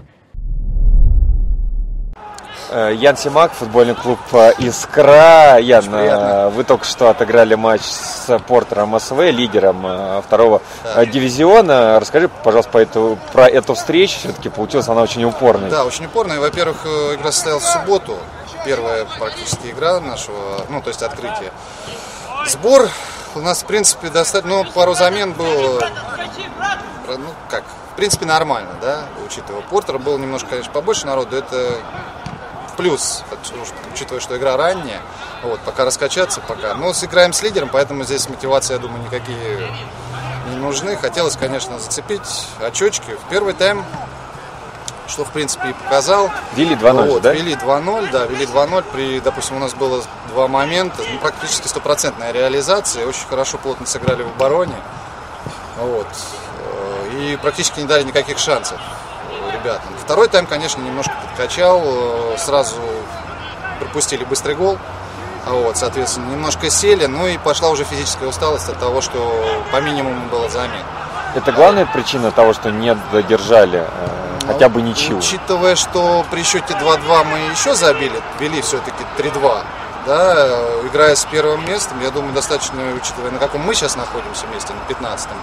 Ян Симак, футбольный клуб «Искра». Ян, вы только что отыграли матч с Портером СВ, лидером второго да. дивизиона. Расскажи, пожалуйста, по эту, про эту встречу. Все-таки получилась она очень упорной. Да, очень упорной. Во-первых, игра состоялась в субботу. Первая практически игра нашего, ну, то есть открытие. Сбор у нас, в принципе, достаточно, ну, пару замен было, ну, как, в принципе, нормально, да, учитывая. Портера было немножко, конечно, побольше народу, это плюс, учитывая, что игра ранняя, вот, пока раскачаться, пока. Но сыграем с лидером, поэтому здесь мотивации, я думаю, никакие не нужны. Хотелось, конечно, зацепить очечки в первый тайм, что, в принципе, и показал. Вели два ноль, вот, да? Вели два ноль, да, вели два ноль. При, допустим, у нас было два момента, ну, практически стопроцентная реализация. Очень хорошо, плотно сыграли в обороне. Вот. И практически не дали никаких шансов ребятам. Второй тайм, конечно, немножко подкачал. Сразу пропустили быстрый гол. Вот, соответственно, немножко сели. Ну и пошла уже физическая усталость от того, что по минимуму было замен. Это главная причина того, что не додержали э, ну, хотя бы ничью? Учитывая, что при счете два-два мы еще забили, вели все-таки три-два, да, играя с первым местом, я думаю, достаточно, учитывая, на каком мы сейчас находимся месте, на пятнадцатом,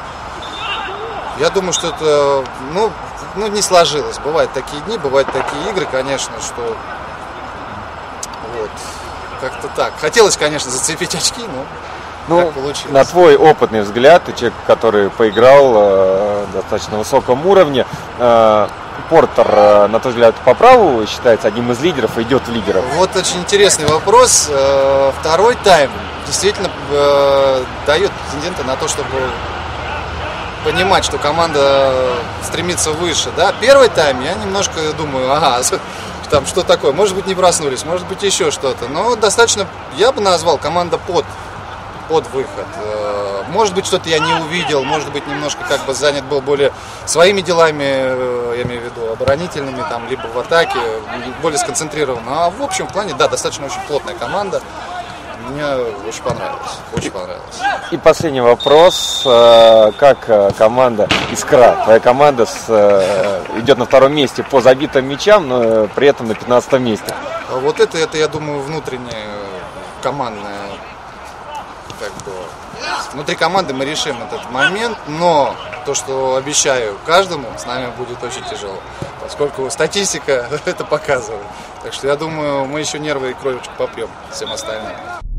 я думаю, что это, ну, ну, не сложилось. Бывают такие дни, бывают такие игры, конечно, что вот, как-то так. Хотелось, конечно, зацепить очки, но... Ну, на твой опытный взгляд, ты человек, который поиграл э, достаточно высоком уровне, э, Портер, э, на твой взгляд, по праву считается одним из лидеров и идет в лидеров? Вот очень интересный вопрос. Э, второй тайм действительно э, дает претендента на то, чтобы понимать, что команда стремится выше. Да? Первый тайм я немножко думаю, ага, там что такое, может быть не проснулись, может быть еще что-то. Но достаточно, я бы назвал команда под. под выход. Может быть, что-то я не увидел, может быть, немножко как бы занят был более своими делами, я имею в виду оборонительными, там, либо в атаке, более сконцентрирован. А в общем плане, да, достаточно очень плотная команда. Мне очень понравилось, очень понравилось. И последний вопрос. Как команда «Искра», твоя команда с, идет на втором месте по забитым мячам, но при этом на пятнадцатом месте? Вот это, это я думаю, внутренняя командная, как бы, внутри команды мы решим этот момент, но то, что обещаю каждому, с нами будет очень тяжело, поскольку статистика это показывает. Так что я думаю, мы еще нервы и кровичку попьем всем остальным.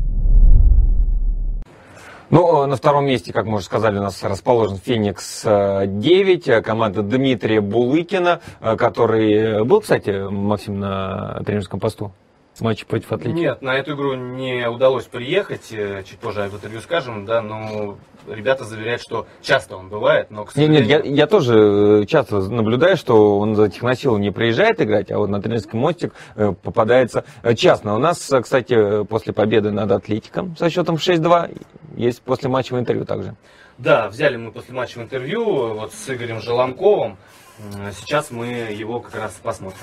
Ну, на втором месте, как мы уже сказали, у нас расположен Феникс девять, команда Дмитрия Булыкина, который был, кстати, Максим, на тренерском посту. матче против Атлетико? Нет, на эту игру не удалось приехать, чуть позже в интервью скажем, да, но ребята заверяют, что часто он бывает, но, к сожалению... Нет, нет, я, я тоже часто наблюдаю, что он за Техносилу не приезжает играть, а вот на тренерский мостик попадается часто. У нас, кстати, после победы над Атлетиком со счетом шесть-два есть послематчевое интервью также. Да, взяли мы послематчевое интервью вот с Игорем Желанковым. Сейчас мы его как раз посмотрим.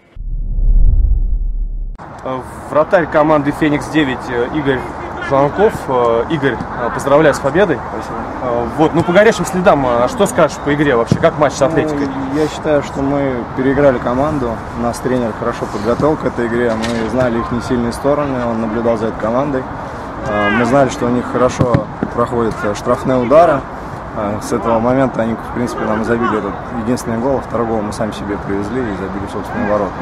Вратарь команды Феникс девять Игорь Желанков. Игорь, поздравляю с победой. Спасибо. Вот, ну по горячим следам, что скажешь по игре вообще? Как матч с Атлетикой? Ну, я считаю, что мы переиграли команду. Нас тренер хорошо подготовил к этой игре. Мы знали их несильные стороны, он наблюдал за этой командой. Мы знали, что у них хорошо проходят штрафные удары. С этого момента они, в принципе, нам забили этот единственный гол, а второй гол мы сами себе привезли и забили в собственные ворота.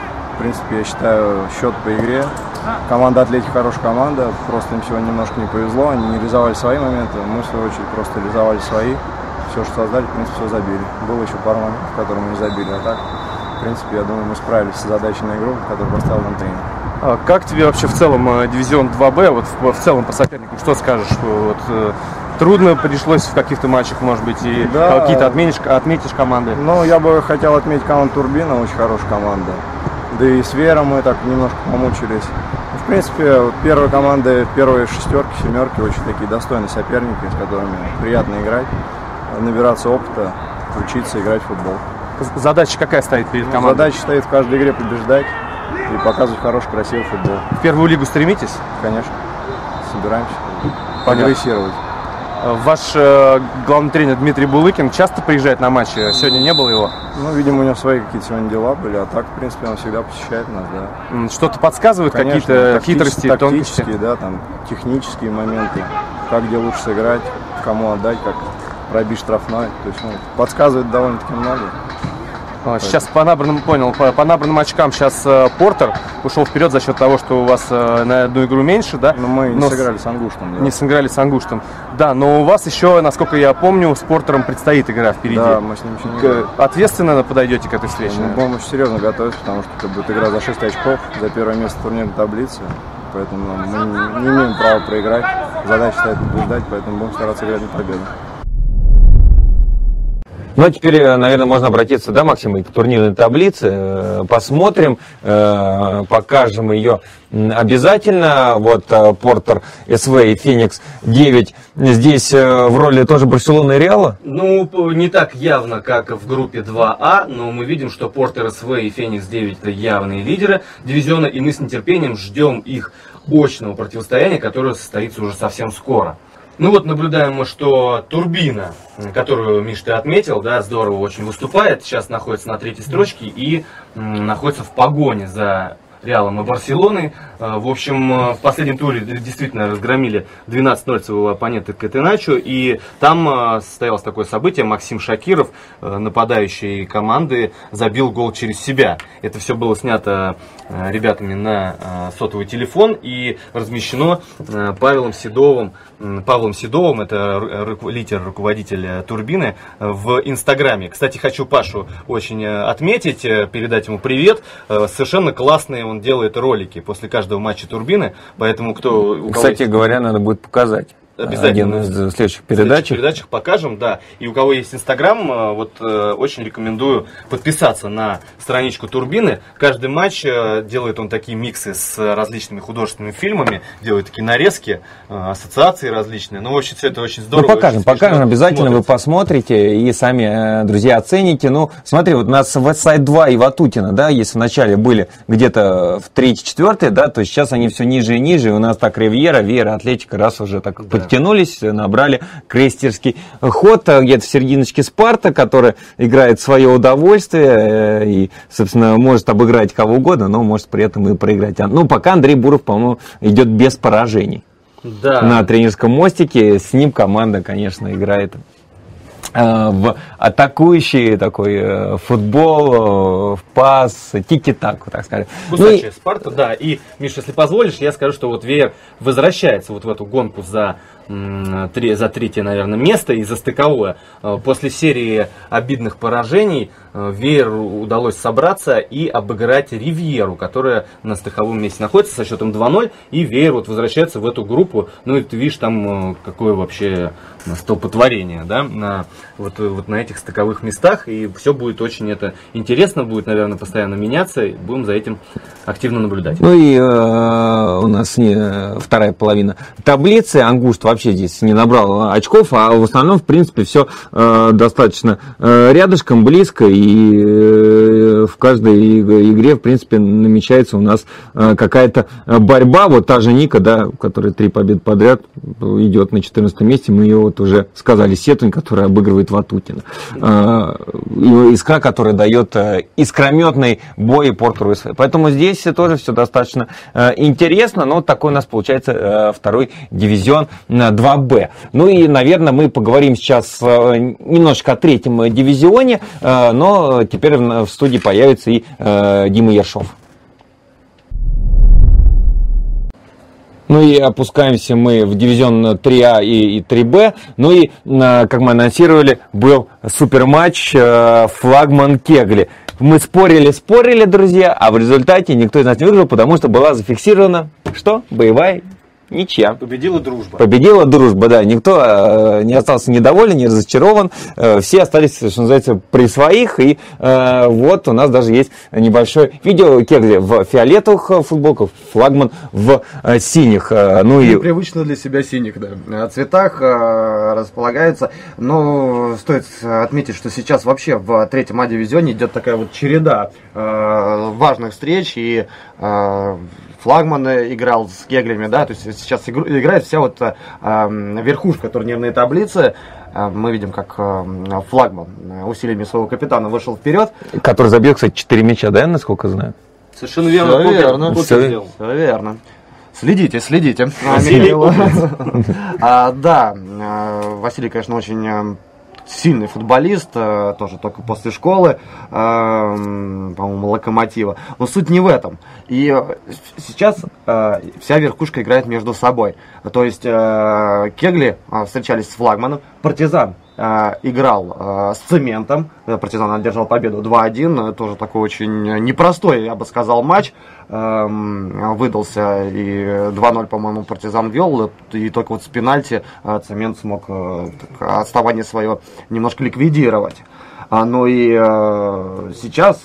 В принципе, я считаю, счет по игре. Команда Атлетики хорошая команда, просто им сегодня немножко не повезло, они не реализовали свои моменты, мы, в свою очередь, просто реализовали свои. Все, что создали, в принципе, все забили. Было еще пару моментов, которые мы не забили, а так, в принципе, я думаю, мы справились с задачей на игру, которую поставил нам тренер. А как тебе вообще в целом дивизион два бэ, вот в, в целом по соперникам, что скажешь? Вот, трудно пришлось в каких-то матчах, может быть, и да, какие-то отметишь, отметишь команды? Ну, я бы хотел отметить команду Турбина, очень хорошая команда. Да и с Вером мы так немножко помучились. В принципе, первые команды, первые шестерки, семерки очень такие достойные соперники, с которыми приятно играть, набираться опыта, учиться играть в футбол. Задача какая стоит перед командой? Задача стоит в каждой игре побеждать и показывать хороший, красивый футбол. В первую лигу стремитесь? Конечно. Собираемся прогрессировать. Ваш э, главный тренер Дмитрий Булыкин часто приезжает на матчи? Сегодня не было его? Ну, видимо, у него свои какие-то сегодня дела были, а так, в принципе, он всегда посещает нас, да. Что-то подсказывает, какие-то хитрости, тонкости? Да, там, технические моменты, как где лучше сыграть, кому отдать, как пробить штрафной. То есть, ну, подсказывает довольно-таки много. Сейчас по набранным, понял, по, по набранным очкам сейчас э, Портер ушел вперед за счет того, что у вас э, на одну игру меньше, да? Но мы но не сыграли с Ангуштом. Да. Не сыграли с Ангуштом. Да, но у вас еще, насколько я помню, с Портером предстоит игра впереди. Да, мы с ним еще не играем. Ответственно подойдете к этой встрече? Мы будем очень серьезно готовиться, потому что это будет игра за шесть очков, за первое место в турнирной таблице. Поэтому мы не имеем права проиграть. Задача стоит побеждать, поэтому будем стараться играть на победу. Ну, а теперь, наверное, можно обратиться, да, Максим, и к турнирной таблице. Посмотрим, покажем ее обязательно. Вот Портер, СВ и Феникс девять здесь в роли тоже Барселоны и Реала? Ну, не так явно, как в группе два А, но мы видим, что Портер, СВ и Феникс девять это явные лидеры дивизиона, и мы с нетерпением ждем их очного противостояния, которое состоится уже совсем скоро. Ну вот наблюдаем мы, что Турбина, которую, Миш, ты отметил, да, здорово очень выступает, сейчас находится на третьей строчке и м, находится в погоне за Реалом и Барселоной. В общем, в последнем туре действительно разгромили двенадцать ноль своего оппонента Катеначо, и там состоялось такое событие: Максим Шакиров, нападающий команды, забил гол через себя. Это все было снято ребятами на сотовый телефон и размещено Павелом Седовым, Павлом Седовым, это лидер, руководитель Турбины, в Инстаграме. Кстати, хочу Пашу очень отметить, передать ему привет. Совершенно классные он делает ролики после каждого матча Турбины, поэтому кто... У Кстати есть... говоря, надо будет показать. Обязательно. Один из следующих передач. передач. В следующих передачах покажем, да. И у кого есть Инстаграм, вот э, очень рекомендую подписаться на страничку Турбины. Каждый матч э, делает он такие миксы с различными художественными фильмами, делает такие нарезки, э, ассоциации различные. Ну, в общем, все это очень здорово. Ну, покажем, покажем, обязательно смотрится. Вы посмотрите и сами, э, друзья, оцените. Ну, смотри, вот у нас Вестсайд два и Ватутина, да, если вначале были где-то в третьей-четвертой, да, то сейчас они все ниже и ниже. И у нас так Ривьера, Вера, Атлетика, раз уже так да. Тянулись, набрали крейсерский ход, где-то в серединочке Спарта, который играет в свое удовольствие и, собственно, может обыграть кого угодно, но может при этом и проиграть. Ну, пока Андрей Буров, по-моему, идет без поражений. Да. На тренерском мостике. С ним команда, конечно, играет в атакующий такой футбол, в пас, тики-таку, так сказать. Кусачая ну и... Спарта, да. И, Миша, если позволишь, я скажу, что вот Веер возвращается вот в эту гонку за за третье, наверное, место и за стыковое. После серии обидных поражений Вееру удалось собраться и обыграть Ривьеру, которая на стыковом месте находится со счетом два ноль. И Веер вот возвращается в эту группу. Ну и ты видишь там какое вообще столпотворение, да, на, вот, вот на этих стыковых местах. И все будет очень это интересно, будет, наверное, постоянно меняться. И будем за этим активно наблюдать. Ну и э, у нас не, вторая половина таблицы. Ангушт вообще здесь не набрал очков, а в основном, в принципе, все э, достаточно э, рядышком, близко. И э, в каждой игре, в принципе, намечается у нас э, какая-то борьба. Вот та же Ника, да, у которой три победы подряд, идет на четырнадцатом месте. Мы ее вот уже сказали, Сетунь, которая обыгрывает Ватутина. Э, Искра, которая дает э, искрометный бой Порту РСФ. Поэтому здесь тоже все достаточно э, интересно. Но такой у нас получается э, второй дивизион два бэ. Ну и, наверное, мы поговорим сейчас э, немножко о третьем дивизионе. Э, но теперь в, в студии появится и э, Дима Ершов. Ну и опускаемся мы в дивизион три а и, и три бэ. Ну и, как мы анонсировали, был суперматч флагман Кегли. Мы спорили, спорили, друзья, а в результате никто из нас не выиграл, потому что была зафиксирована, что? Боевая ничья. Победила дружба. Победила дружба, да. Никто э, не остался недоволен, не разочарован. Э, все остались, что называется, при своих. И э, вот у нас даже есть небольшое видео. Кегли в фиолетовых футболках, флагман в э, синих. Э, ну и... Привычно для себя синих, да. О цветах э, располагается. Но стоит отметить, что сейчас вообще в третьем А-дивизионе идет такая вот череда э, важных встреч. И э, флагман играл с Кеглями, да, то есть сейчас игру, играет вся вот э, верхушка турнирной таблицы. Э, мы видим, как э, флагман усилиями своего капитана вышел вперед. Который забил, кстати, четыре мяча, да, насколько знаю? Совершенно верно. Все верно. Все, Все верно. Следите, следите. Василий а, да, Василий, конечно, очень сильный футболист, тоже только после школы, по-моему, Локомотива. Но суть не в этом. И сейчас вся верхушка играет между собой. То есть Кегли встречались с флагманом, Партизан играл с Цементом, Партизан одержал победу два один, тоже такой очень непростой, я бы сказал, матч. Выдался, и два ноль, по-моему, Партизан вел, и только вот с пенальти Цемент смог отставание свое немножко ликвидировать. Ну и сейчас,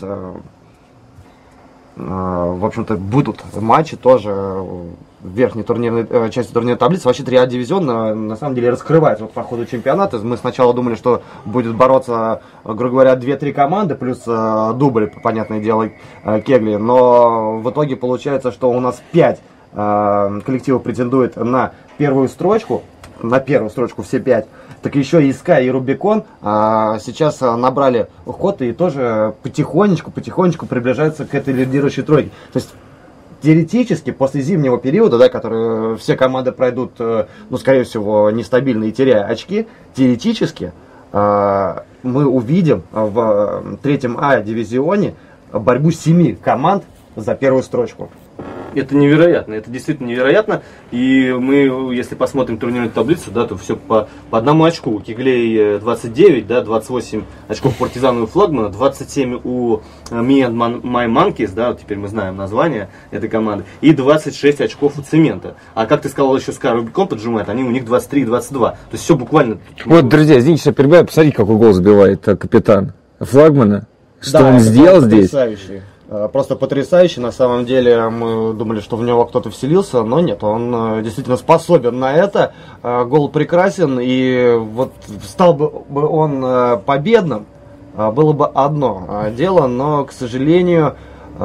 в общем-то, будут матчи тоже в верхней турнирной э, части турнирной таблицы. Вообще три А-дивизион на, на самом деле раскрывается вот по ходу чемпионата. Мы сначала думали, что будет бороться, грубо говоря, две-три команды, плюс э, дубль, понятное дело, э, Кегли. Но в итоге получается, что у нас пять э, коллективов претендует на первую строчку. На первую строчку все пять. Так еще и СКА и Рубикон а, сейчас а, набрали ход и тоже потихонечку, потихонечку приближаются к этой лидирующей тройке. То есть теоретически после зимнего периода, да, который все команды пройдут, ну, скорее всего, нестабильно и теряя очки, теоретически а, мы увидим в третьем А-дивизионе борьбу семи команд за первую строчку. Это невероятно, это действительно невероятно. И мы, если посмотрим турнирную таблицу, да, то все по, по одному очку. У Кеглей двадцать девять, да, двадцать восемь очков Партизана и Флагмана, двадцать семь у Me and My Monkeys, да, вот теперь мы знаем название этой команды, и двадцать шесть очков у Цемента. А как ты сказал, еще СКА Рубикон поджимает, они у них двадцать три и двадцать два. То есть все буквально... Вот, друзья, извините, что перебиваю, посмотрите, какой гол забивает капитан Флагмана. Что да, он сделал здесь? Потрясающий. Просто потрясающий. На самом деле мы думали, что в него кто-то вселился, но нет, он действительно способен на это. Гол прекрасен, и вот стал бы он победным, было бы одно дело, но, к сожалению,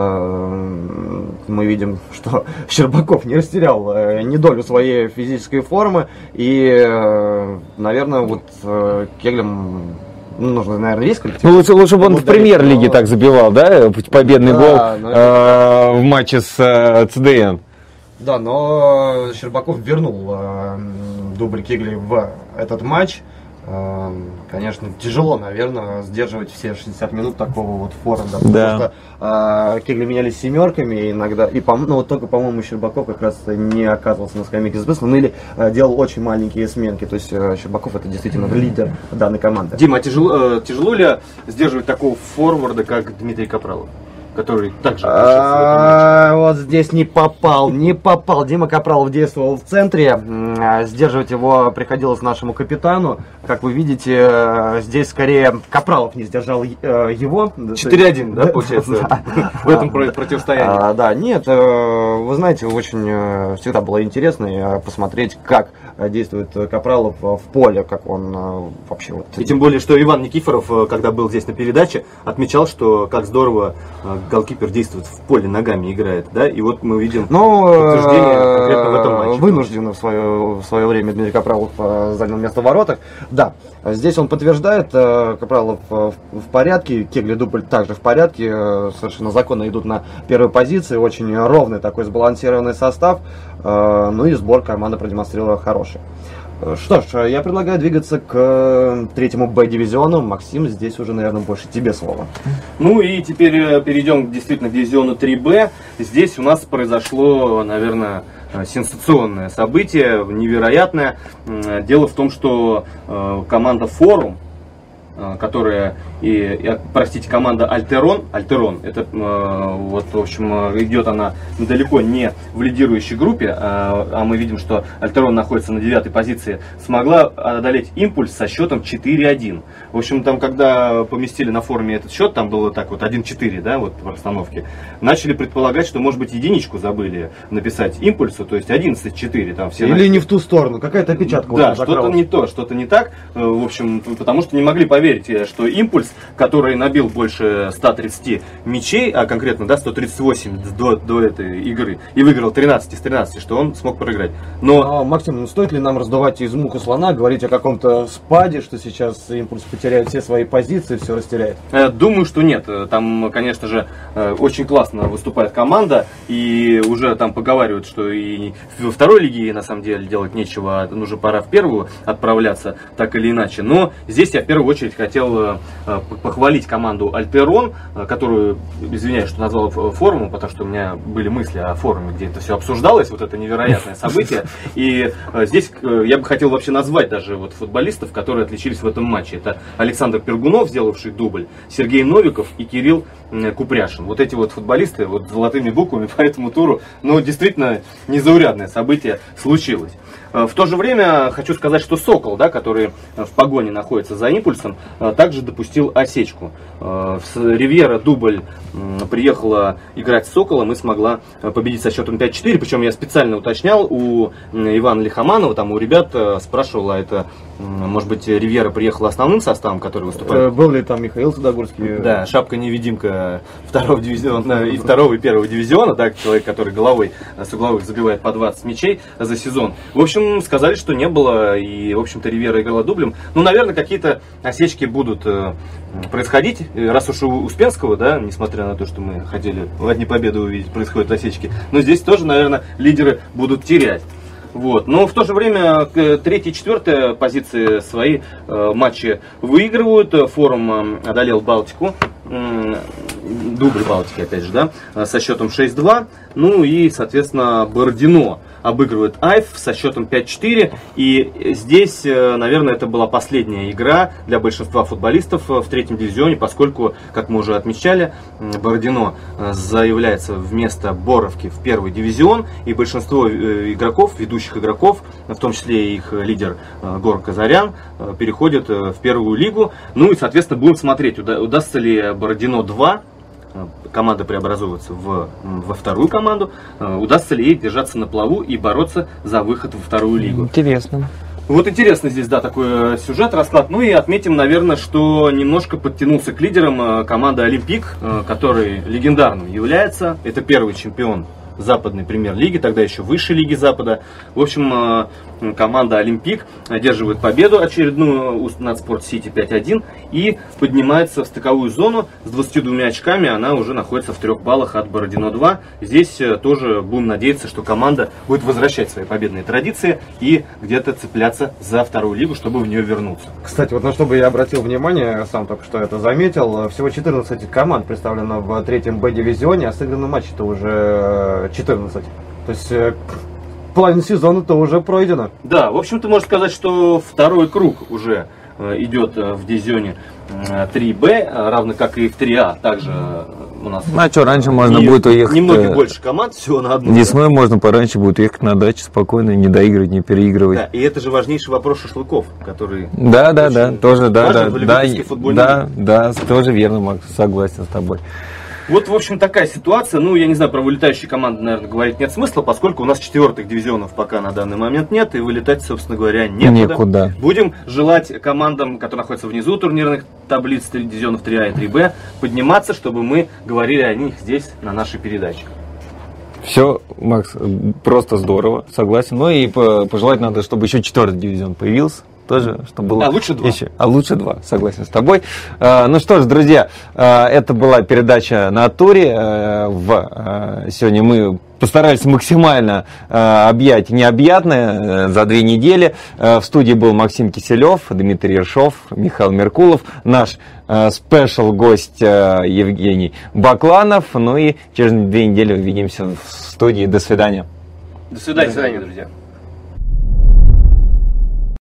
мы видим, что Щербаков не растерял ни долю своей физической формы, и, наверное, вот Кеглям... Ну, нужно, наверное, есть коллектив. Ну, лучше, лучше бы он в премьер-лиге но... так забивал, да? Победный да, гол это... э, в матче с э, ЦДН. Да, но Щербаков вернул э, дубль Кегли в этот матч. Конечно, тяжело, наверное, сдерживать все шестьдесят минут такого вот форварда. Да. Потому что э, кегли менялись семерками иногда. И, по, ну, вот только, по-моему, Щербаков как раз не оказывался на скамейке запасных, ну или э, делал очень маленькие сменки. То есть э, Щербаков это действительно лидер данной команды. Дима, а тяжело, э, тяжело ли сдерживать такого форварда, как Дмитрий Капралов? Который также а, вот здесь не попал, не попал. Дима Капралов действовал в центре. Сдерживать его приходилось нашему капитану. Как вы видите, здесь скорее Капралов не сдержал его. четыре один, да, получается, в этом противостоянии? Да, нет, вы знаете, очень всегда было интересно посмотреть, как действует Капралов в поле, как он вообще вот... И тем более, что Иван Никифоров, когда был здесь на передаче, отмечал, что как здорово голкипер действует в поле, ногами играет, да, и вот мы видим ну, подтверждение конкретно в этом матче. Вынужденно в свое, в свое время Дмитрий Капралов занял место в воротах. Да, здесь он подтверждает, Капралов в порядке, кегли дубль также в порядке, совершенно законно идут на первой позиции, очень ровный такой сбалансированный состав, ну и сбор команда продемонстрировала хороший. Что ж, я предлагаю двигаться к третьему Б-дивизиону. Максим, здесь уже, наверное, больше тебе слово. Ну и теперь перейдем действительно к дивизиону три Б. Здесь у нас произошло, наверное, сенсационное событие, невероятное. Дело в том, что команда «Форум», которая, и, и, простите, команда Альтерон, Альтерон, это э, вот, в общем, идет она далеко не в лидирующей группе, а, а мы видим, что Альтерон находится на девятой позиции, смогла одолеть Импульс со счетом четыре один. В общем, там, когда поместили на форуме этот счет, там было так вот один четыре, да, вот в расстановке, начали предполагать, что, может быть, единичку забыли написать Импульсу, то есть одиннадцать четыре. Там все Или начали... не в ту сторону, какая-то опечатка. Да, что-то не то, что-то не так, в общем, потому что не могли поверить, что Импульс, который набил больше ста тридцати мячей, а конкретно, да, сто тридцать восемь до, до этой игры, и выиграл тринадцать из тринадцати, что он смог проиграть. Но... А, Максим, ну стоит ли нам раздувать из муха слона, говорить о каком-то спаде, что сейчас Импульс потеряет все свои позиции, все растеряет? Думаю, что нет. Там, конечно же, очень классно выступает команда, и уже там поговаривают, что и во второй лиге на самом деле делать нечего, уже пора в первую отправляться, так или иначе. Но здесь я в первую очередь хотел похвалить команду Альтерон, которую, извиняюсь, что назвал форумом, потому что у меня были мысли о форуме, где это все обсуждалось, вот это невероятное событие. И здесь я бы хотел вообще назвать даже вот футболистов, которые отличились в этом матче. Это Александр Пергунов, сделавший дубль, Сергей Новиков и Кирилл Купряшин. Вот эти вот футболисты вот золотыми буквами по этому туру, ну, действительно, незаурядное событие случилось. В то же время хочу сказать, что Сокол, да, который в погоне находится за Импульсом, также допустил осечку. Ривьера дубль приехала играть с Соколом и смогла победить со счетом пять четыре. Причем я специально уточнял у Ивана Лихоманова, там у ребят спрашивал, а это, может быть, Ривьера приехала основным составом, который выступает? Был ли там Михаил Судогорский? Да, шапка-невидимка второго дивизиона, и второго и первого дивизиона, да, человек, который головой с угловых забивает по двадцать мячей за сезон. В общем, сказали, что не было, и, в общем-то, Ривьера играла дублем. Ну, наверное, какие-то осечки будут э, происходить, раз уж у Успенского, да, несмотря на то, что мы хотели в одни победы увидеть, происходят осечки, но здесь тоже, наверное, лидеры будут терять. Вот. Но в то же время третья и четвертая позиции свои э, матчи выигрывают. Форум одолел Балтику, э, дубль Балтики, опять же, да, со счетом шесть два. Ну и, соответственно, Бородино обыгрывает Айф со счетом пять четыре. И здесь, наверное, это была последняя игра для большинства футболистов в третьем дивизионе, поскольку, как мы уже отмечали, Бородино заявляется вместо Боровки в первый дивизион. И большинство игроков, ведущих игроков, в том числе и их лидер Гор Казарян, переходят в первую лигу. Ну и, соответственно, будем смотреть, удастся ли Бородино два, команда преобразовывается в, во вторую команду, удастся ли ей держаться на плаву и бороться за выход во вторую лигу. Интересно. Вот интересно здесь, да, такой сюжет, расклад. Ну и отметим, наверное, что немножко подтянулся к лидерам команда Олимпик, который легендарным является. Это первый чемпион западной премьер-лиги, тогда еще высшей лиги Запада. В общем, команда «Олимпик» одерживает победу очередную над «Спорт-Сити» пять один и поднимается в стыковую зону. С двадцатью двумя очками она уже находится в трех баллах от Бородино два. Здесь тоже будем надеяться, что команда будет возвращать свои победные традиции и где-то цепляться за вторую лигу, чтобы в нее вернуться. Кстати, вот на что бы я обратил внимание, сам только что это заметил, всего четырнадцать команд представлено в третьем Б-дивизионе, а сыграно матчей-то уже четырнадцать. То есть половина сезона-то уже пройдена. Да, в общем-то можно сказать, что второй круг уже идет в дивизионе три Б, равно как и в три А. Также у нас... Ну, а что, раньше можно не, будет уехать... Немного больше команд, всего на одну. Весной можно пораньше будет уехать на дачу спокойно, не доигрывать, не переигрывать. Да, и это же важнейший вопрос шашлыков, который... Да, да, да, тоже, да, да, да, да, да, тоже верно, Макс, согласен с тобой. Вот, в общем, такая ситуация. Ну, я не знаю, про вылетающие команды, наверное, говорить нет смысла, поскольку у нас четвертых дивизионов пока на данный момент нет, и вылетать, собственно говоря, некуда. Некуда. Будем желать командам, которые находятся внизу турнирных таблиц дивизионов три А и три Б, подниматься, чтобы мы говорили о них здесь, на нашей передаче. Все, Макс, просто здорово, согласен. Ну и пожелать надо, чтобы еще четвертый дивизион появился. Тоже, чтобы было а лучше два. Еще. А лучше два, согласен с тобой. А, ну что ж, друзья, а, это была передача на туре. А, в, а, сегодня мы постарались максимально а, объять необъятное а, за две недели. А, в студии был Максим Киселев, Дмитрий Ершов, Михаил Меркулов, наш а, спешл гость а, Евгений Бакланов. Ну и через две недели увидимся в студии. До свидания. До свидания, До свидания, друзья.